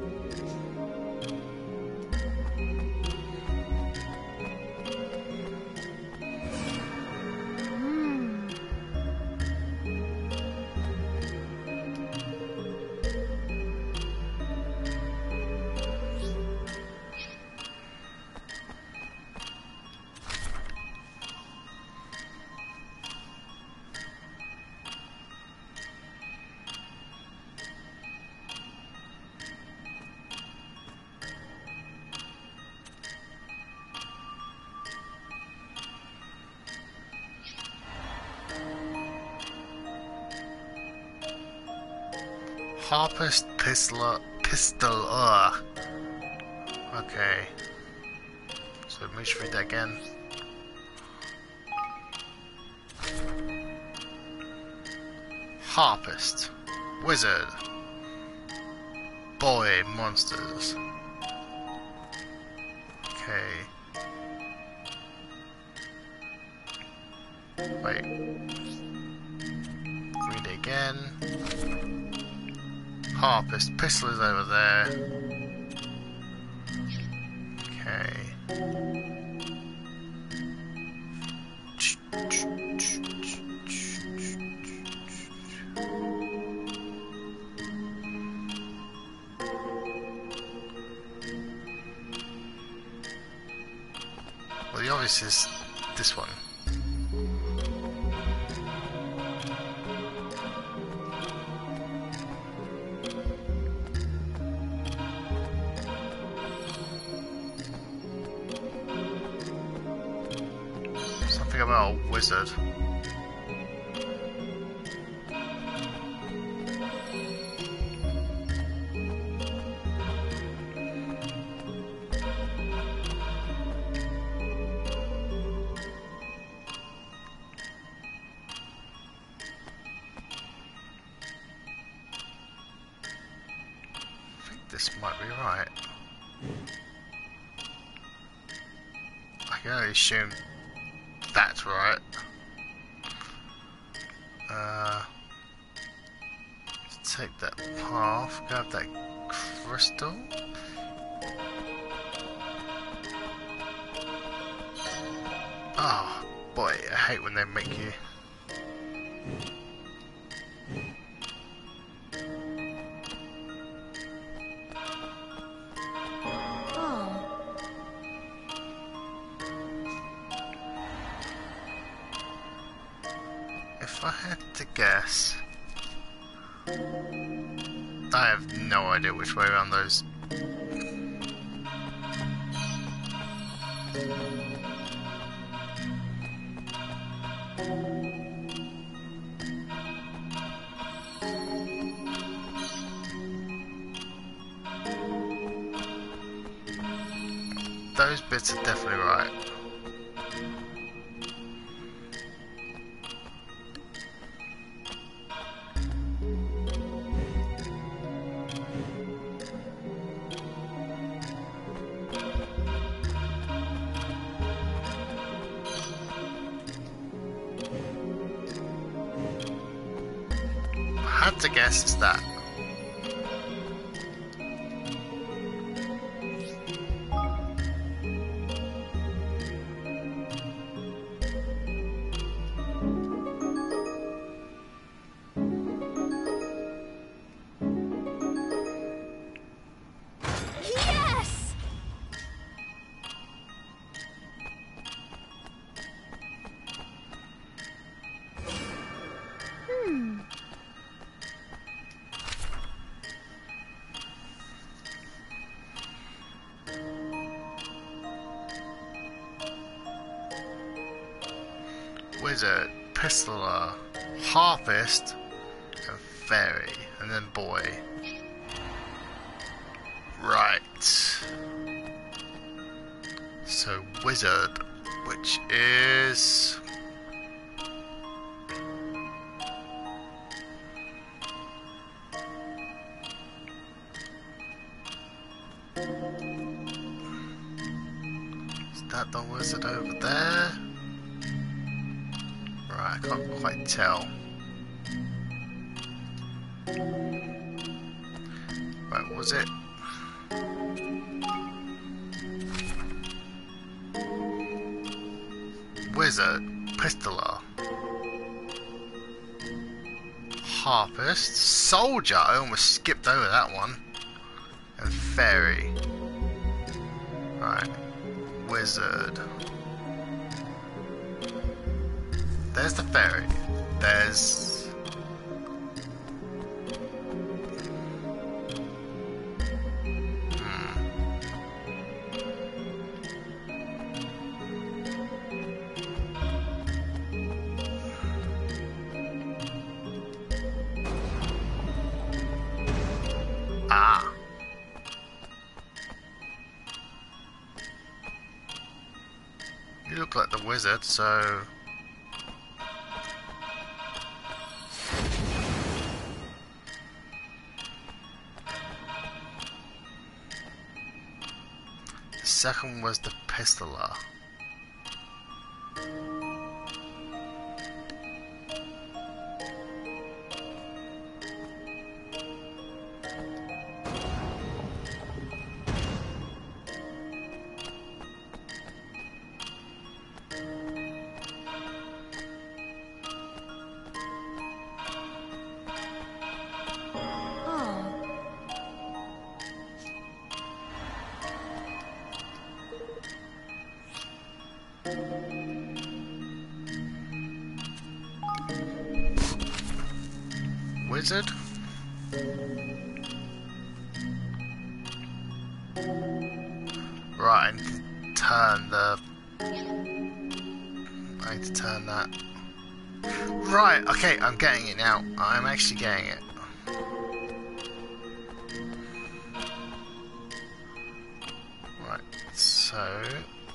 Harpist pistol. Okay. So let me just read that again. Harpist. Wizard. Boy monsters. Okay. Wait. Read it again. Harpist. Pistol is over there. Okay. this is this one. Something about a wizard. This might be right. I can only assume that's right. Take that path, grab that crystal. Oh boy, I hate when they make you. If I had to guess, I have no idea which way around those. Those bits are definitely right. I had to guess it's that. Yes! Wizard, pistoler, harpist, and fairy, and then boy. Right. So wizard, which is that the wizard over there? Right, I can't quite tell. Right, was it? Wizard, pistoler, harpist, soldier, I almost skipped over that one, and fairy. Right, wizard. There's the fairy. There's... Ah. You look like the wizard, so... The second was the pistoler. wizard. Right, I need to turn the... I need to turn that. Right, okay, I'm getting it now. I'm actually getting it. Right, so...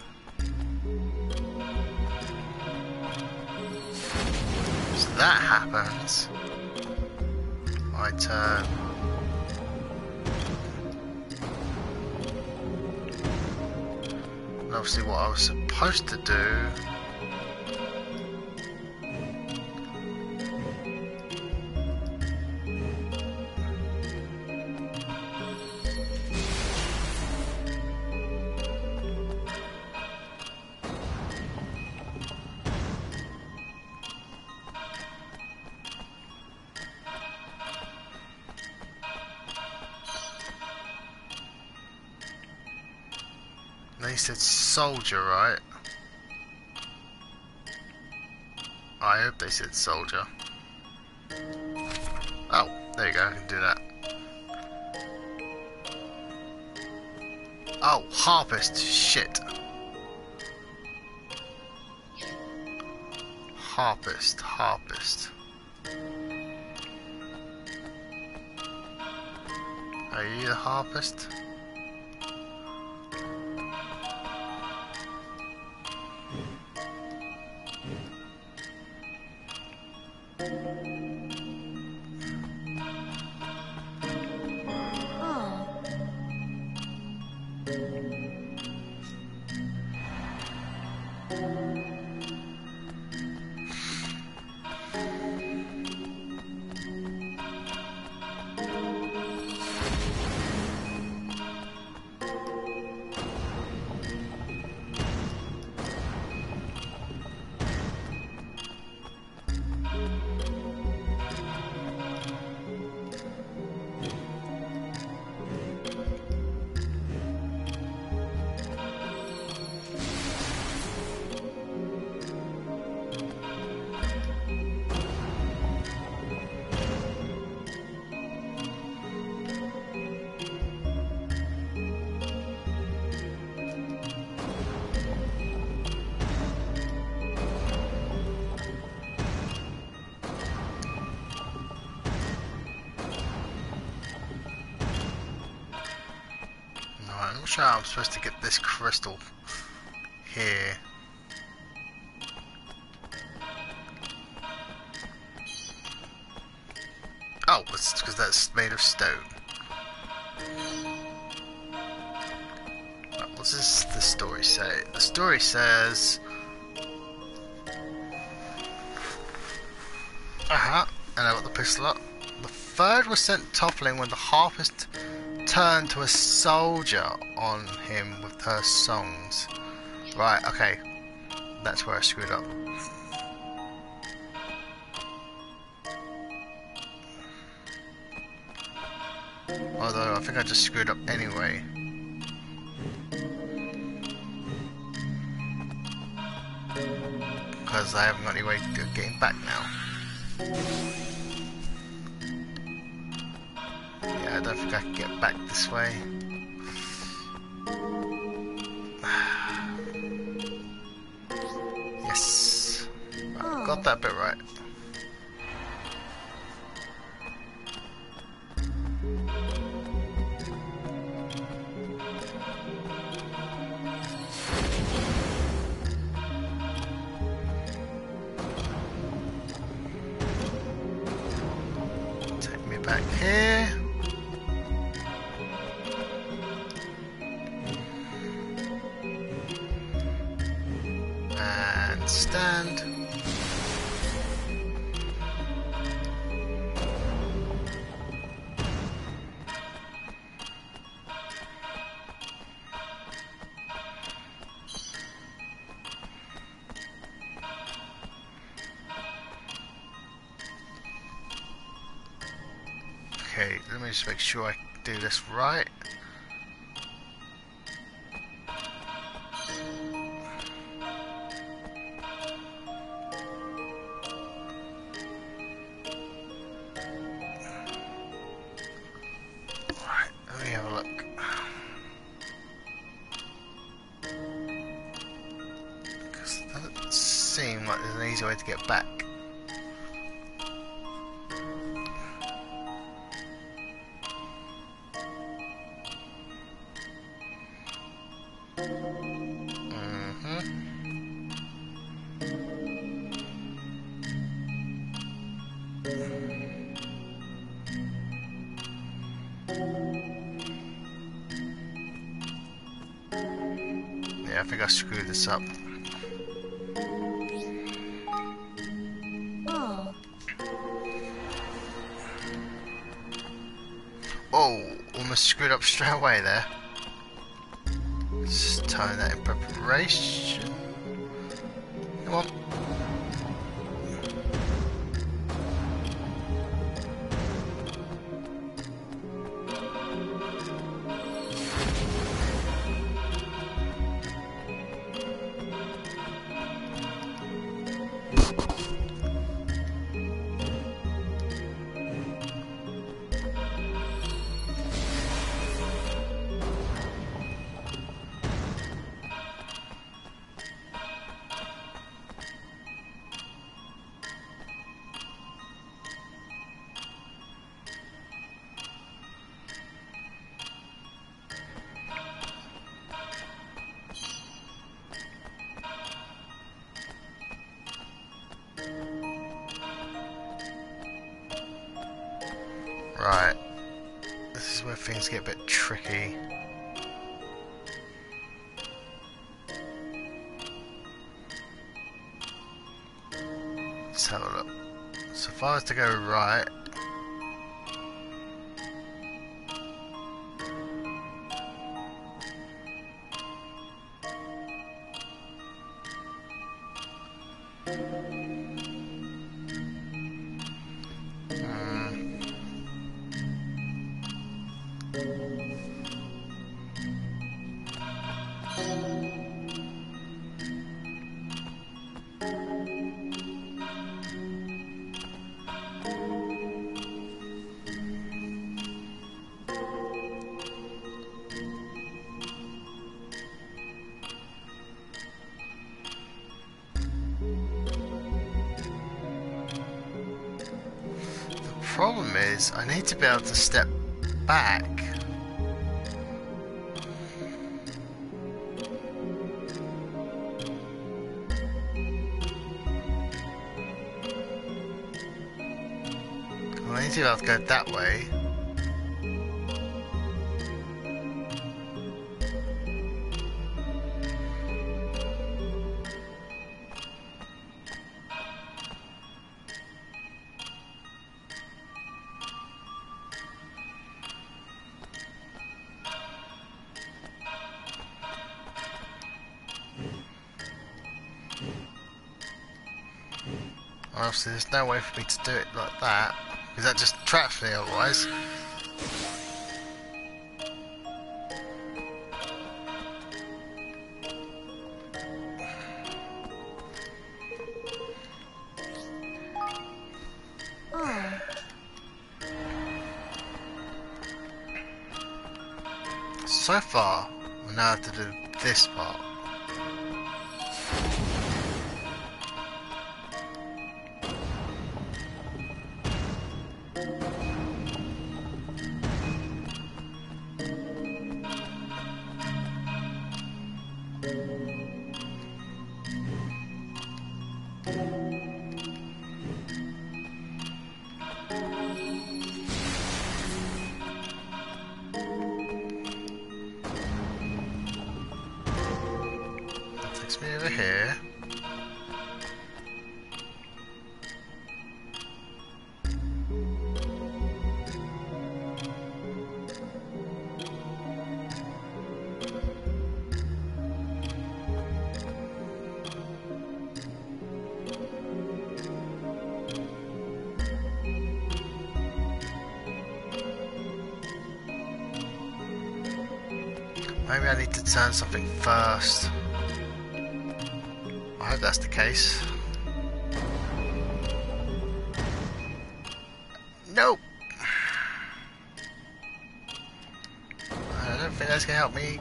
So that happens. I turn... And obviously what I was supposed to do... They said soldier, right? I hope they said soldier. Oh, there you go, I can do that. Oh, harpist, shit. Harpist. Are you the harpist? I'm not sure how I'm supposed to get this crystal here. Oh, it's because that's made of stone. Right, what does the story say? The story says... and I got the pistol up. The third was sent toppling when the harpist turned to a soldier on him with her songs. Right, okay. That's where I screwed up. Although, I think I just screwed up anyway. Because I haven't got any way to getting back now. Yeah, I don't think I can get back this way. Yes. Right, got that bit right. Take me back here. And stand. Okay, let me just make sure I do this right. easy way to get back. Yeah, I think I screwed this up. Oh, almost screwed up straight away there. Just turn that in preparation. Come on. Right, this is where things get a bit tricky. Let's have a look. So if I was to go right, problem is, I need to be able to step back. I need to be able to go that way. Obviously there's no way for me to do it like that, because that just traps me otherwise. So far, we now have to do this part. Takes me over here. Maybe I need to turn something first. I hope that's the case. Nope. I don't think that's gonna help me.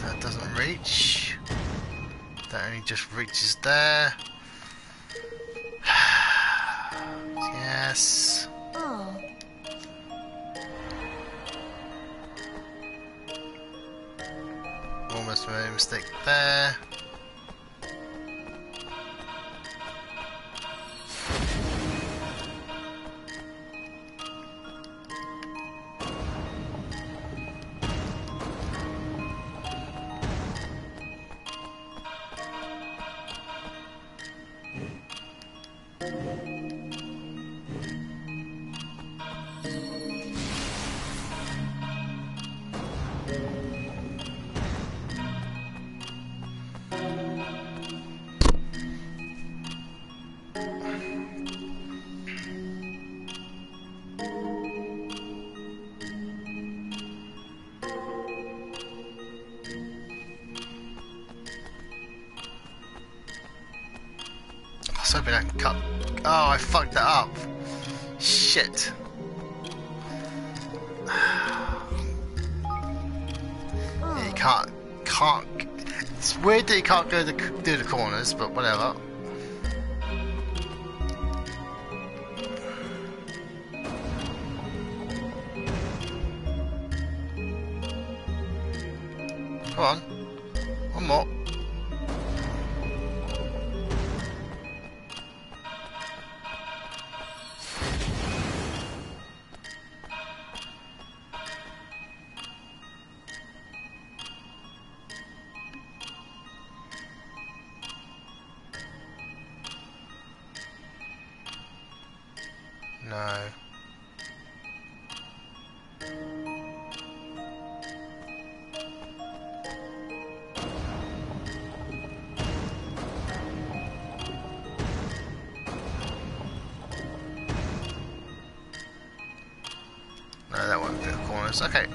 That doesn't reach. That only just reaches there. Yes. Oh. Almost made a mistake there. I was hoping I could cut. Oh, I fucked that up. Shit. Yeah, you can't. It's weird that you can't go do the corners, but whatever. Come on. One more. No. No, that won't be the corners. Okay.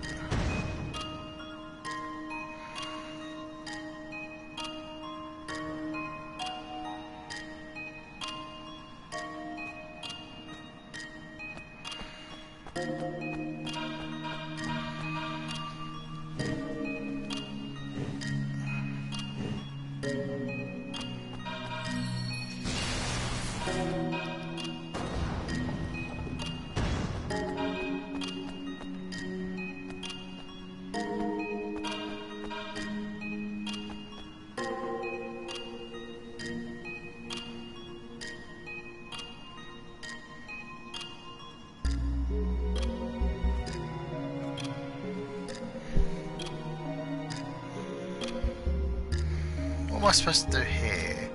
What am I supposed to do here?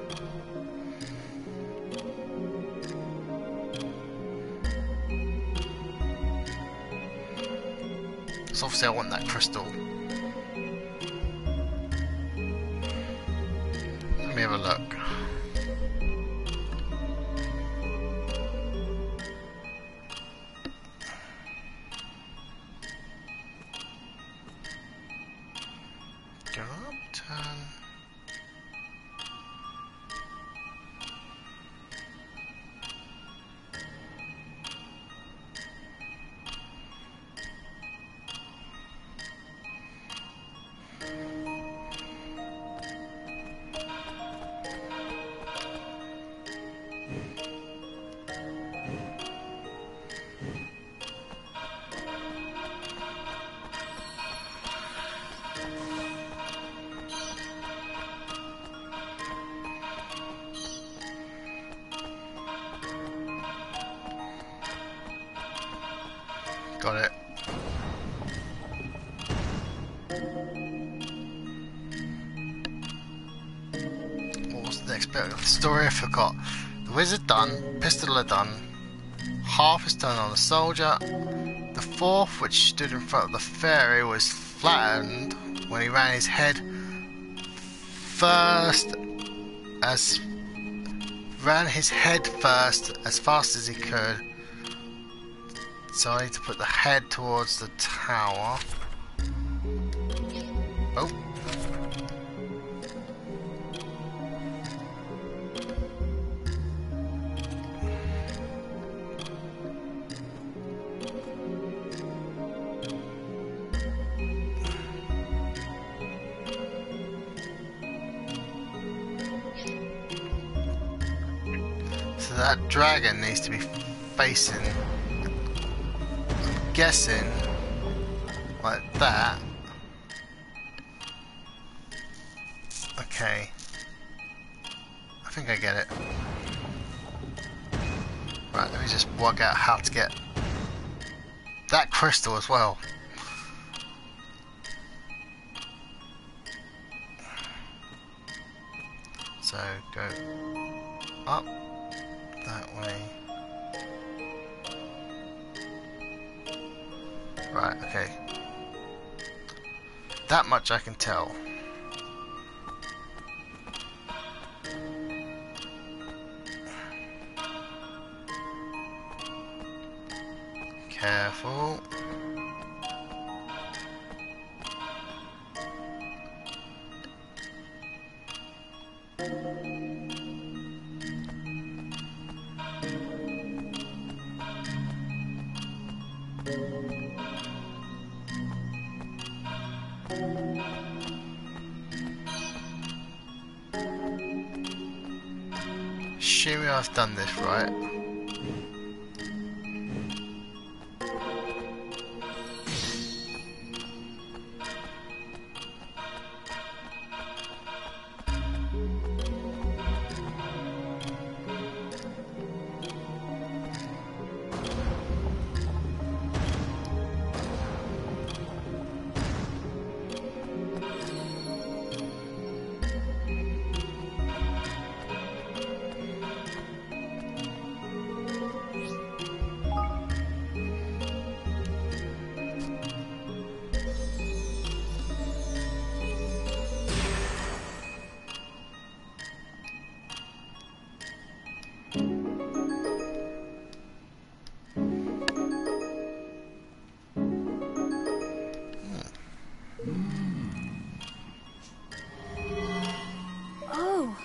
So obviously I want that crystal. Let me have a look. Go up, turn. Got it. What was the next bit of the story? I forgot. The wizard done, pistol done, half is done on the soldier. The fourth, which stood in front of the fairy, was flattened when he ran his head first as fast as he could. So I need to put the head towards the tower. Oh. So that dragon needs to be facing, guessing, like that. Okay. I think I get it. Right, let me just work out how to get that crystal as well. So go up that way. Right, okay. That much I can tell. Careful. Assuming I've done this right. Oh.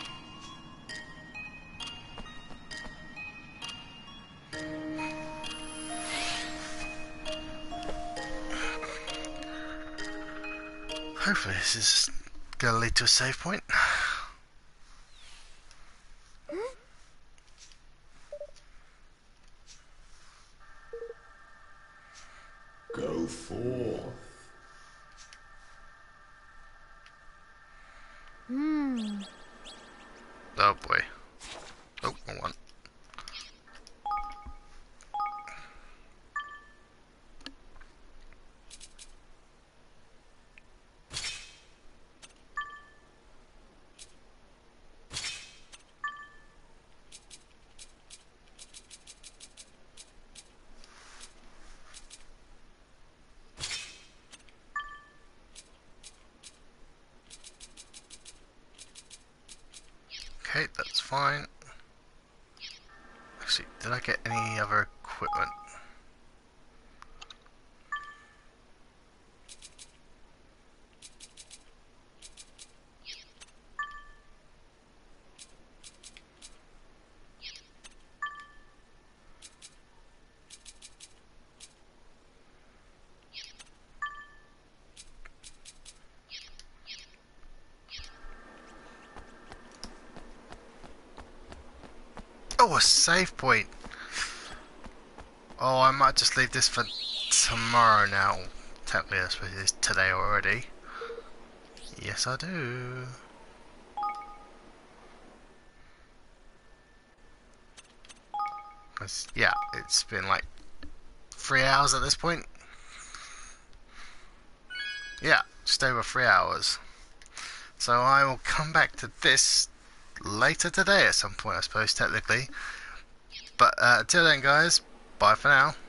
Hopefully this is going to lead to a save point. Go forth. Oh boy. Oh, wrong one. Okay, that's fine. Actually, did I get any other equipment? Oh, a save point! Oh, I might just leave this for tomorrow now. Technically, I suppose it's today already. Yes, I do. Because, yeah, it's been like 3 hours at this point. Yeah, just over 3 hours. So I will come back to this later today at some point, I suppose, technically. But until then, guys, bye for now.